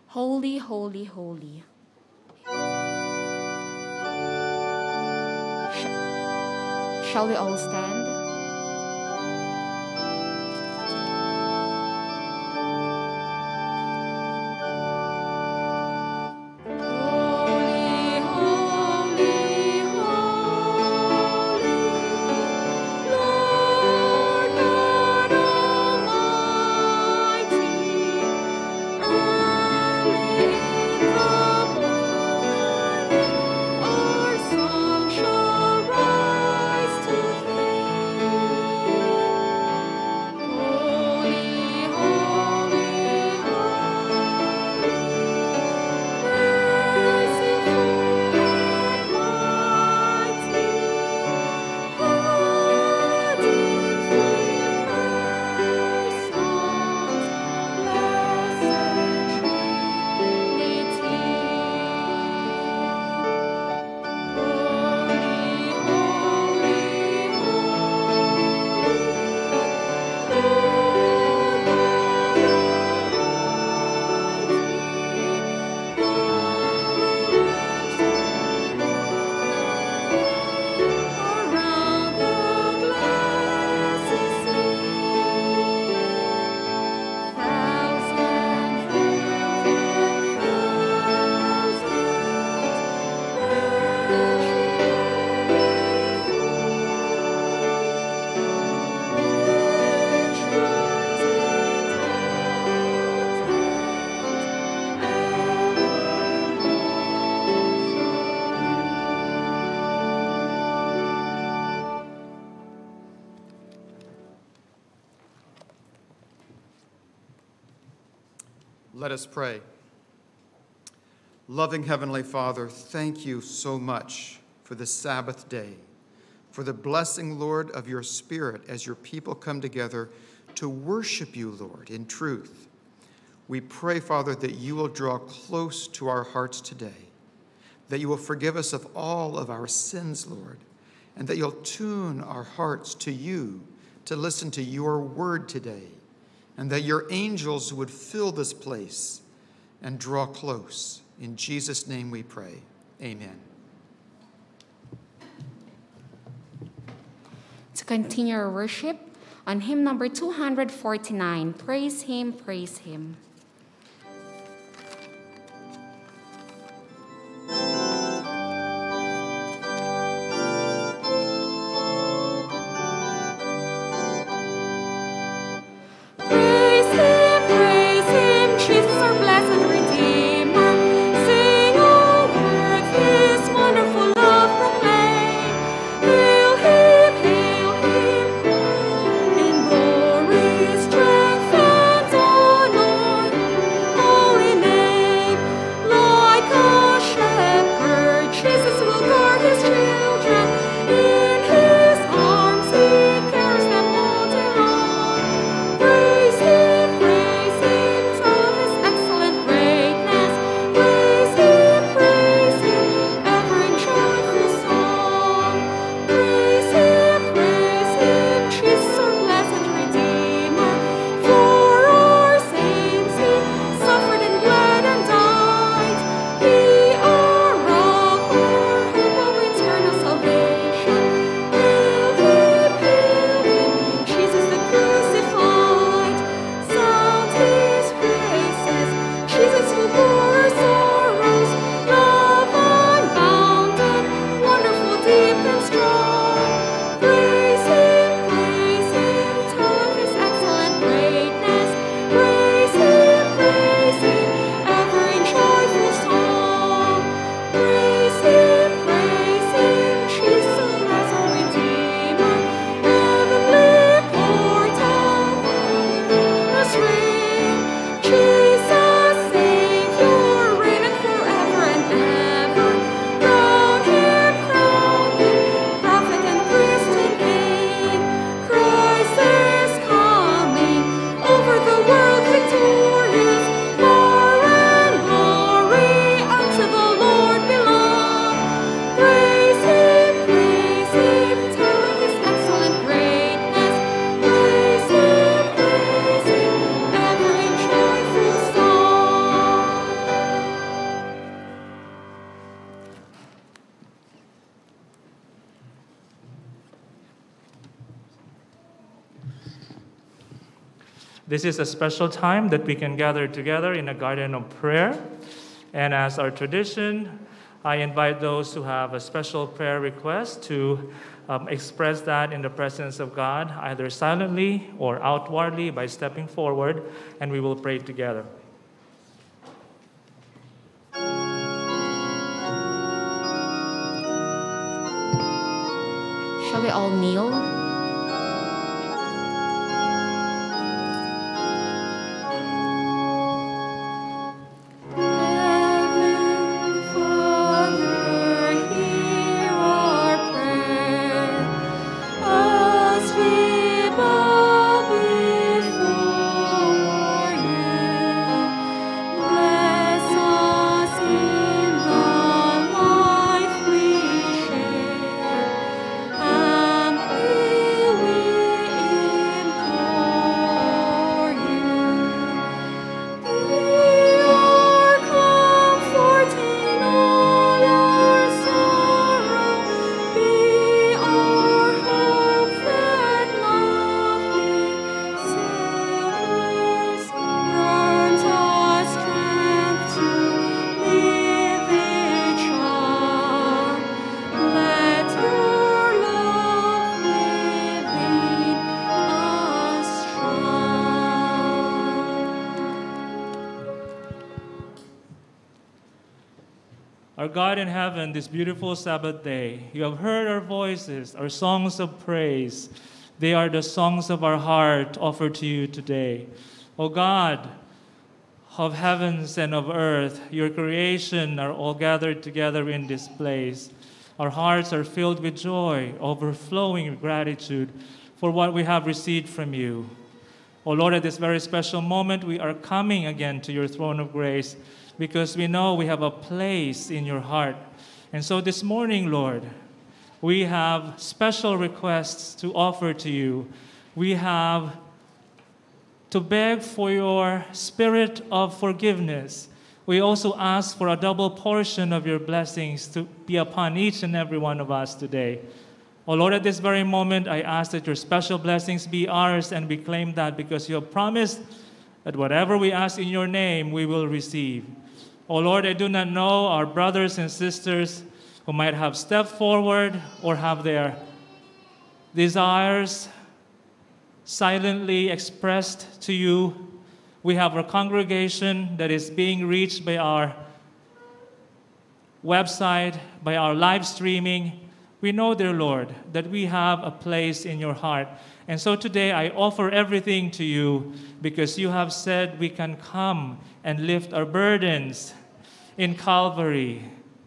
Holy, holy, holy. Sh- shall we all stand? Let us pray. Loving Heavenly Father, thank you so much for the Sabbath day, for the blessing, Lord, of your Spirit as your people come together to worship you, Lord, in truth. We pray, Father, that you will draw close to our hearts today, that you will forgive us of all of our sins, Lord, and that you'll tune our hearts to you to listen to your word today, and that your angels would fill this place and draw close. In Jesus' name we pray. Amen. To continue our worship, on hymn number two hundred forty-nine, Praise Him, Praise Him. Strength and honor. This is a special time that we can gather together in a garden of prayer. And as our tradition, I invite those who have a special prayer request to um, express that in the presence of God, either silently or outwardly by stepping forward, and we will pray together. Shall we all kneel? Our God in heaven, this beautiful Sabbath day, you have heard our voices, our songs of praise. They are the songs of our heart offered to you today. O God of heavens and of earth, your creation are all gathered together in this place. Our hearts are filled with joy, overflowing with gratitude for what we have received from you. O Lord, at this very special moment, we are coming again to your throne of grace, because we know we have a place in your heart. And so this morning, Lord, we have special requests to offer to you. We have to beg for your spirit of forgiveness. We also ask for a double portion of your blessings to be upon each and every one of us today. Oh Lord, at this very moment, I ask that your special blessings be ours, and we claim that because you have promised that whatever we ask in your name, we will receive. Oh Lord, I do not know our brothers and sisters who might have stepped forward or have their desires silently expressed to you. We have our congregation that is being reached by our website, by our live streaming. We know, dear Lord, that we have a place in your heart. And so today I offer everything to you because you have said we can come and lift our burdens in Calvary.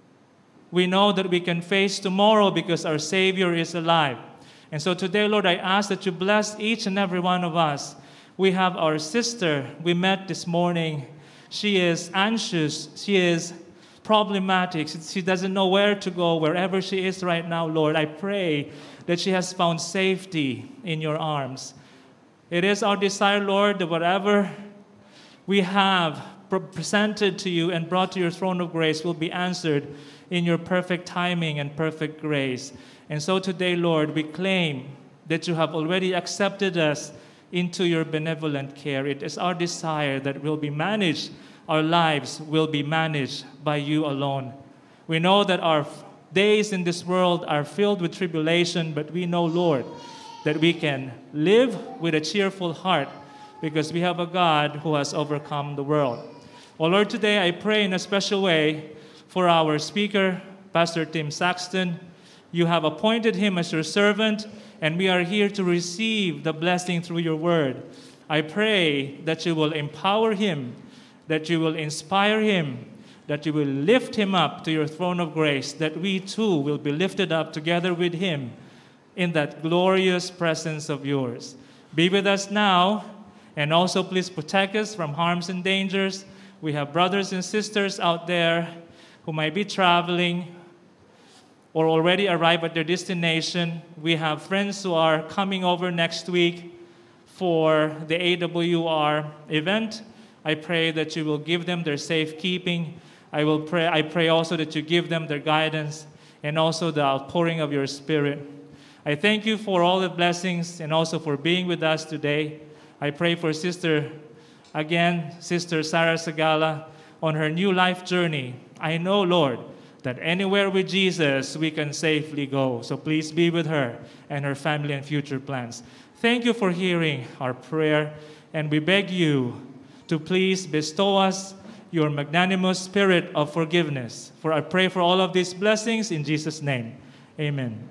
We know that we can face tomorrow because our Savior is alive. And so today, Lord, I ask that you bless each and every one of us. We have our sister we met this morning. She is anxious. She is problematic. She doesn't know where to go, wherever she is right now, Lord. I pray that she has found safety in your arms. It is our desire, Lord, that whatever we have presented to you and brought to your throne of grace will be answered in your perfect timing and perfect grace. And so today, Lord, we claim that you have already accepted us into your benevolent care. It is our desire that we'll be managed, our lives will be managed by you alone. We know that our days in this world are filled with tribulation, but we know, Lord, that we can live with a cheerful heart because we have a God who has overcome the world. Oh Lord, today I pray in a special way for our speaker, Pastor Tim Saxton. You have appointed him as your servant, and we are here to receive the blessing through your word. I pray that you will empower him, that you will inspire him, that you will lift him up to your throne of grace, that we too will be lifted up together with him in that glorious presence of yours. Be with us now, and also please protect us from harms and dangers. We have brothers and sisters out there who might be traveling or already arrived at their destination. We have friends who are coming over next week for the A W R event. I pray that you will give them their safekeeping. I will pray. I pray also that you give them their guidance and also the outpouring of your Spirit. I thank you for all the blessings and also for being with us today. I pray for Sister, again, Sister Sarah Sagala, on her new life journey. I know, Lord, that anywhere with Jesus we can safely go. So please be with her and her family and future plans. Thank you for hearing our prayer, and we beg you to please bestow us your magnanimous spirit of forgiveness. For I pray for all of these blessings in Jesus' name. Amen.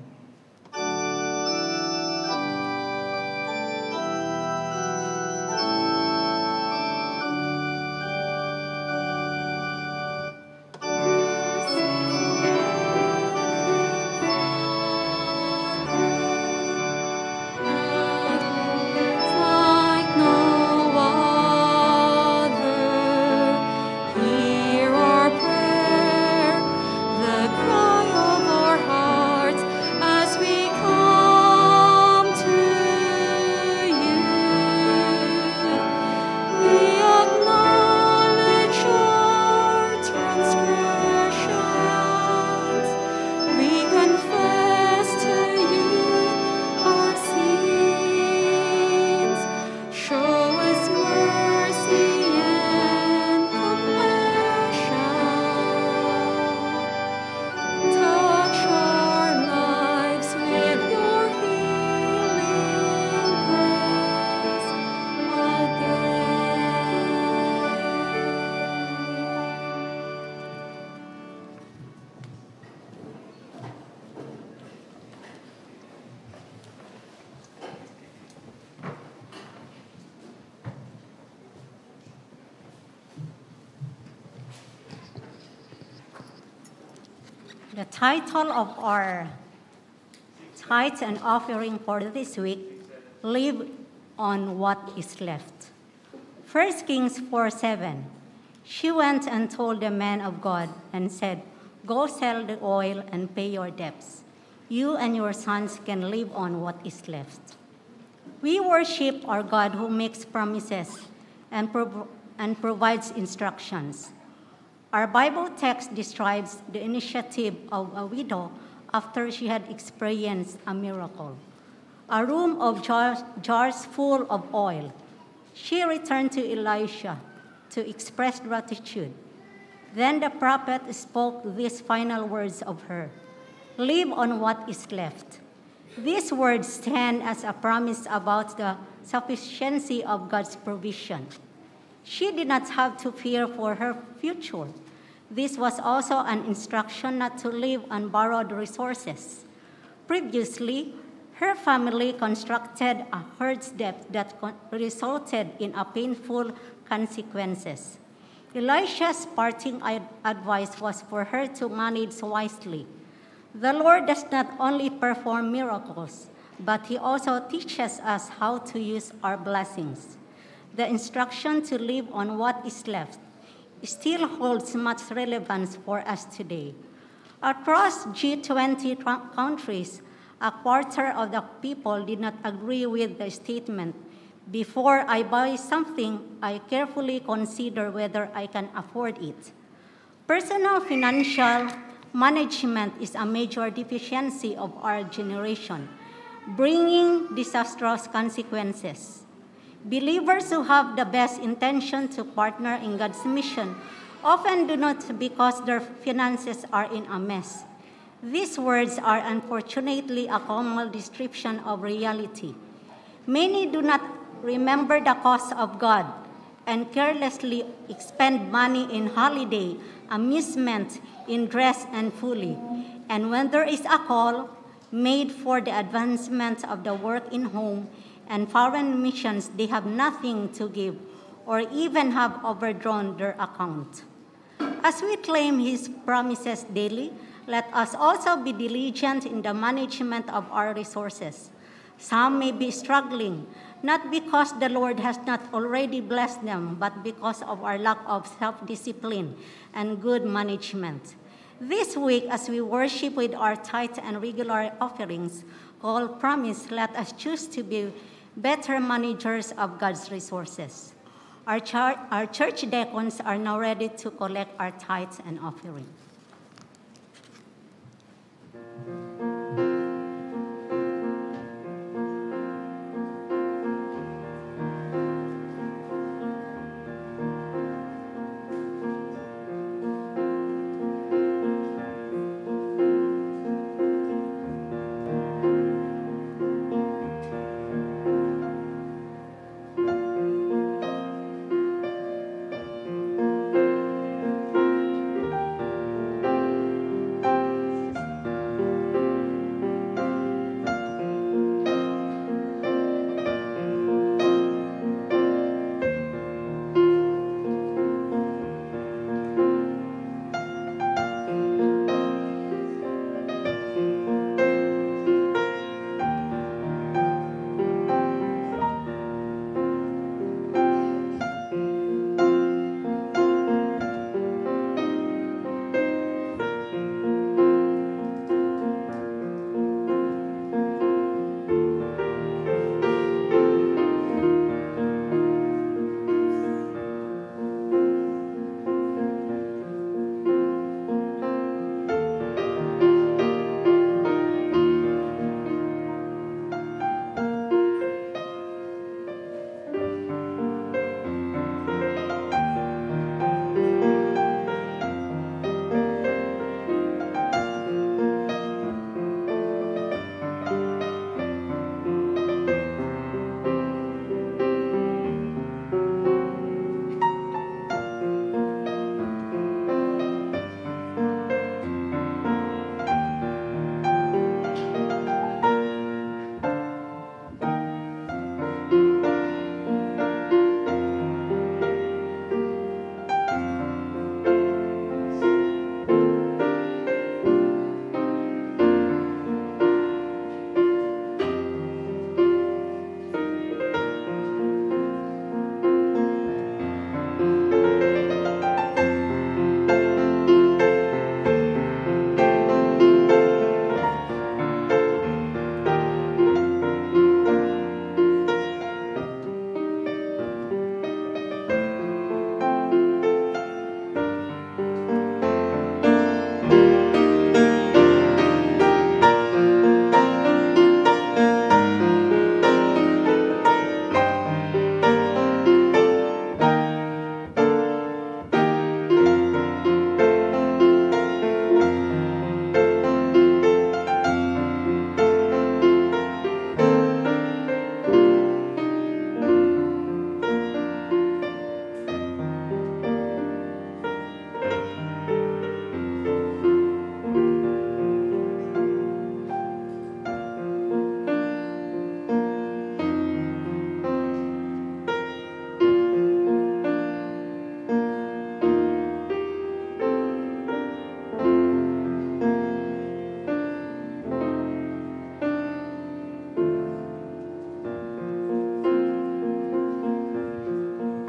The title of our tithe and offering for this week, Live on What is Left. First Kings four seven. She went and told the man of God and said, "Go sell the oil and pay your debts. You and your sons can live on what is left." We worship our God who makes promises and, prov- and provides instructions. Our Bible text describes the initiative of a widow after she had experienced a miracle. A room of jars, jars full of oil. She returned to Elisha to express gratitude. Then the prophet spoke these final words of her: "Live on what is left." These words stand as a promise about the sufficiency of God's provision. She did not have to fear for her future. This was also an instruction not to live on borrowed resources. Previously, her family constructed a herd's debt that resulted in a painful consequences. Elisha's parting advice was for her to manage wisely. The Lord does not only perform miracles, but He also teaches us how to use our blessings. The instruction to live on what is left still holds much relevance for us today. Across G twenty countries, a quarter of the people did not agree with the statement, "Before I buy something, I carefully consider whether I can afford it." Personal financial management is a major deficiency of our generation, bringing disastrous consequences. Believers who have the best intention to partner in God's mission often do not because their finances are in a mess. These words are unfortunately a common description of reality. Many do not remember the cause of God and carelessly expend money in holiday, amusement, in dress and folly. And when there is a call made for the advancement of the work in home and foreign missions, they have nothing to give or even have overdrawn their account. As we claim His promises daily, let us also be diligent in the management of our resources. Some may be struggling, not because the Lord has not already blessed them, but because of our lack of self-discipline and good management. This week, as we worship with our tithe and regular offerings, called Promise, let us choose to be better managers of God's resources. Our, char- our church deacons are now ready to collect our tithes and offering.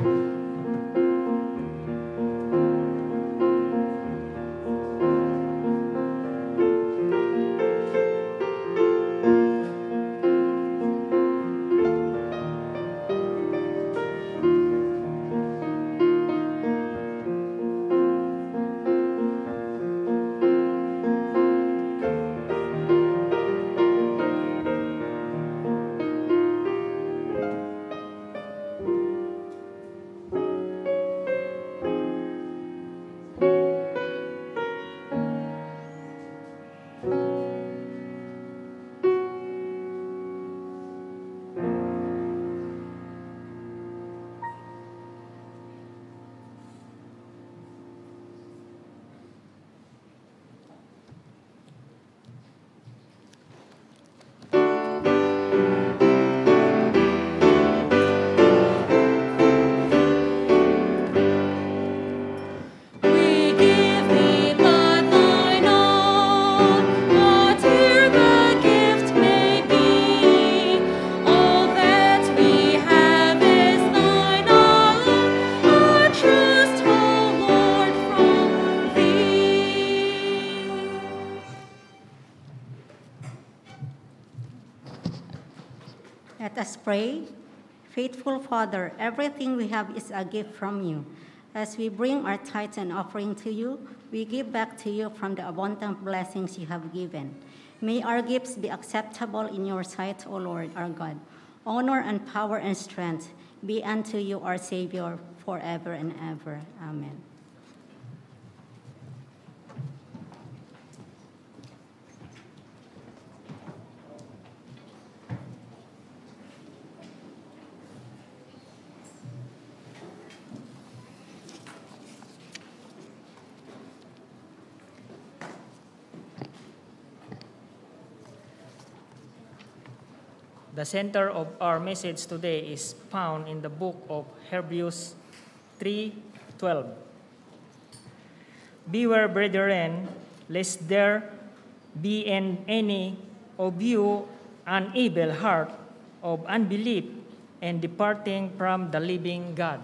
Let us pray. Faithful Father, everything we have is a gift from you. As we bring our tithes and offering to you, we give back to you from the abundant blessings you have given. May our gifts be acceptable in your sight, O Lord, our God. Honor and power and strength be unto you, our Savior, forever and ever. Amen. The center of our message today is found in the book of Hebrews three twelve. Beware, brethren, lest there be in any of you an evil heart of unbelief and departing from the living God.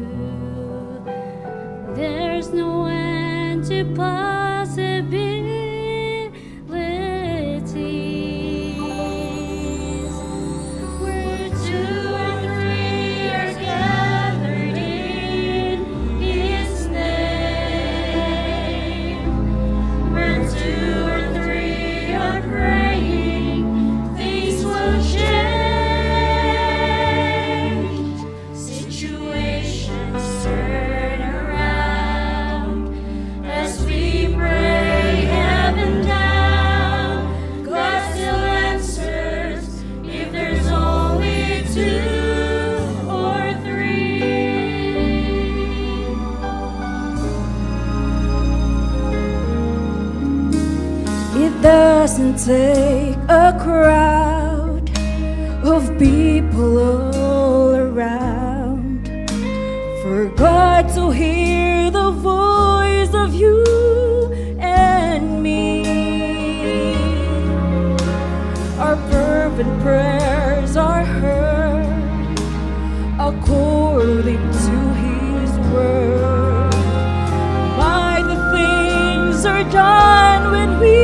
There's no end to possibility. doesn't take a crowd of people all around for God to hear the voice of you and me. Our fervent prayers are heard according to His word. Mighty things are done when we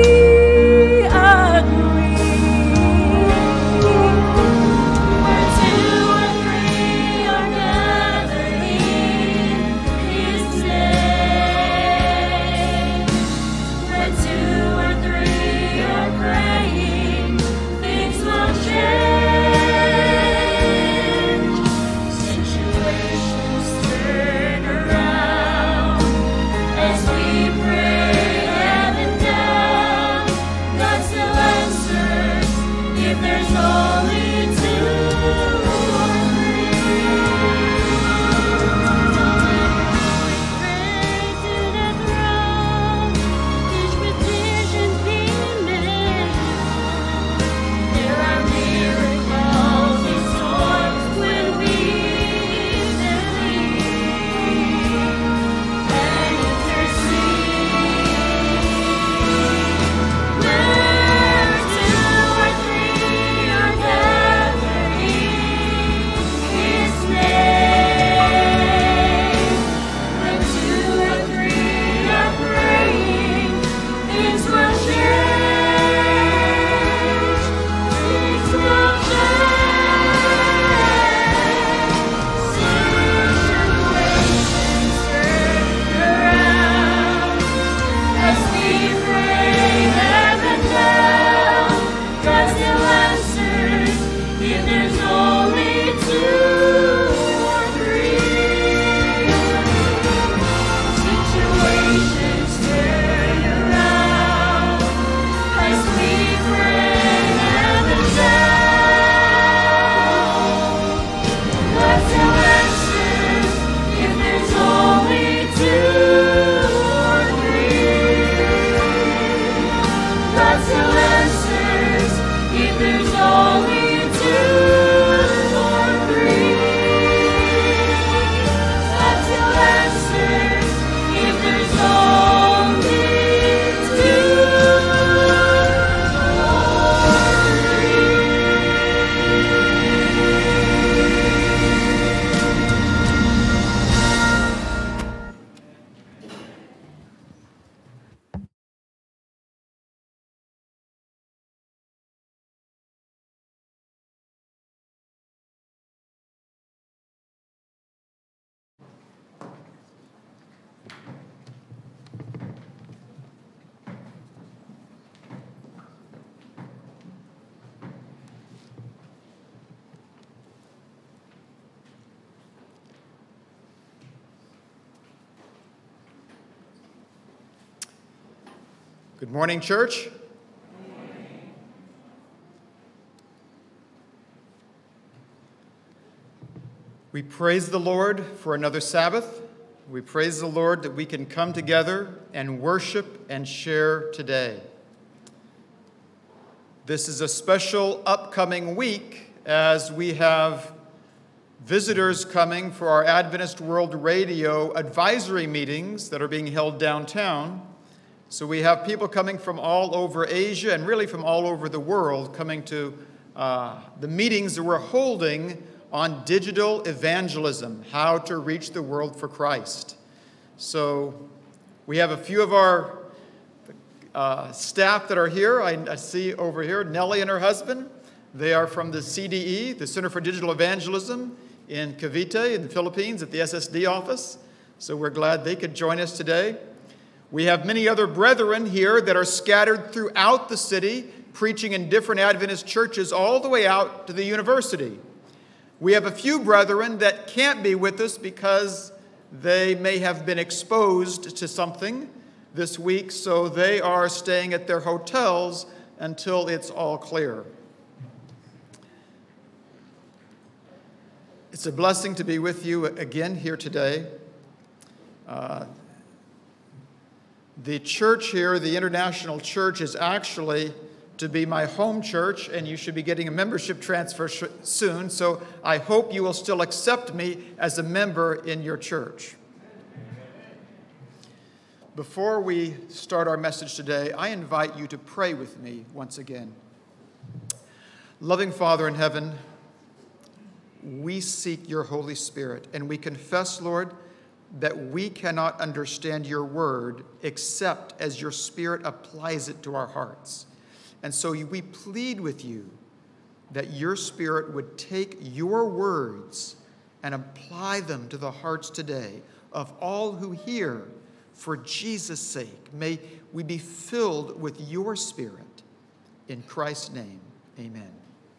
Good morning, church. Good morning. We praise the Lord for another Sabbath. We praise the Lord that we can come together and worship and share today. This is a special upcoming week as we have visitors coming for our Adventist World Radio advisory meetings that are being held downtown. So we have people coming from all over Asia and really from all over the world coming to uh, the meetings that we're holding on digital evangelism, how to reach the world for Christ. So we have a few of our uh, staff that are here. I, I see over here Nellie and her husband. They are from the C D E, the Center for Digital Evangelism in Cavite in the Philippines at the S S D office. So we're glad they could join us today. We have many other brethren here that are scattered throughout the city, preaching in different Adventist churches all the way out to the university. We have a few brethren that can't be with us because they may have been exposed to something this week, so they are staying at their hotels until it's all clear. It's a blessing to be with you again here today. Uh, The church here, the International Church, is actually to be my home church, and you should be getting a membership transfer sh- soon, so I hope you will still accept me as a member in your church. Before we start our message today, I invite you to pray with me once again. Loving Father in heaven, we seek your Holy Spirit, and we confess, Lord, that we cannot understand your word except as your Spirit applies it to our hearts. And so we plead with you that your Spirit would take your words and apply them to the hearts today of all who hear. For Jesus' sake, may we be filled with your Spirit. In Christ's name, amen.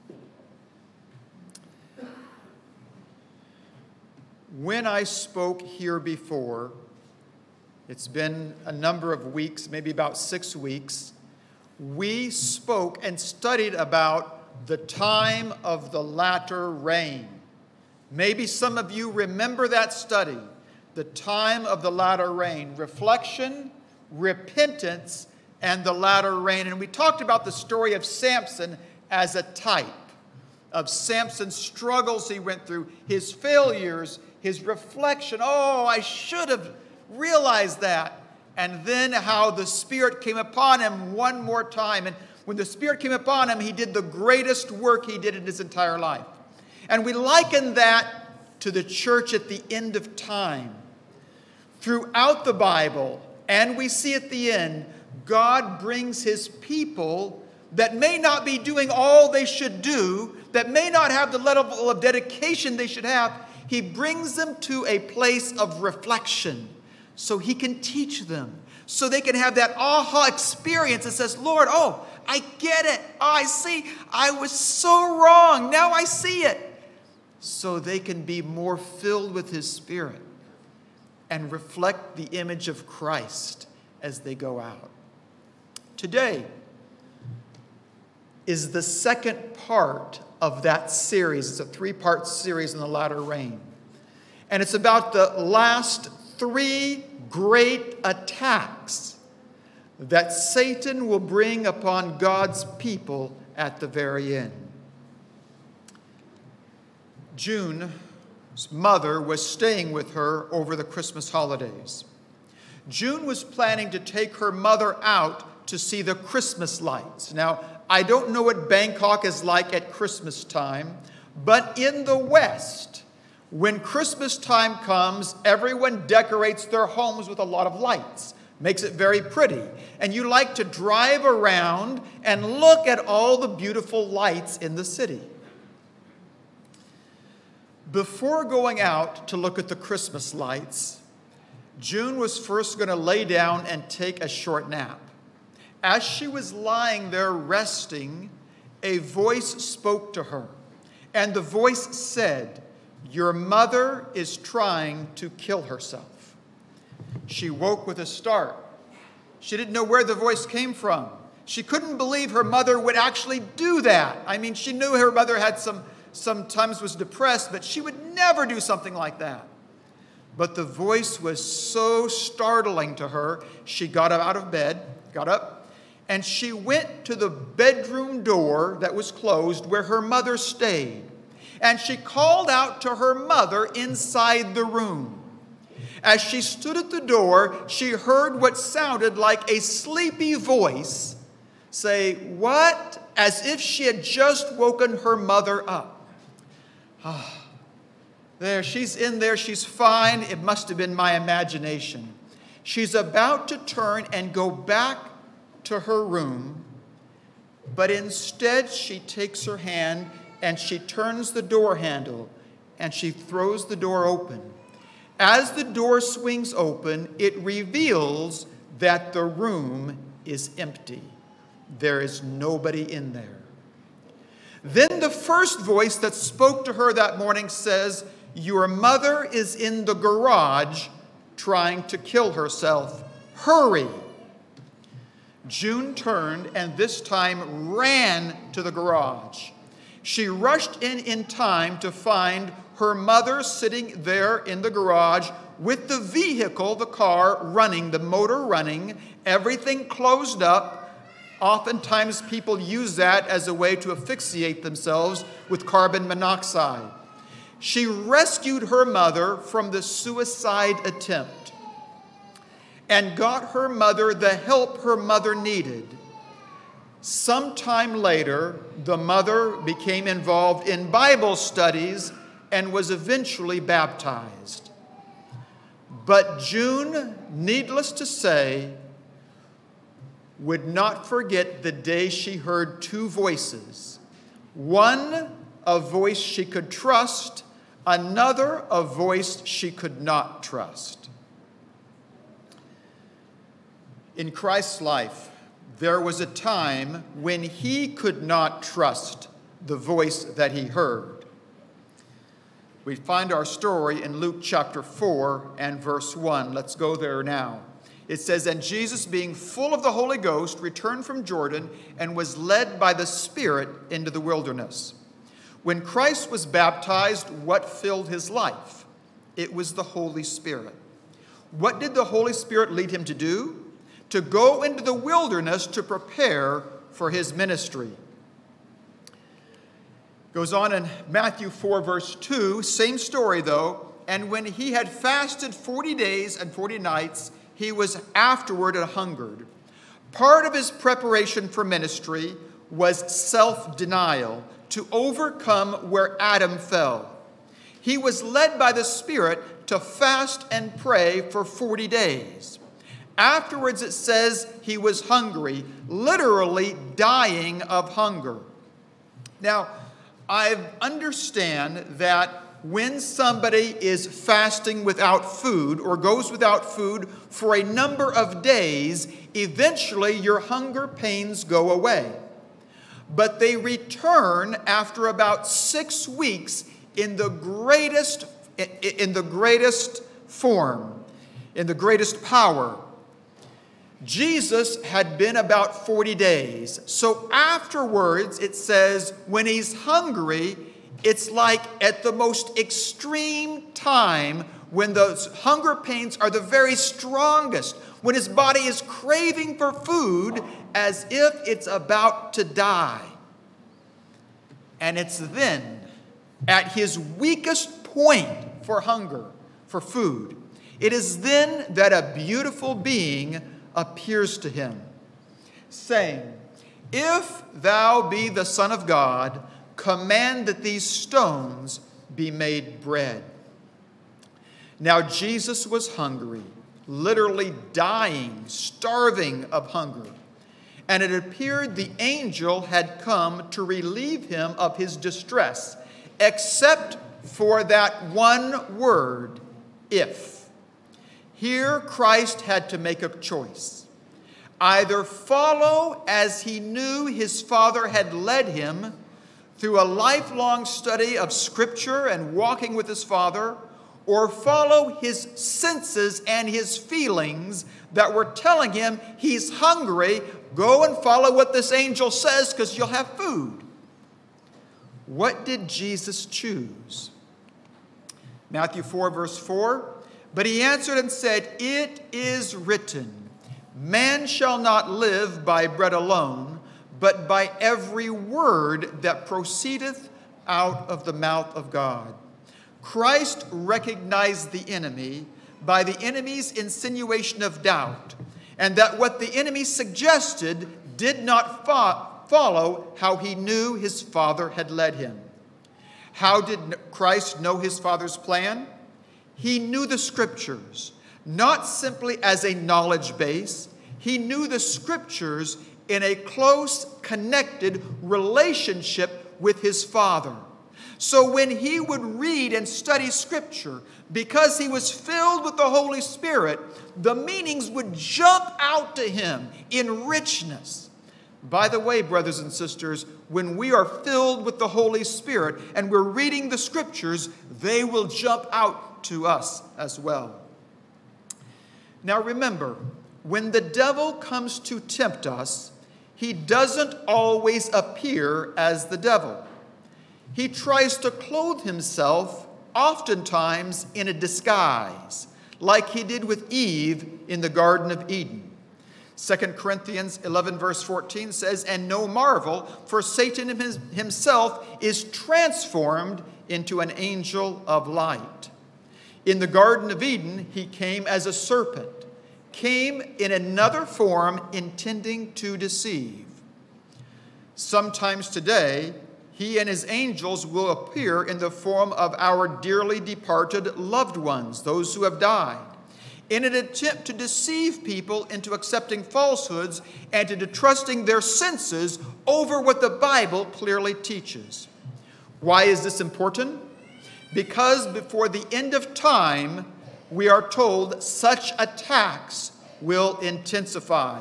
When I spoke here before, it's been a number of weeks, maybe about six weeks, we spoke and studied about the time of the latter rain. Maybe some of you remember that study, the time of the latter rain, reflection, repentance, and the latter rain. And we talked about the story of Samson as a type of Samson's struggles he went through, his failures, his reflection. Oh, I should have realized that. And then how the Spirit came upon him one more time. And when the Spirit came upon him, he did the greatest work he did in his entire life. And we liken that to the church at the end of time. Throughout the Bible, and we see at the end, God brings his people that may not be doing all they should do, that may not have the level of dedication they should have. He brings them to a place of reflection so he can teach them, so they can have that aha experience that says, Lord, oh, I get it. Oh, I see. I was so wrong. Now I see it. So they can be more filled with his Spirit and reflect the image of Christ as they go out. Today is the second part of that series. It's a three-part series in the latter rain. And it's about the last three great attacks that Satan will bring upon God's people at the very end. June's mother was staying with her over the Christmas holidays. June was planning to take her mother out to see the Christmas lights. Now, I don't know what Bangkok is like at Christmas time, but in the West, when Christmas time comes, everyone decorates their homes with a lot of lights. Makes it very pretty. And you like to drive around and look at all the beautiful lights in the city. Before going out to look at the Christmas lights, June was first going to lay down and take a short nap. As she was lying there resting, a voice spoke to her. And the voice said, "Your mother is trying to kill herself." She woke with a start. She didn't know where the voice came from. She couldn't believe her mother would actually do that. I mean, she knew her mother had some, sometimes was depressed, but she would never do something like that. But the voice was so startling to her, she got up out of bed, got up, and she went to the bedroom door that was closed where her mother stayed. And she called out to her mother inside the room. As she stood at the door, she heard what sounded like a sleepy voice say, "What?" as if she had just woken her mother up. Ah, there, she's in there, she's fine. It must have been my imagination. She's about to turn and go back to her room, but instead she takes her hand and she turns the door handle and she throws the door open. As the door swings open, it reveals that the room is empty. There is nobody in there. Then the first voice that spoke to her that morning says, "Your mother is in the garage trying to kill herself. Hurry." June turned and this time ran to the garage. She rushed in in time to find her mother sitting there in the garage with the vehicle, the car running, the motor running, everything closed up. Oftentimes people use that as a way to asphyxiate themselves with carbon monoxide. She rescued her mother from the suicide attempt and got her mother the help her mother needed. Sometime later, the mother became involved in Bible studies and was eventually baptized. But June, needless to say, would not forget the day she heard two voices. One, a voice she could trust, another, a voice she could not trust. In Christ's life, there was a time when he could not trust the voice that he heard. We find our story in Luke chapter four and verse one. Let's go there now. It says, "And Jesus, being full of the Holy Ghost, returned from Jordan and was led by the Spirit into the wilderness." When Christ was baptized, what filled his life? It was the Holy Spirit. What did the Holy Spirit lead him to do? To go into the wilderness to prepare for his ministry. Goes on in Matthew four, verse two, same story though. "And when he had fasted forty days and forty nights, he was afterward and hungered." Part of his preparation for ministry was self-denial, to overcome where Adam fell. He was led by the Spirit to fast and pray for forty days. Afterwards, it says he was hungry, literally dying of hunger. Now, I understand that when somebody is fasting without food or goes without food for a number of days, eventually your hunger pains go away. But they return after about six weeks in the greatest, in the greatest form, in the greatest power. Jesus had been about forty days. So afterwards, it says, when he's hungry, it's like at the most extreme time when those hunger pains are the very strongest, when his body is craving for food as if it's about to die. And it's then, at his weakest point for hunger, for food, it is then that a beautiful being appears to him, saying, "If thou be the Son of God, command that these stones be made bread." Now Jesus was hungry, literally dying, starving of hunger. And it appeared the angel had come to relieve him of his distress, except for that one word, "if." Here Christ had to make a choice. Either follow as he knew his Father had led him through a lifelong study of Scripture and walking with his Father, or follow his senses and his feelings that were telling him he's hungry. Go and follow what this angel says because you'll have food. What did Jesus choose? Matthew four, verse four, "But he answered and said, It is written, man shall not live by bread alone, but by every word that proceedeth out of the mouth of God." Christ recognized the enemy by the enemy's insinuation of doubt, and that what the enemy suggested did not fo- follow how he knew his Father had led him. How did Christ know his Father's plan? He knew the Scriptures, not simply as a knowledge base. He knew the Scriptures in a close, connected relationship with his Father. So when he would read and study Scripture, because he was filled with the Holy Spirit, the meanings would jump out to him in richness. By the way, brothers and sisters, when we are filled with the Holy Spirit and we're reading the Scriptures, they will jump out to us as well. Now remember, when the devil comes to tempt us, he doesn't always appear as the devil. He tries to clothe himself, oftentimes in a disguise, like he did with Eve in the Garden of Eden. Second Corinthians eleven verse fourteen says, "And no marvel, for Satan himself is transformed into an angel of light." In the Garden of Eden, he came as a serpent, came in another form intending to deceive. Sometimes today, he and his angels will appear in the form of our dearly departed loved ones, those who have died, in an attempt to deceive people into accepting falsehoods and to trusting their senses over what the Bible clearly teaches. Why is this important? Because before the end of time, we are told such attacks will intensify.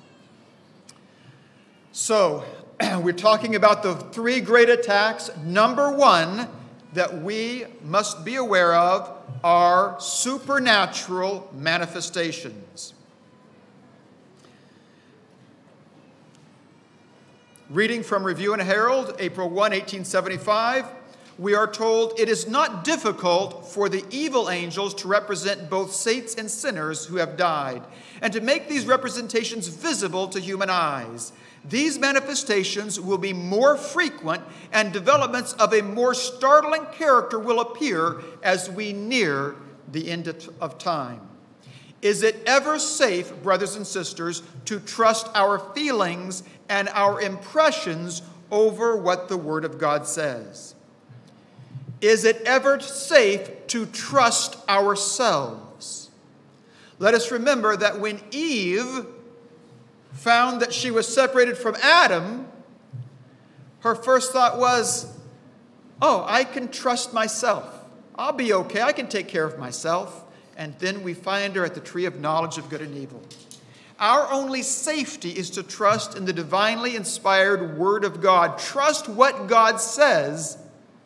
So, we're talking about the three great attacks. Number one that we must be aware of are supernatural manifestations. Reading from Review and Herald, April first, eighteen seventy-five, we are told, "It is not difficult for the evil angels to represent both saints and sinners who have died, and to make these representations visible to human eyes. These manifestations will be more frequent, and developments of a more startling character will appear as we near the end of time." Is it ever safe, brothers and sisters, to trust our feelings and our impressions over what the Word of God says? Is it ever safe to trust ourselves? Let us remember that when Eve found that she was separated from Adam, her first thought was, oh, I can trust myself. I'll be okay. I can take care of myself. And then we find her at the tree of knowledge of good and evil. Our only safety is to trust in the divinely inspired Word of God. Trust what God says,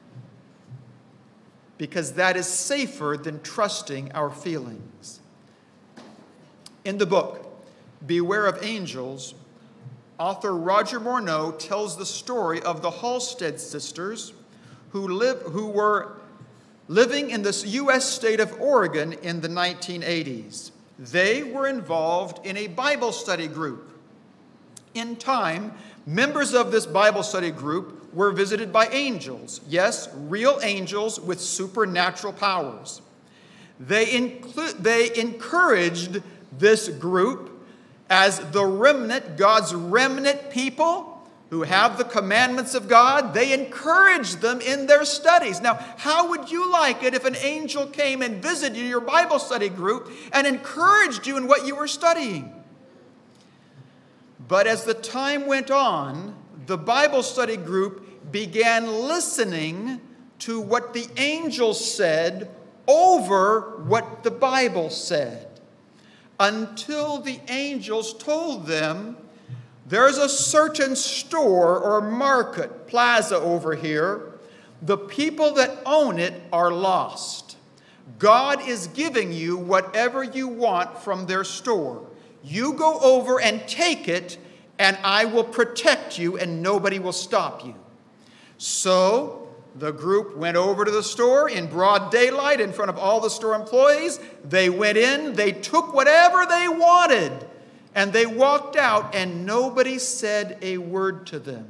because that is safer than trusting our feelings. In the book, Beware of Angels, author Roger Morneau tells the story of the Halstead sisters who, live, who were living in the U S state of Oregon in the nineteen eighties. They were involved in a Bible study group. In time, members of this Bible study group were visited by angels. Yes, real angels with supernatural powers. They, inclu- they encouraged this group as the remnant, God's remnant people who have the commandments of God. They encourage them in their studies. Now, how would you like it if an angel came and visited your Bible study group and encouraged you in what you were studying? But as the time went on, the Bible study group began listening to what the angels said over what the Bible said, until the angels told them, there's a certain store or market, plaza over here. The people that own it are lost. God is giving you whatever you want from their store. You go over and take it, and I will protect you, and nobody will stop you. So the group went over to the store in broad daylight in front of all the store employees. They went in, they took whatever they wanted, and they walked out, and nobody said a word to them.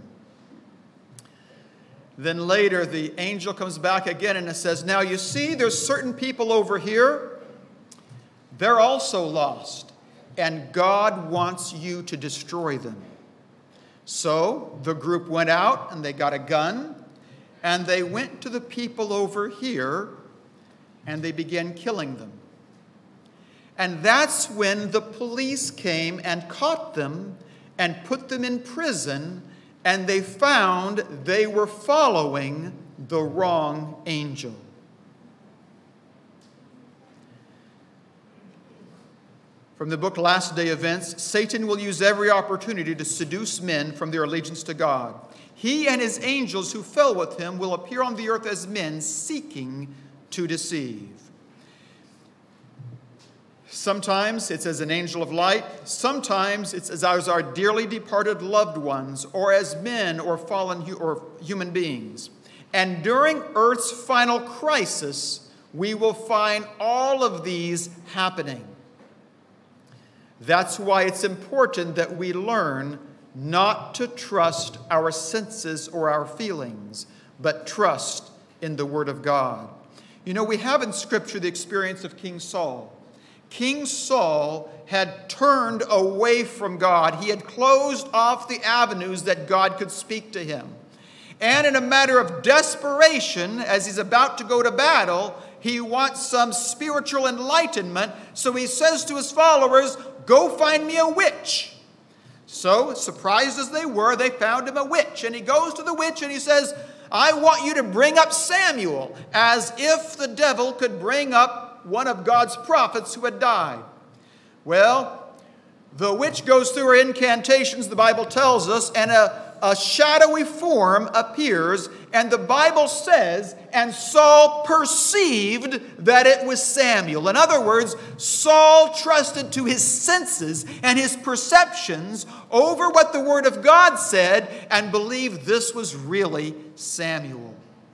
Then later, the angel comes back again and it says, now you see, there's certain people over here. They're also lost, and God wants you to destroy them. So the group went out, and they got a gun, and they went to the people over here, and they began killing them. And that's when the police came and caught them and put them in prison, and they found they were following the wrong angel. From the book Last-day Events, Satan will use every opportunity to seduce men from their allegiance to God. He and his angels who fell with him will appear on the earth as men seeking to deceive. Sometimes it's as an angel of light. Sometimes it's as our dearly departed loved ones, or as men or fallen hu- or human beings. And during earth's final crisis, we will find all of these happening. That's why it's important that we learn not to trust our senses or our feelings, but trust in the Word of God. You know, we have in Scripture the experience of King Saul. King Saul had turned away from God. He had closed off the avenues that God could speak to him. And in a matter of desperation, as he's about to go to battle, he wants some spiritual enlightenment. So he says to his followers, "Go find me a witch." So, surprised as they were, they found him a witch. And he goes to the witch and he says, "I want you to bring up Samuel," as if the devil could bring up one of God's prophets who had died. Well, the witch goes through her incantations, the Bible tells us, and a, a shadowy form appears, and the Bible says, and Saul perceived that it was Samuel. In other words, Saul trusted to his senses and his perceptions over what the Word of God said and believed this was really Samuel.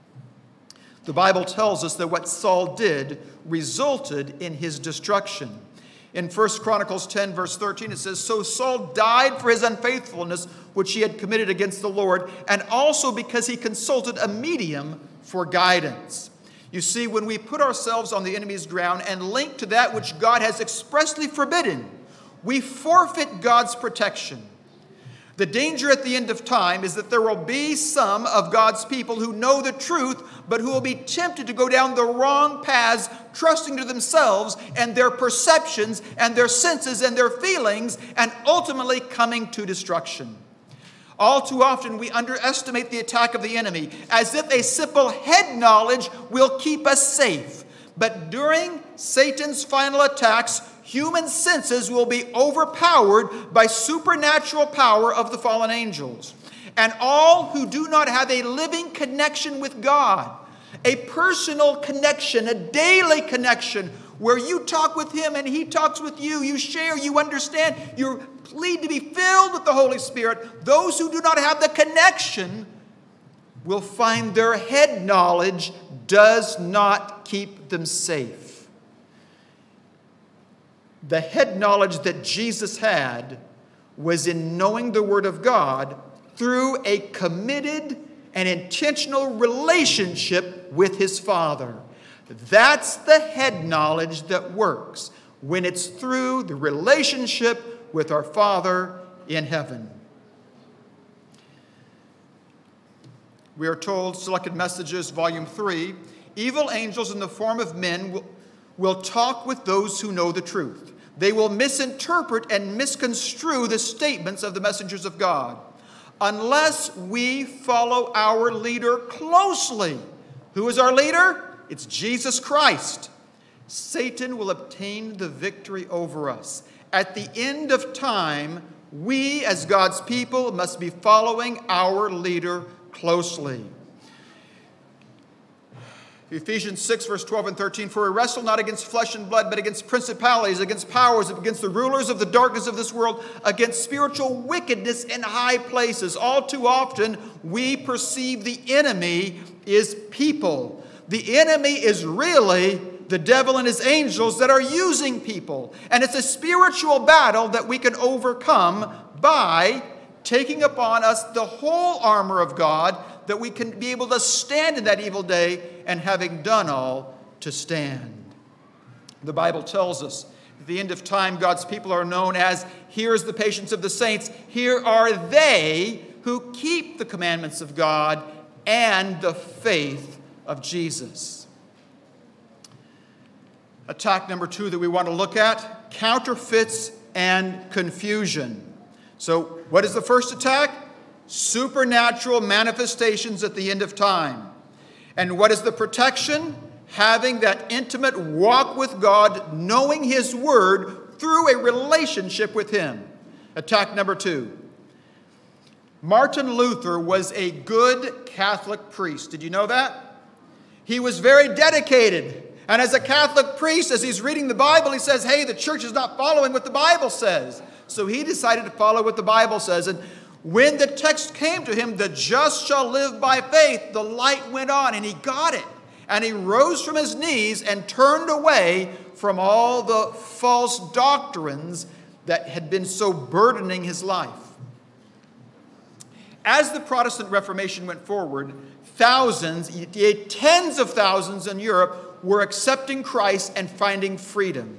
The Bible tells us that what Saul did resulted in his destruction. In First Chronicles ten, verse thirteen, it says, "So Saul died for his unfaithfulness, which he had committed against the Lord, and also because he consulted a medium for guidance." You see, when we put ourselves on the enemy's ground and link to that which God has expressly forbidden, we forfeit God's protection. The danger at the end of time is that there will be some of God's people who know the truth, but who will be tempted to go down the wrong paths, trusting to themselves and their perceptions and their senses and their feelings, and ultimately coming to destruction. All too often we underestimate the attack of the enemy, as if a simple head knowledge will keep us safe. But during Satan's final attacks, human senses will be overpowered by supernatural power of the fallen angels. And all who do not have a living connection with God, a personal connection, a daily connection, where you talk with Him and He talks with you, you share, you understand, you plead to be filled with the Holy Spirit, those who do not have the connection will find their head knowledge does not keep them safe. The head knowledge that Jesus had was in knowing the Word of God through a committed and intentional relationship with His Father. That's the head knowledge that works when it's through the relationship with our Father in heaven. We are told, Selected Messages, Volume three, evil angels in the form of men will, will talk with those who know the truth. They will misinterpret and misconstrue the statements of the messengers of God. Unless we follow our leader closely. Who is our leader? It's Jesus Christ. Satan will obtain the victory over us. At the end of time, we as God's people must be following our leader closely. Ephesians six, verse twelve and thirteen, "For we wrestle not against flesh and blood, but against principalities, against powers, against the rulers of the darkness of this world, against spiritual wickedness in high places." All too often, we perceive the enemy is people. The enemy is really the devil and his angels that are using people. And it's a spiritual battle that we can overcome by taking upon us the whole armor of God, that we can be able to stand in that evil day, and having done all, to stand. The Bible tells us at the end of time, God's people are known as, here is the patience of the saints. Here are they who keep the commandments of God and the faith of Jesus. Attack number two that we want to look at, counterfeits and confusion. So what is the first attack? Supernatural manifestations at the end of time. And what is the protection? Having that intimate walk with God, knowing His Word through a relationship with Him. Attack number two. Martin Luther was a good Catholic priest. Did you know that? He was very dedicated. And as a Catholic priest, as he's reading the Bible, he says, hey, the church is not following what the Bible says. So he decided to follow what the Bible says. And when the text came to him, the just shall live by faith, the light went on and he got it. And he rose from his knees and turned away from all the false doctrines that had been so burdening his life. As the Protestant Reformation went forward, thousands, tens of thousands in Europe were accepting Christ and finding freedom.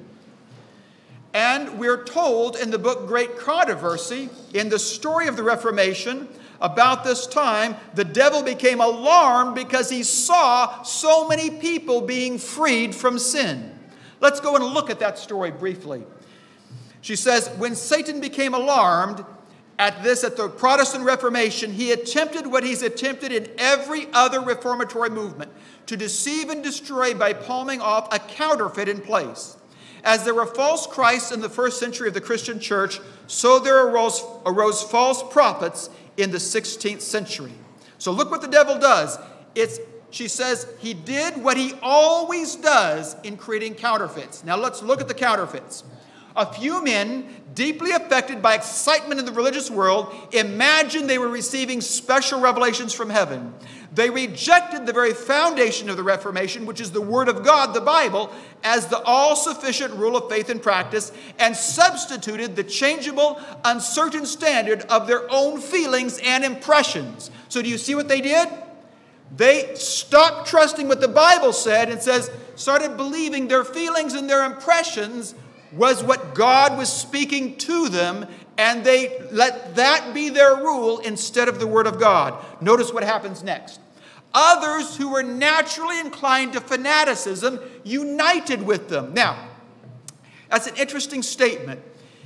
And we're told in the book Great Controversy, in the story of the Reformation, about this time, the devil became alarmed because he saw so many people being freed from sin. Let's go and look at that story briefly. She says, when Satan became alarmed at this, at the Protestant Reformation, he attempted what he's attempted in every other reformatory movement, to deceive and destroy by palming off a counterfeit in place. As there were false Christs in the first century of the Christian church, so there arose, arose false prophets in the sixteenth century. So look what the devil does. It's, she says, he did what he always does in creating counterfeits. Now let's look at the counterfeits. A few men, deeply affected by excitement in the religious world, imagined they were receiving special revelations from heaven. They rejected the very foundation of the Reformation, which is the Word of God, the Bible, as the all-sufficient rule of faith and practice, and substituted the changeable, uncertain standard of their own feelings and impressions. So do you see what they did? They stopped trusting what the Bible said and says, started believing their feelings and their impressions was what God was speaking to them, and they let that be their rule instead of the Word of God. Notice what happens next. Others who were naturally inclined to fanaticism united with them. Now, that's an interesting statement.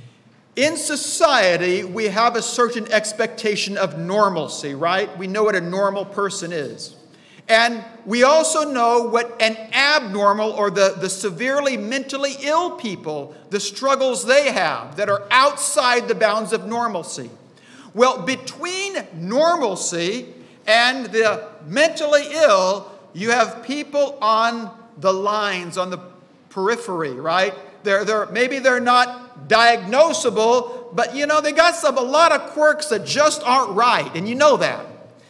In society, we have a certain expectation of normalcy, right? We know what a normal person is. And we also know what an abnormal, or the, the severely mentally ill people, the struggles they have that are outside the bounds of normalcy. Well, between normalcy and the mentally ill, you have people on the lines, on the periphery, right? They're, they're, maybe they're not diagnosable, but you know, they got some, a lot of quirks that just aren't right, and you know that.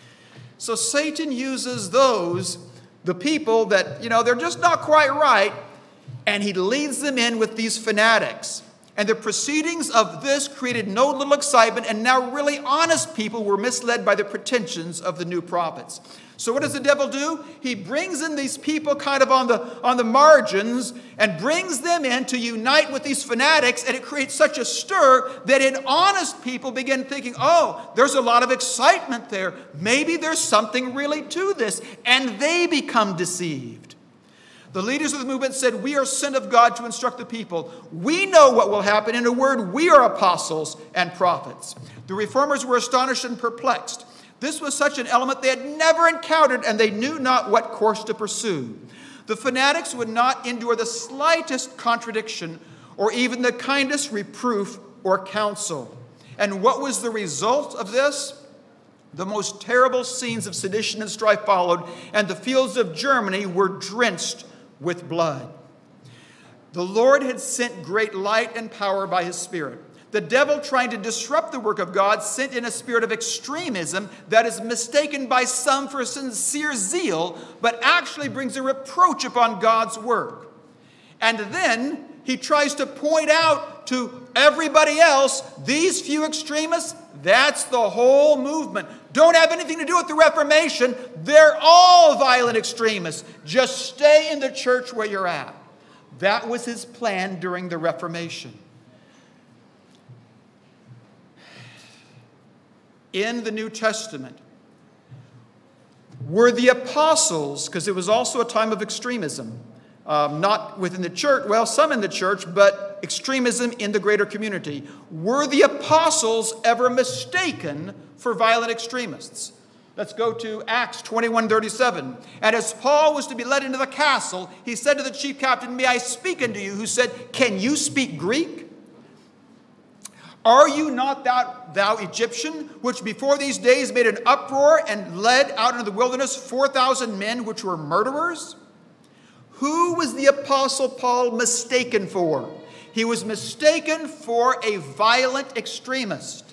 So Satan uses those, the people that, you know, they're just not quite right, and he leads them in with these fanatics. And the proceedings of this created no little excitement, and now really honest people were misled by the pretensions of the new prophets. So what does the devil do? He brings in these people kind of on the, on the margins and brings them in to unite with these fanatics, and it creates such a stir that in honest people begin thinking, oh, there's a lot of excitement there. Maybe there's something really to this, and they become deceived. The leaders of the movement said, we are sent of God to instruct the people. We know what will happen. In a word, we are apostles and prophets. The reformers were astonished and perplexed. This was such an element they had never encountered, and they knew not what course to pursue. The fanatics would not endure the slightest contradiction or even the kindest reproof or counsel. And what was the result of this? The most terrible scenes of sedition and strife followed, and the fields of Germany were drenched with blood. The Lord had sent great light and power by his Spirit. The devil, trying to disrupt the work of God, sent in a spirit of extremism that is mistaken by some for sincere zeal, but actually brings a reproach upon God's work. And then he tries to point out to everybody else, these few extremists, that's the whole movement. Don't have anything to do with the Reformation. They're all violent extremists. Just stay in the church where you're at. That was his plan during the Reformation. In the New Testament, were the apostles, because it was also a time of extremism, um, not within the church, well, some in the church, but extremism in the greater community. Were the apostles ever mistaken for violent extremists? Let's go to Acts twenty-one thirty-seven. And as Paul was to be led into the castle, he said to the chief captain, may I speak unto you? Who said, can you speak Greek? Are you not thou, thou Egyptian, which before these days made an uproar and led out into the wilderness four thousand men which were murderers? Who was the apostle Paul mistaken for? He was mistaken for a violent extremist.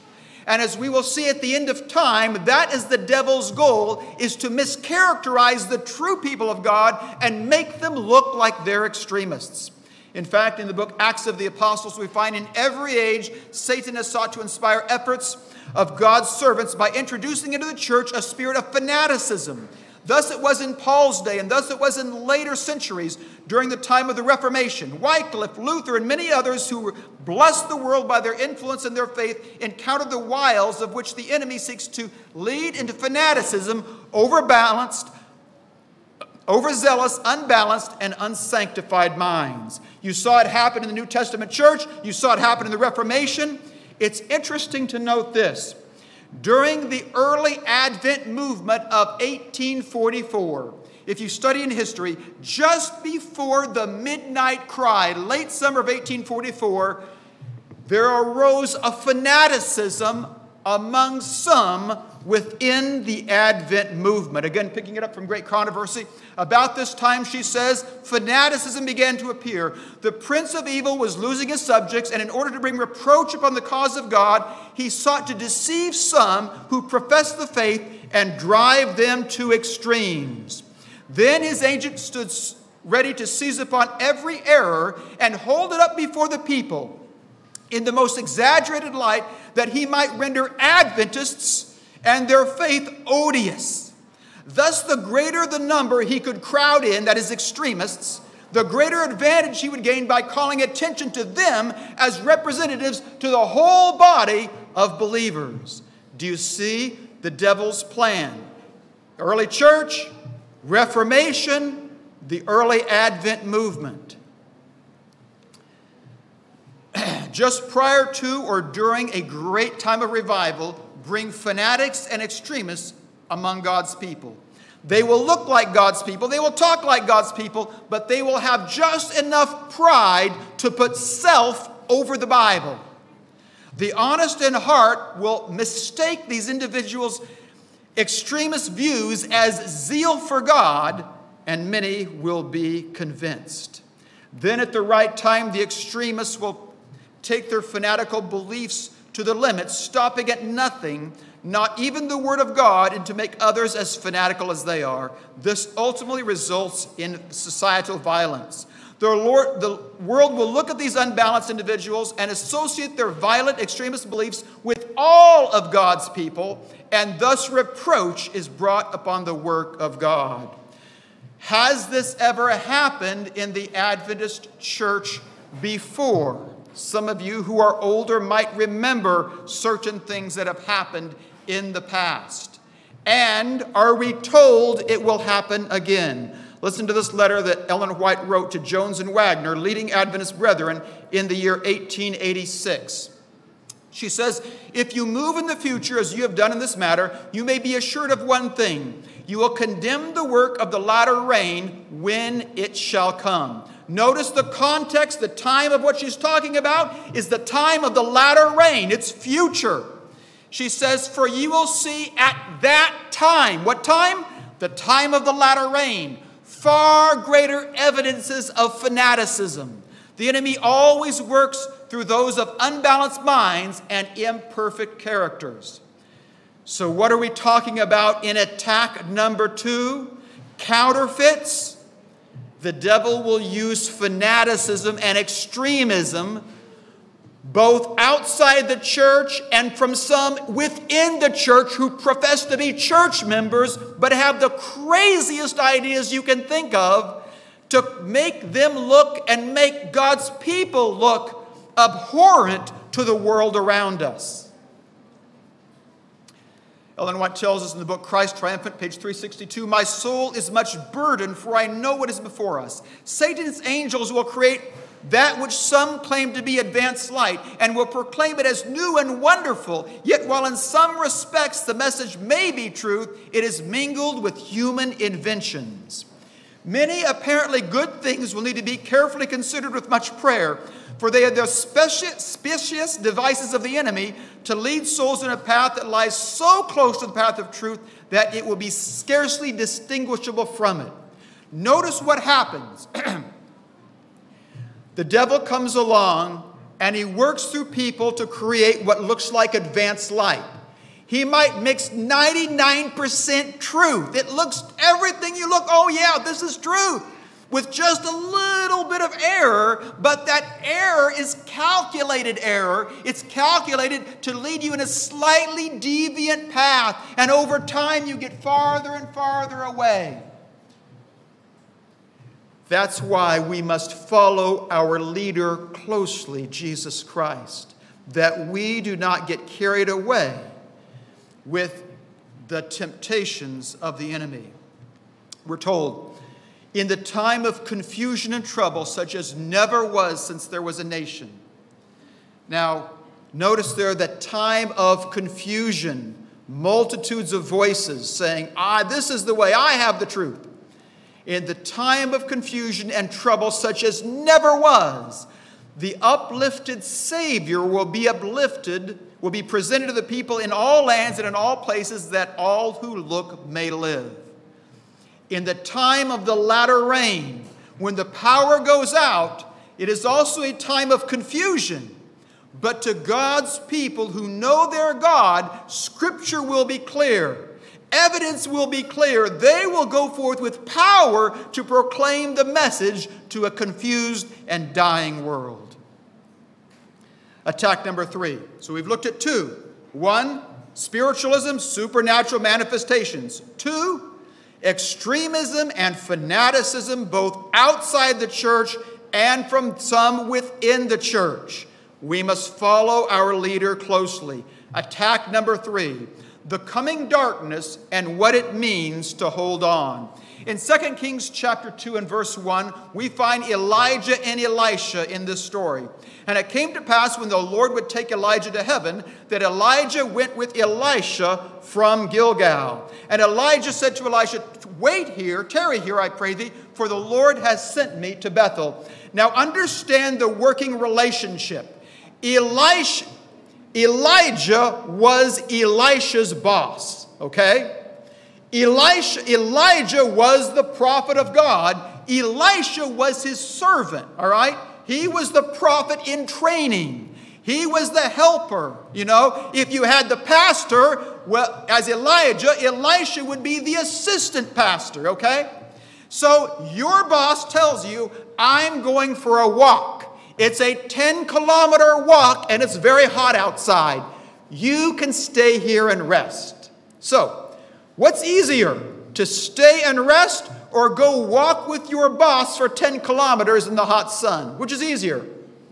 And as we will see at the end of time, that is the devil's goal, is to mischaracterize the true people of God and make them look like they're extremists. In fact, in the book Acts of the Apostles, we find in every age, Satan has sought to inspire efforts of God's servants by introducing into the church a spirit of fanaticism. Thus it was in Paul's day, and thus it was in later centuries during the time of the Reformation. Wycliffe, Luther, and many others who blessed the world by their influence and their faith encountered the wiles of which the enemy seeks to lead into fanaticism, overbalanced, overzealous, unbalanced, and unsanctified minds. You saw it happen in the New Testament church. You saw it happen in the Reformation. It's interesting to note this. During the early Advent movement of eighteen forty-four, if you study in history, just before the midnight cry, late summer of eighteen forty-four, there arose a fanaticism among some within the Advent movement. Again, picking it up from Great Controversy. About this time, she says, fanaticism began to appear. The prince of evil was losing his subjects, and in order to bring reproach upon the cause of God, he sought to deceive some who professed the faith and drive them to extremes. Then his agent stood ready to seize upon every error and hold it up before the people in the most exaggerated light, that he might render Adventists and their faith odious. Thus, the greater the number he could crowd in, that is extremists, the greater advantage he would gain by calling attention to them as representatives to the whole body of believers. Do you see the devil's plan? Early church, Reformation, the early Advent movement. Just prior to or during a great time of revival, bring fanatics and extremists among God's people. They will look like God's people, they will talk like God's people, but they will have just enough pride to put self over the Bible. The honest in heart will mistake these individuals' extremist views as zeal for God, and many will be convinced. Then at the right time, the extremists will take their fanatical beliefs to the limit, stopping at nothing, not even the Word of God, and to make others as fanatical as they are. This ultimately results in societal violence. The, Lord, the world will look at these unbalanced individuals and associate their violent extremist beliefs with all of God's people, and thus reproach is brought upon the work of God. Has this ever happened in the Adventist church before? Some of you who are older might remember certain things that have happened in the past. And are we told it will happen again? Listen to this letter that Ellen White wrote to Jones and Wagner, leading Adventist brethren, in the year eighteen eighty-six. She says, if you move in the future as you have done in this matter, you may be assured of one thing. You will condemn the work of the latter rain when it shall come. Notice the context, the time of what she's talking about is the time of the latter rain. It's future. She says, for you will see at that time. What time? The time of the latter rain. Far greater evidences of fanaticism. The enemy always works through those of unbalanced minds and imperfect characters. So what are we talking about in attack number two? Counterfeits. The devil will use fanaticism and extremism both outside the church and from some within the church who profess to be church members but have the craziest ideas you can think of to make them look and make God's people look abhorrent to the world around us. Ellen White tells us in the book Christ Triumphant, page three sixty-two, my soul is much burdened, for I know what is before us. Satan's angels will create that which some claim to be advanced light and will proclaim it as new and wonderful. Yet while in some respects the message may be truth, it is mingled with human inventions. Many apparently good things will need to be carefully considered with much prayer, for they are the specious devices of the enemy to lead souls in a path that lies so close to the path of truth that it will be scarcely distinguishable from it. Notice what happens. The devil comes along and he works through people to create what looks like advanced light. He might mix ninety-nine percent truth. It looks, everything you look, oh yeah, this is truth, with just a little bit of error, but that error is calculated error. It's calculated to lead you in a slightly deviant path, and over time you get farther and farther away. That's why we must follow our leader closely, Jesus Christ, that we do not get carried away with the temptations of the enemy. We're told, in the time of confusion and trouble, such as never was since there was a nation. Now, notice there that time of confusion, multitudes of voices saying, ah, this is the way, I have the truth. In the time of confusion and trouble such as never was, the uplifted Savior will be uplifted, will be presented to the people in all lands and in all places, that all who look may live. In the time of the latter rain, when the power goes out, it is also a time of confusion. But to God's people who know their God, Scripture will be clear. Evidence will be clear. They will go forth with power to proclaim the message to a confused and dying world. Attack number three. So we've looked at two. One, spiritualism, supernatural manifestations. Two, extremism and fanaticism, both outside the church and from some within the church. We must follow our leader closely. Attack number three, the coming darkness and what it means to hold on. In Second Kings chapter two and verse one, we find Elijah and Elisha in this story. And it came to pass when the Lord would take Elijah to heaven, that Elijah went with Elisha from Gilgal. And Elijah said to Elisha, wait here, tarry here, I pray thee, for the Lord has sent me to Bethel. Now understand the working relationship. Elisha, Elijah was Elisha's boss, okay? Elisha, Elijah was the prophet of God. Elisha was his servant, all right? He was the prophet in training. He was the helper, you know. If you had the pastor, well, as Elijah, Elisha would be the assistant pastor, okay? So your boss tells you, I'm going for a walk. It's a ten kilometer walk and it's very hot outside. You can stay here and rest. So, what's easier, to stay and rest or go walk with your boss for ten kilometers in the hot sun? Which is easier?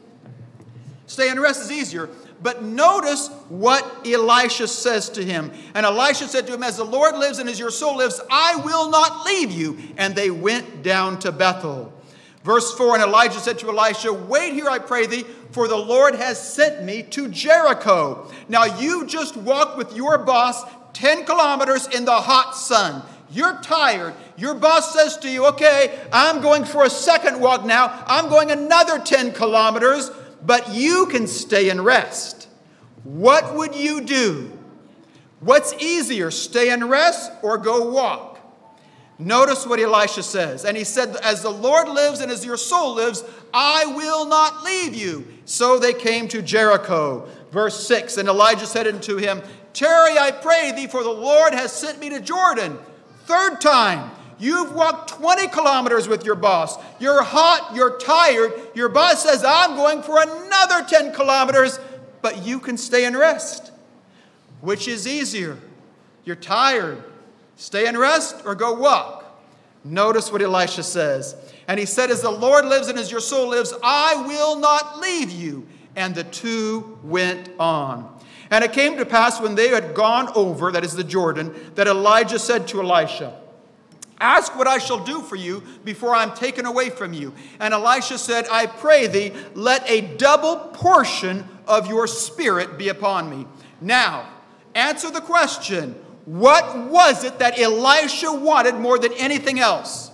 Stay and rest is easier. But notice what Elisha says to him. And Elisha said to him, as the Lord lives and as your soul lives, I will not leave you. And they went down to Bethel. Verse four, and Elijah said to Elisha, wait here, I pray thee, for the Lord has sent me to Jericho. Now you just walked with your boss ten kilometers in the hot sun. You're tired. Your boss says to you, okay, I'm going for a second walk now. I'm going another ten kilometers, but you can stay and rest. What would you do? What's easier, stay and rest or go walk? Notice what Elisha says. And he said, as the Lord lives and as your soul lives, I will not leave you. So they came to Jericho. Verse six, and Elijah said unto him, tarry, I pray thee, for the Lord has sent me to Jordan. Third time, you've walked twenty kilometers with your boss. You're hot, you're tired. Your boss says, I'm going for another ten kilometers, but you can stay and rest. Which is easier? You're tired. Stay and rest or go walk? Notice what Elisha says. And he said, as the Lord lives and as your soul lives, I will not leave you. And the two went on. And it came to pass when they had gone over, that is the Jordan, that Elijah said to Elisha, ask what I shall do for you before I am taken away from you. And Elisha said, I pray thee, let a double portion of your spirit be upon me. Now, answer the question. What was it that Elisha wanted more than anything else?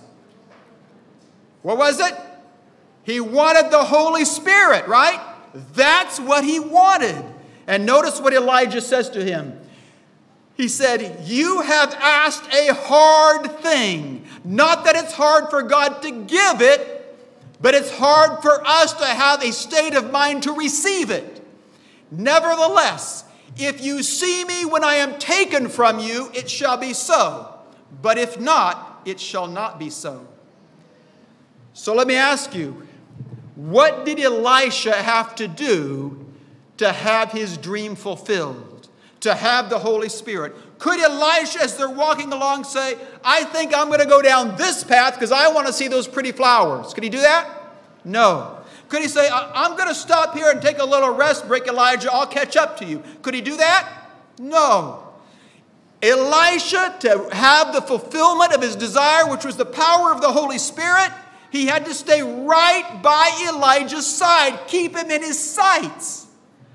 What was it? He wanted the Holy Spirit, right? That's what he wanted. And notice what Elijah says to him. He said, you have asked a hard thing. Not that it's hard for God to give it, but it's hard for us to have a state of mind to receive it. Nevertheless, if you see me when I am taken from you, it shall be so. But if not, it shall not be so. So let me ask you, what did Elisha have to do to have his dream fulfilled, to have the Holy Spirit? Could Elisha, as they're walking along, say, I think I'm going to go down this path because I want to see those pretty flowers? Could he do that? No. Could he say, I'm going to stop here and take a little rest break, Elijah, I'll catch up to you? Could he do that? No. Elisha, to have the fulfillment of his desire, which was the power of the Holy Spirit, he had to stay right by Elijah's side, keep him in his sights.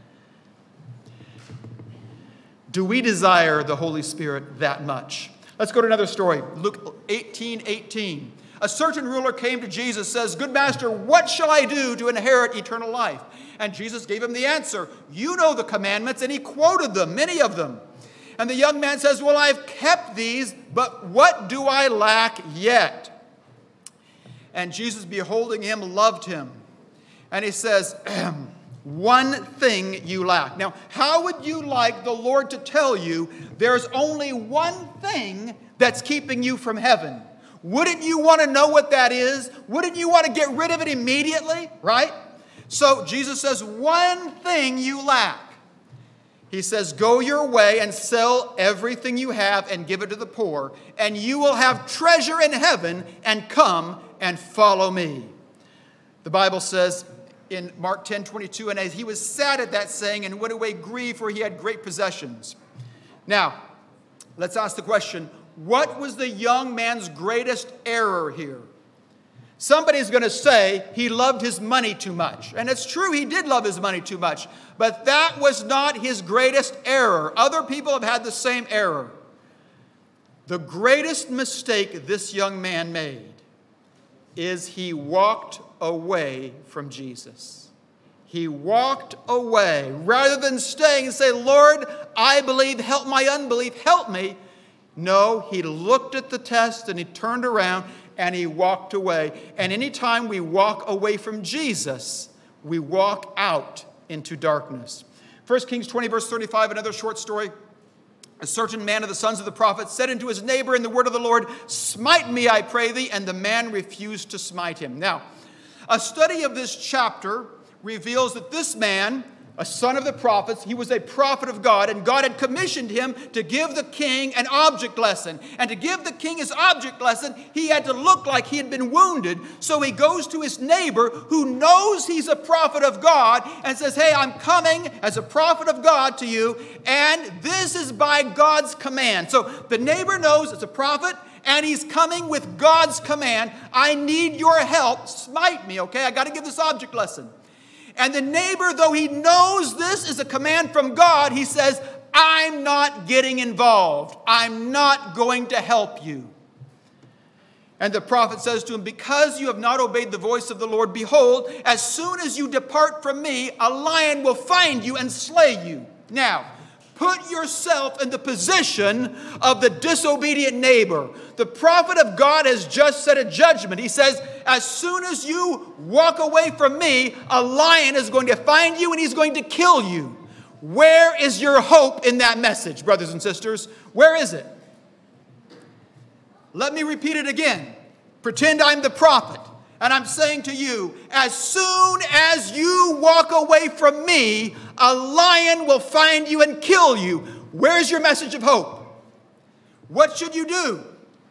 Do we desire the Holy Spirit that much? Let's go to another story. Luke eighteen eighteen. A certain ruler came to Jesus, says, Good master, what shall I do to inherit eternal life? And Jesus gave him the answer. You know the commandments, and he quoted them, many of them. And the young man says, Well, I've kept these, but what do I lack yet? And Jesus, beholding him, loved him. And he says, One thing you lack. Now, how would you like the Lord to tell you there's only one thing that's keeping you from heaven? Wouldn't you want to know what that is? Wouldn't you want to get rid of it immediately? Right? So Jesus says, one thing you lack. He says, go your way and sell everything you have and give it to the poor, and you will have treasure in heaven, and come and follow me. The Bible says in Mark ten twenty-two, and as he was sad at that saying and went away grieved, for he had great possessions. Now, let's ask the question, what was the young man's greatest error here? Somebody's going to say he loved his money too much. And it's true, he did love his money too much. But that was not his greatest error. Other people have had the same error. The greatest mistake this young man made is he walked away from Jesus. He walked away. Rather than staying and say, Lord, I believe, help my unbelief, help me. No, he looked at the test and he turned around and he walked away. And anytime we walk away from Jesus, we walk out into darkness. First Kings twenty, verse thirty-five, another short story. A certain man of the sons of the prophets said unto his neighbor in the word of the Lord, Smite me, I pray thee. And the man refused to smite him. Now, a study of this chapter reveals that this man, a son of the prophets, he was a prophet of God, and God had commissioned him to give the king an object lesson. And to give the king his object lesson, he had to look like he had been wounded. So he goes to his neighbor who knows he's a prophet of God and says, hey, I'm coming as a prophet of God to you, and this is by God's command. So the neighbor knows it's a prophet, and he's coming with God's command. I need your help. Smite me, okay? I got to give this object lesson. And the neighbor, though he knows this is a command from God, he says, I'm not getting involved. I'm not going to help you. And the prophet says to him, because you have not obeyed the voice of the Lord, behold, as soon as you depart from me, a lion will find you and slay you. Now, put yourself in the position of the disobedient neighbor. The prophet of God has just said a judgment. He says, as soon as you walk away from me, a lion is going to find you and he's going to kill you. Where is your hope in that message, brothers and sisters? Where is it? Let me repeat it again. Pretend I'm the prophet. And I'm saying to you, as soon as you walk away from me, a lion will find you and kill you. Where's your message of hope? What should you do?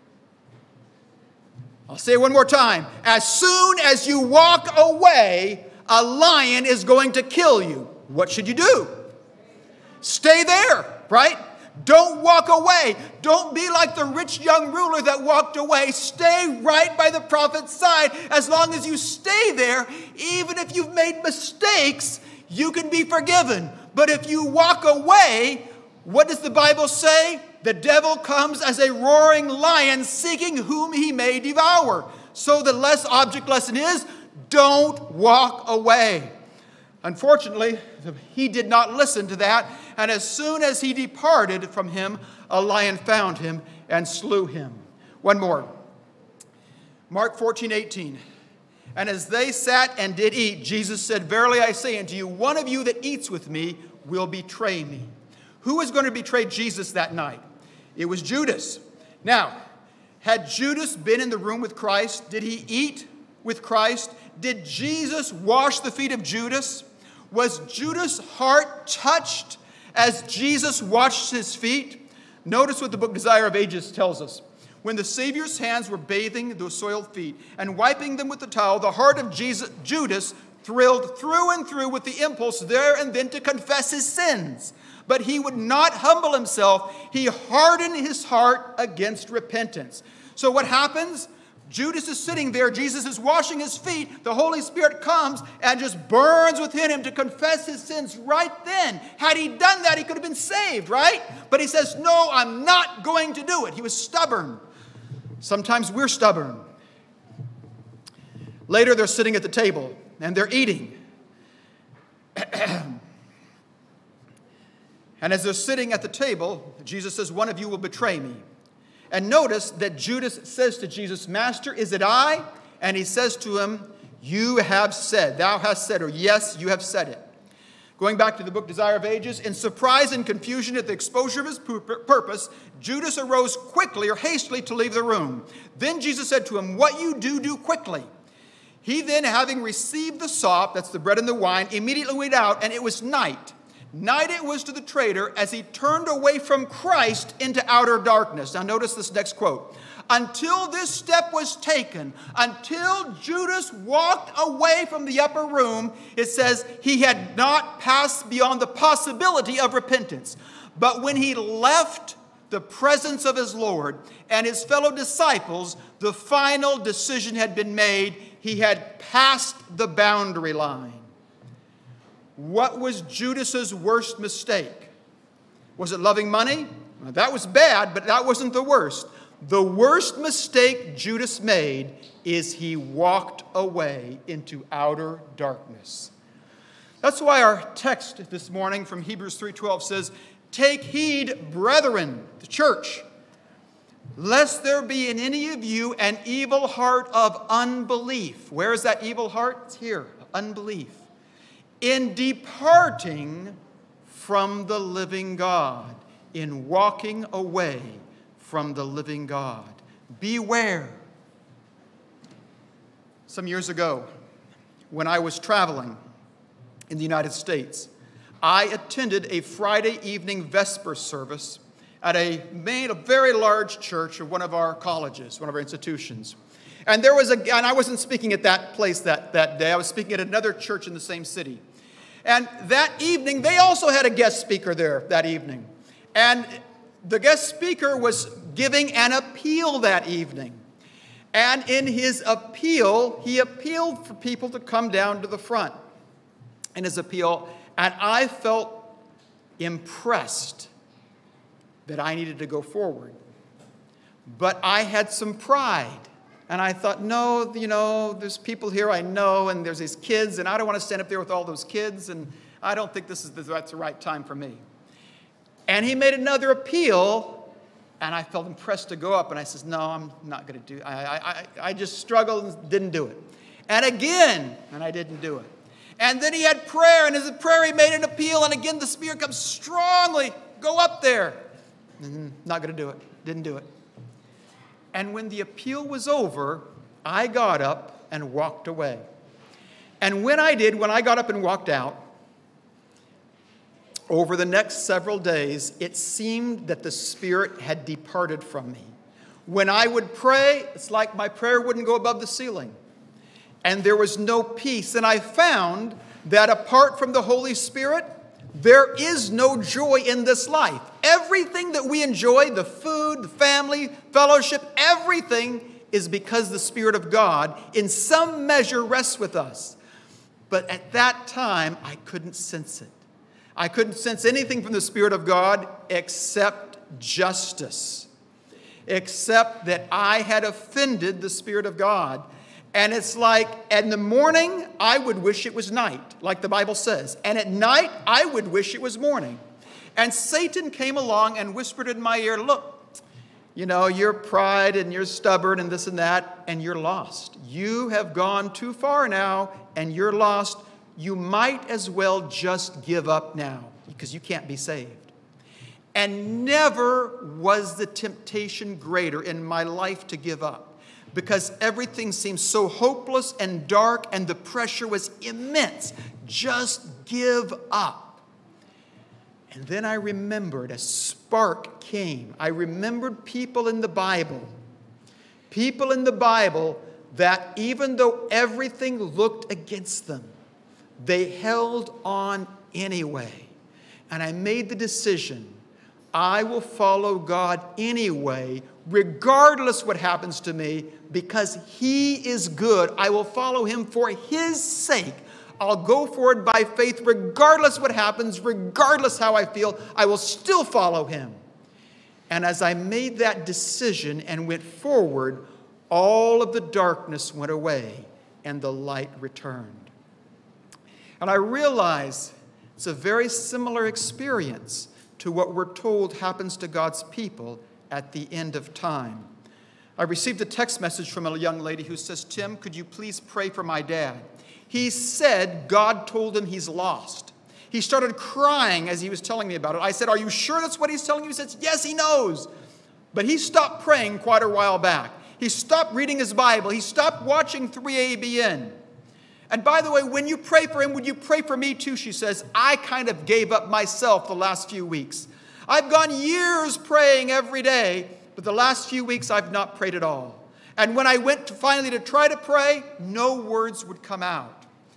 I'll say it one more time. As soon as you walk away, a lion is going to kill you. What should you do? Stay there, right? Don't walk away. Don't be like the rich young ruler that walked away. Stay right by the prophet's side. As long as you stay there, even if you've made mistakes, you can be forgiven. But if you walk away, what does the Bible say? The devil comes as a roaring lion seeking whom he may devour. So the less object lesson is, don't walk away. Unfortunately, he did not listen to that. And as soon as he departed from him, a lion found him and slew him. One more. Mark fourteen eighteen. And as they sat and did eat, Jesus said, "Verily I say unto you, one of you that eats with me will betray me." Who was going to betray Jesus that night? It was Judas. Now, had Judas been in the room with Christ? Did he eat with Christ? Did Jesus wash the feet of Judas? Was Judas' heart touched as Jesus washed his feet? Notice what the book Desire of Ages tells us. When the Savior's hands were bathing those soiled feet and wiping them with the towel, the heart of Jesus, Judas thrilled through and through with the impulse there and then to confess his sins. But he would not humble himself. He hardened his heart against repentance. So what happens? Judas is sitting there. Jesus is washing his feet. The Holy Spirit comes and just burns within him to confess his sins right then. Had he done that, he could have been saved, right? But he says, "No, I'm not going to do it." He was stubborn. Sometimes we're stubborn. Later, they're sitting at the table and they're eating. And as they're sitting at the table, Jesus says, "One of you will betray me." And notice that Judas says to Jesus, "Master, is it I?" And he says to him, "You have said," thou hast said, or "Yes, you have said it." Going back to the book Desire of Ages, in surprise and confusion at the exposure of his purpose, Judas arose quickly or hastily to leave the room. Then Jesus said to him, "What you do, do quickly." He then, having received the sop, that's the bread and the wine, immediately went out, and it was night. Night it was to the traitor as he turned away from Christ into outer darkness. Now notice this next quote. Until this step was taken, until Judas walked away from the upper room, it says he had not passed beyond the possibility of repentance. But when he left the presence of his Lord and his fellow disciples, the final decision had been made. He had passed the boundary line. What was Judas's worst mistake? Was it loving money? Well, that was bad, but that wasn't the worst. The worst mistake Judas made is he walked away into outer darkness. That's why our text this morning from Hebrews three twelve says, "Take heed, brethren," the church, "lest there be in any of you an evil heart of unbelief." Where is that evil heart? It's here, unbelief. "In departing from the living God," in walking away from the living God. Beware. Some years ago, when I was traveling in the United States, I attended a Friday evening Vesper service at a, main, a very large church of one of our colleges, one of our institutions. And there was a, and I wasn't speaking at that place that, that day. I was speaking at another church in the same city. And that evening, they also had a guest speaker there that evening. And the guest speaker was giving an appeal that evening. And in his appeal, he appealed for people to come down to the front in his appeal. And I felt impressed that I needed to go forward. But I had some pride. And I thought, no, you know, there's people here I know, and there's these kids, and I don't want to stand up there with all those kids, and I don't think this is the, that's the right time for me. And he made another appeal, and I felt impressed to go up, and I said, no, I'm not going to do it. I, I, I just struggled and didn't do it. And again, and I didn't do it. And then he had prayer, and as a prayer he made an appeal, and again the Spirit comes strongly, go up there. Mm-hmm, not going to do it. Didn't do it. And when the appeal was over, I got up and walked away. And when I did, when I got up and walked out, over the next several days, it seemed that the Spirit had departed from me. When I would pray, it's like my prayer wouldn't go above the ceiling. And there was no peace. And I found that apart from the Holy Spirit, there is no joy in this life. Everything that we enjoy, the food, the family, fellowship, everything is because the Spirit of God in some measure rests with us. But at that time, I couldn't sense it. I couldn't sense anything from the Spirit of God except justice, except that I had offended the Spirit of God. And it's like, in the morning, I would wish it was night, like the Bible says. And at night, I would wish it was morning. And Satan came along and whispered in my ear, look, You know, you're pride and you're stubborn and this and that, and you're lost. You have gone too far now, and you're lost. You might as well just give up now, because you can't be saved. And never was the temptation greater in my life to give up, because everything seemed so hopeless and dark, and the pressure was immense. Just give up. And then I remembered, a spark came. I remembered people in the Bible, people in the Bible that even though everything looked against them, they held on anyway. And I made the decision, I will follow God anyway, regardless what happens to me, because He is good. I will follow Him for His sake. I'll go forward by faith regardless what happens, regardless how I feel. I will still follow Him. And as I made that decision and went forward, all of the darkness went away and the light returned. And I realize it's a very similar experience to what we're told happens to God's people at the end of time. I received a text message from a young lady who says, Tim, could you please pray for my dad? He said God told him he's lost. He started crying as he was telling me about it. I said, are you sure that's what he's telling you? He says, yes, he knows. But he stopped praying quite a while back. He stopped reading his Bible. He stopped watching three A B N. And by the way, when you pray for him, would you pray for me too? She says, I kind of gave up myself the last few weeks. I've gone years praying every day, but the last few weeks I've not prayed at all. And when I went to finally to try to pray, no words would come out.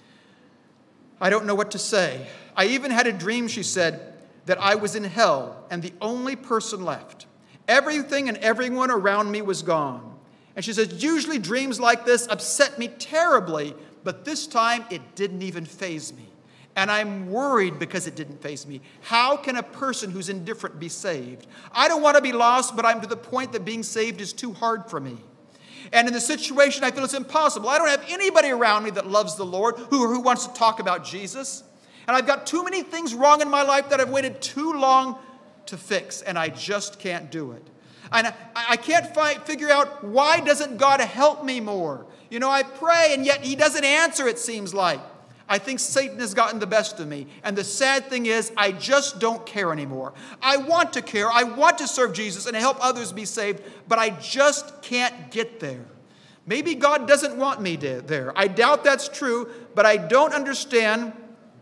I don't know what to say. I even had a dream, she said, that I was in hell and the only person left. Everything and everyone around me was gone. And she says, usually dreams like this upset me terribly, but this time it didn't even faze me. And I'm worried because it didn't faze me. How can a person who's indifferent be saved? I don't want to be lost, but I'm to the point that being saved is too hard for me. And in the situation, I feel it's impossible. I don't have anybody around me that loves the Lord, who, who wants to talk about Jesus. And I've got too many things wrong in my life that I've waited too long to fix, and I just can't do it. And I, I can't find, figure out, why doesn't God help me more? You know, I pray, and yet He doesn't answer, it seems like. I think Satan has gotten the best of me. And the sad thing is, I just don't care anymore. I want to care. I want to serve Jesus and help others be saved, but I just can't get there. Maybe God doesn't want me to, there. I doubt that's true, but I don't understand.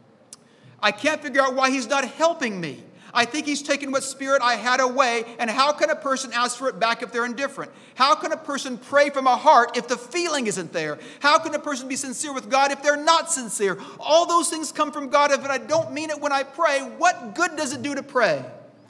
I can't figure out why He's not helping me. I think He's taken what spirit I had away, and how can a person ask for it back if they're indifferent? How can a person pray from a heart if the feeling isn't there? How can a person be sincere with God if they're not sincere? All those things come from God. If I don't mean it when I pray, what good does it do to pray?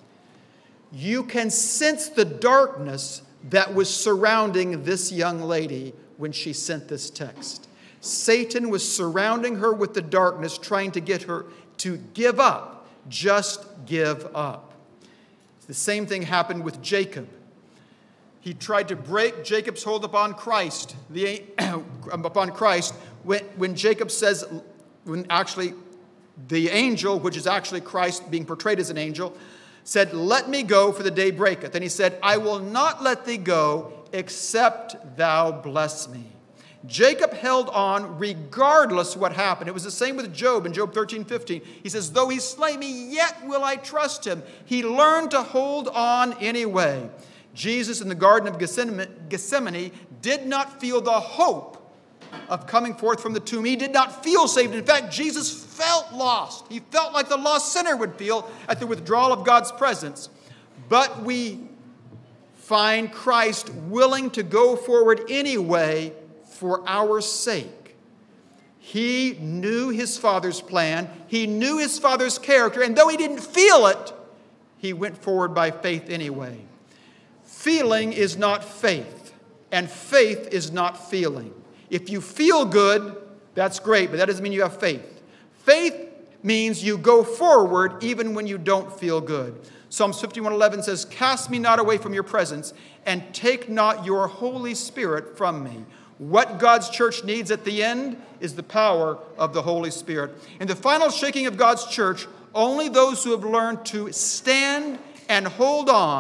You can sense the darkness that was surrounding this young lady when she sent this text. Satan was surrounding her with the darkness, trying to get her to give up. Just give up. The same thing happened with Jacob. He tried to break Jacob's hold upon Christ. The, upon Christ, when, when Jacob says, when actually the angel, which is actually Christ being portrayed as an angel, said, let me go, for the day breaketh. And he said, I will not let thee go, except thou bless me. Jacob held on regardless what happened. It was the same with Job in Job thirteen fifteen. He says, though he slay me, yet will I trust him. He learned to hold on anyway. Jesus in the Garden of Gethsemane did not feel the hope of coming forth from the tomb. He did not feel saved. In fact, Jesus felt lost. He felt like the lost sinner would feel at the withdrawal of God's presence. But we find Christ willing to go forward anyway for our sake. He knew His Father's plan. He knew His Father's character. And though He didn't feel it, He went forward by faith anyway. Feeling is not faith, and faith is not feeling. If you feel good, that's great, but that doesn't mean you have faith. Faith means you go forward even when you don't feel good. Psalms fifty-one eleven says, cast me not away from your presence, and take not your Holy Spirit from me. What God's church needs at the end is the power of the Holy Spirit. In the final shaking of God's church, only those who have learned to stand and hold on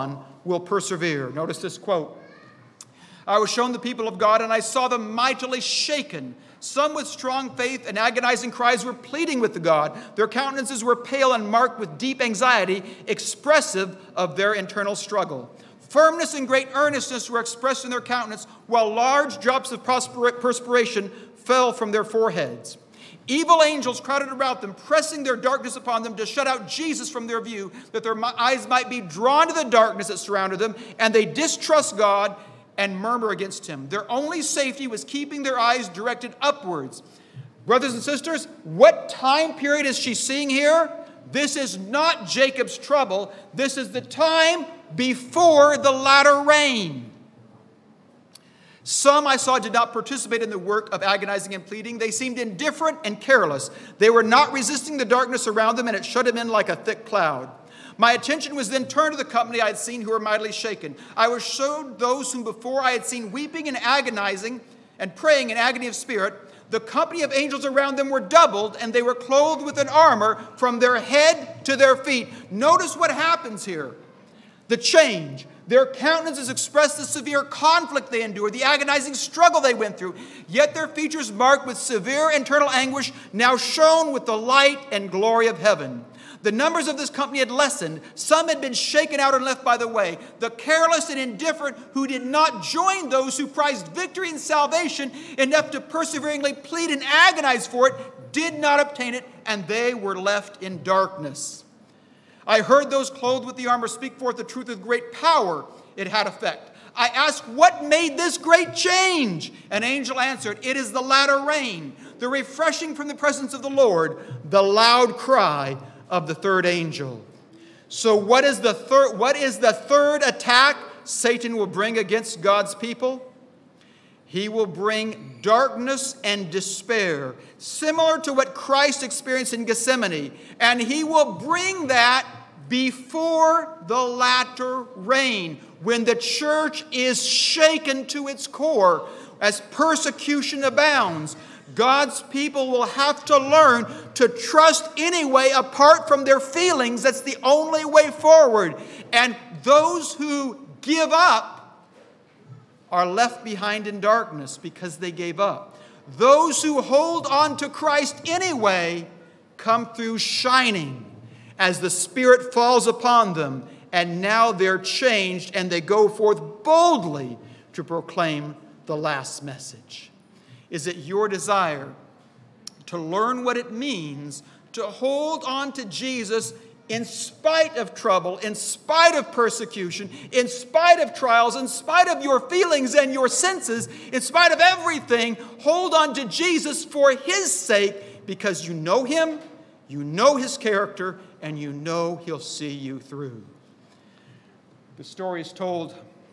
will persevere. Notice this quote. I was shown the people of God, and I saw them mightily shaken. Some with strong faith and agonizing cries were pleading with the God. Their countenances were pale and marked with deep anxiety, expressive of their internal struggle. Firmness and great earnestness were expressed in their countenance, while large drops of perspiration fell from their foreheads. Evil angels crowded about them, pressing their darkness upon them to shut out Jesus from their view, that their eyes might be drawn to the darkness that surrounded them, and they distrust God and murmur against him. Their only safety was keeping their eyes directed upwards. Brothers and sisters, what time period is she seeing here? This is not Jacob's trouble. This is the time before the latter rain. Some I saw did not participate in the work of agonizing and pleading. They seemed indifferent and careless. They were not resisting the darkness around them, and it shut them in like a thick cloud. My attention was then turned to the company I had seen who were mightily shaken. I was showed those whom before I had seen weeping and agonizing and praying in agony of spirit. The company of angels around them were doubled, and they were clothed with an armor from their head to their feet. Notice what happens here. The change. Their countenances express the severe conflict they endured, the agonizing struggle they went through. Yet their features marked with severe internal anguish now shone with the light and glory of heaven. The numbers of this company had lessened. Some had been shaken out and left by the way. The careless and indifferent who did not join those who prized victory and salvation enough to perseveringly plead and agonize for it did not obtain it, and they were left in darkness. I heard those clothed with the armor speak forth the truth with great power. It had effect. I asked, what made this great change? An angel answered, it is the latter rain, the refreshing from the presence of the Lord, the loud cry of the third angel. So what is the third, what is the third attack Satan will bring against God's people? He will bring darkness and despair, similar to what Christ experienced in Gethsemane. And he will bring that before the latter rain, when the church is shaken to its core, as persecution abounds. God's people will have to learn to trust anyway apart from their feelings. That's the only way forward. And those who give up are left behind in darkness because they gave up. Those who hold on to Christ anyway come through shining as the Spirit falls upon them, and now they're changed and they go forth boldly to proclaim the last message. Is it your desire to learn what it means to hold on to Jesus in spite of trouble, in spite of persecution, in spite of trials, in spite of your feelings and your senses, in spite of everything? Hold on to Jesus for his sake, because you know him, you know his character, and you know he'll see you through. The story is told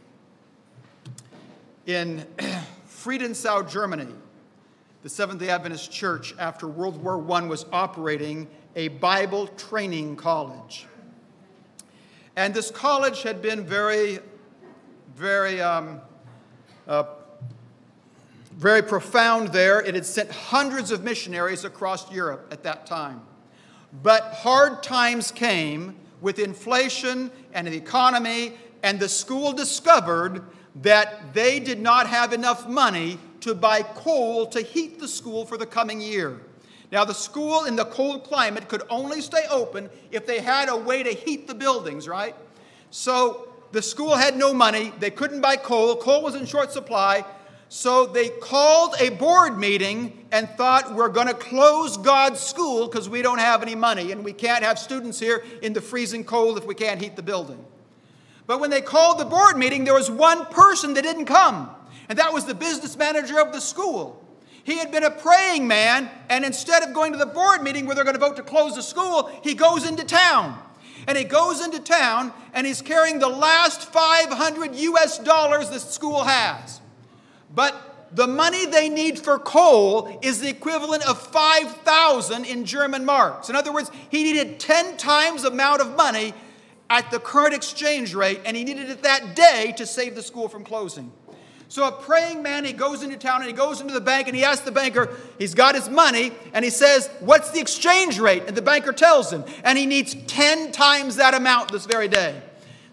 in Friedenau, Germany. The Seventh-day Adventist Church, after World War One, was operating a Bible training college. And this college had been very, very, um, uh, very profound there. It had sent hundreds of missionaries across Europe at that time. But hard times came with inflation and the economy, and the school discovered that they did not have enough money to buy coal to heat the school for the coming year. Now, the school in the cold climate could only stay open if they had a way to heat the buildings, right? So the school had no money. They couldn't buy coal. Coal was in short supply. So they called a board meeting and thought, we're going to close God's school because we don't have any money, and we can't have students here in the freezing cold if we can't heat the building. But when they called the board meeting, there was one person that didn't come, and that was the business manager of the school. He had been a praying man, and instead of going to the board meeting where they're going to vote to close the school, he goes into town. And he goes into town, and he's carrying the last five hundred U S dollars the school has. But the money they need for coal is the equivalent of five thousand in German marks. In other words, he needed ten times the amount of money at the current exchange rate, and he needed it that day to save the school from closing. So a praying man, he goes into town and he goes into the bank and he asks the banker, he's got his money, and he says, what's the exchange rate? And the banker tells him, and he needs ten times that amount this very day.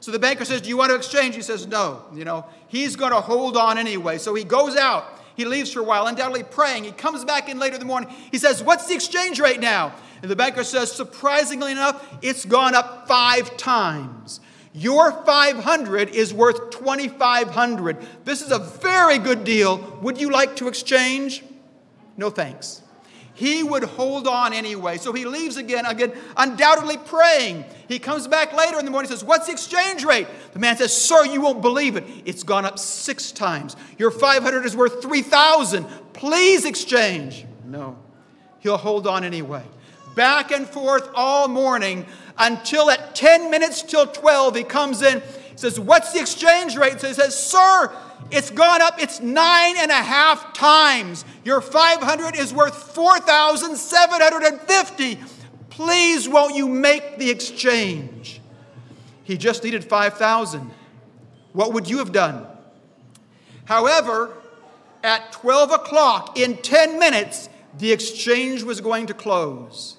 So the banker says, do you want to exchange? He says, no. You know, he's going to hold on anyway. So he goes out. He leaves for a while, undoubtedly praying. He comes back in later in the morning. He says, what's the exchange rate now? And the banker says, surprisingly enough, it's gone up five times. Your five hundred is worth twenty-five hundred. This is a very good deal. Would you like to exchange? No thanks. He would hold on anyway. So he leaves again, again, undoubtedly praying. He comes back later in the morning and says, what's the exchange rate? The man says, sir, you won't believe it. It's gone up six times. Your five hundred is worth three thousand. Please exchange. No. He'll hold on anyway. Back and forth all morning until at ten minutes till twelve, he comes in. He says, what's the exchange rate? So he says, sir, it's gone up. It's nine and a half times. Your five hundred is worth four thousand seven hundred fifty. Please, won't you make the exchange? He just needed five thousand. What would you have done? However, at twelve o'clock, in ten minutes, the exchange was going to close.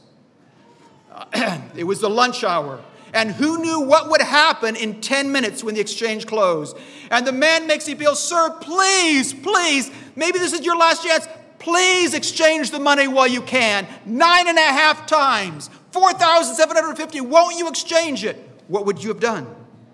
It was the lunch hour. And who knew what would happen in ten minutes when the exchange closed? And the man makes the appeal, sir, please, please, maybe this is your last chance. Please exchange the money while you can. Nine and a half times. four thousand seven hundred fifty. Won't you exchange it? What would you have done?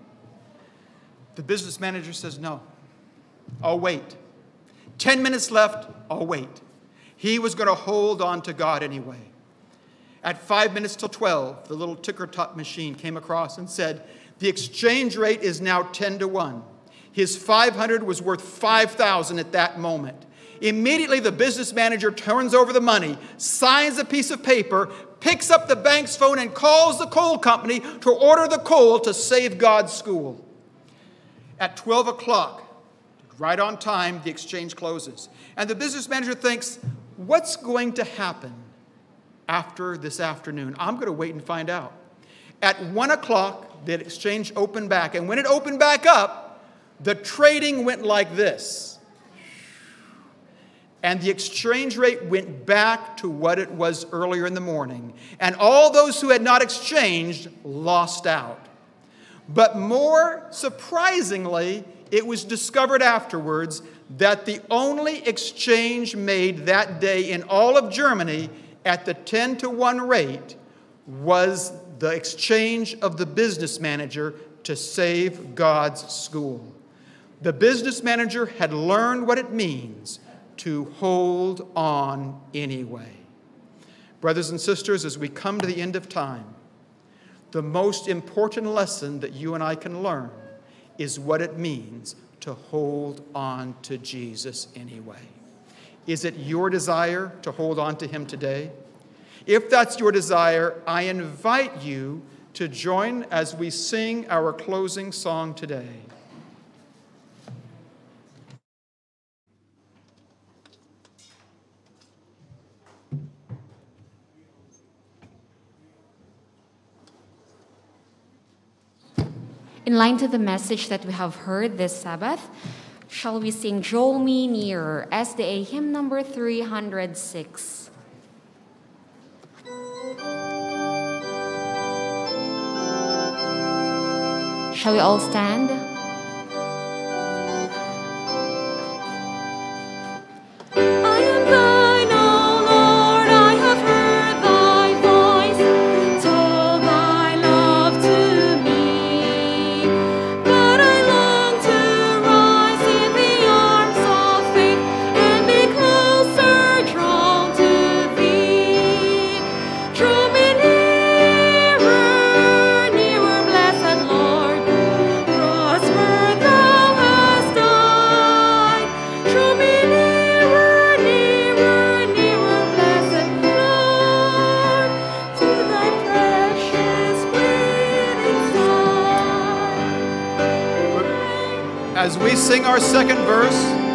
The business manager says, no. I'll wait. Ten minutes left. I'll wait. He was going to hold on to God anyway. At five minutes till twelve, the little ticker-top machine came across and said, the exchange rate is now ten to one. His five hundred was worth five thousand at that moment. Immediately, the business manager turns over the money, signs a piece of paper, picks up the bank's phone, and calls the coal company to order the coal to save God's school. At twelve o'clock, right on time, the exchange closes. And the business manager thinks, what's going to happen after this afternoon? I'm going to wait and find out. At one o'clock, the exchange opened back. And when it opened back up, the trading went like this. And the exchange rate went back to what it was earlier in the morning. And all those who had not exchanged lost out. But more surprisingly, it was discovered afterwards that the only exchange made that day in all of Germany at the ten to one rate was the exchange of the business manager to save God's school. The business manager had learned what it means to hold on anyway. Brothers and sisters, as we come to the end of time, the most important lesson that you and I can learn is what it means to hold on to Jesus anyway. Is it your desire to hold on to him today? If that's your desire, I invite you to join as we sing our closing song today. In line to the message that we have heard this Sabbath, shall we sing Draw Me Nearer, S D A hymn number three hundred six. Shall we all stand? As we sing our second verse,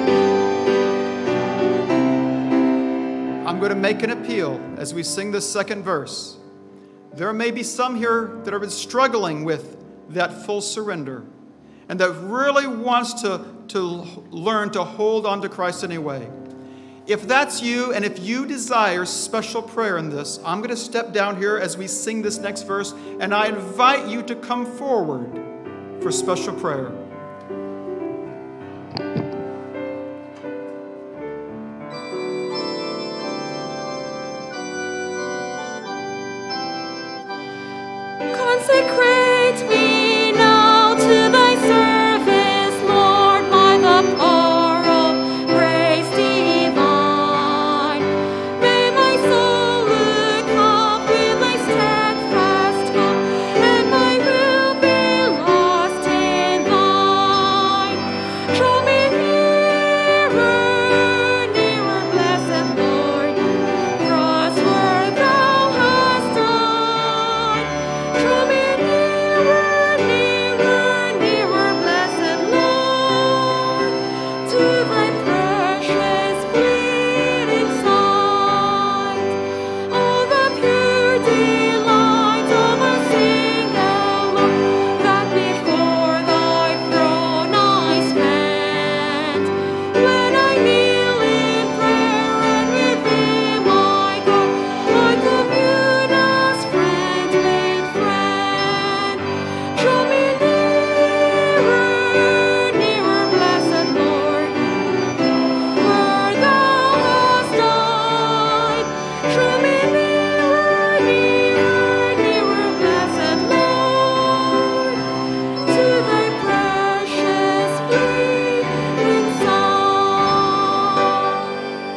I'm going to make an appeal as we sing this second verse. There may be some here that are struggling with that full surrender and that really wants to, to learn to hold on to Christ anyway. If that's you, and if you desire special prayer in this, I'm going to step down here as we sing this next verse, and I invite you to come forward for special prayer. Consecrate me now to thy service, Lord, by the power of grace divine. May my soul look up with thy steadfast help, and my will be lost in thine. Draw me nearer, nearer, blessed Lord, cross where thou hast died. Draw me nearer, nearer, nearer, blessed Lord, to thy precious bleeding side. All the pure delight of a single love that before thy throne I spend. When I kneel in prayer and with thee, my God, I commune as friend with friend. Draw me nearer, nearer, blessed Lord, where thou hast died. Draw me nearer, nearer, nearer, blessed Lord, to thy precious bleeding side.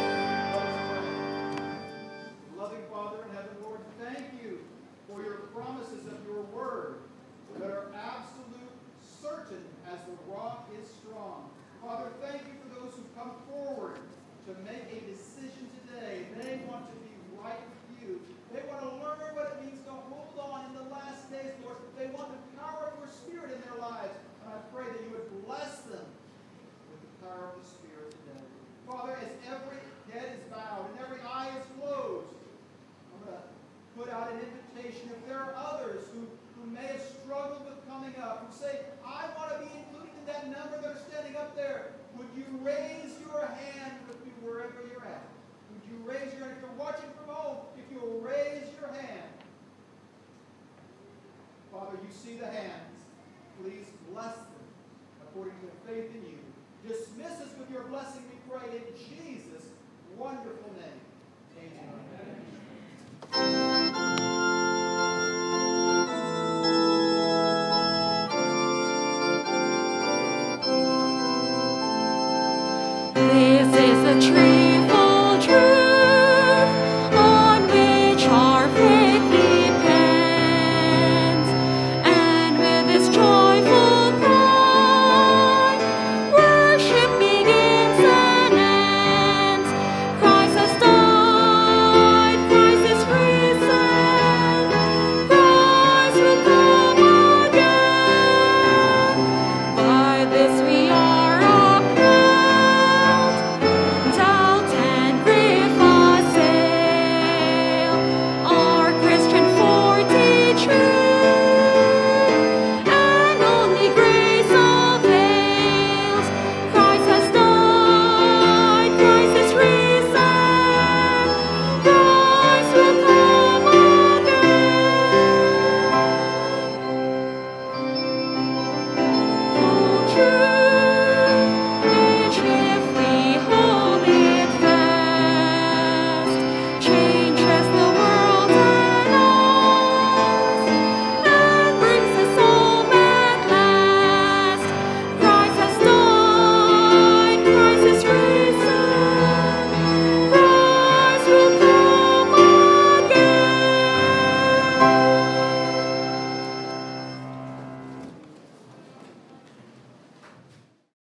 Loving Father in heaven, Lord, thank you for your promises of your word that are absolute, certain as the rock is strong. Father, thank you for those who come forward to make a decision today. They want to be right with you. They want to learn what it means to hold on in the last days, Lord. They want the power of your Spirit in their lives. And I pray that you would bless them with the power of the Spirit today. Father, as every head is bowed and every eye is closed, I'm going to put out an invitation. If there are others who, who may have struggled with coming up, who say, I want to be included in that number that are standing up there, would you raise your hand with me wherever you're at? Would you raise your hand? If you're watching from home, if you'll raise your hand. Father, you see the hands. Please bless them according to faith in you. Dismiss us with your blessing, we pray, in Jesus' wonderful name. Amen. This is a tree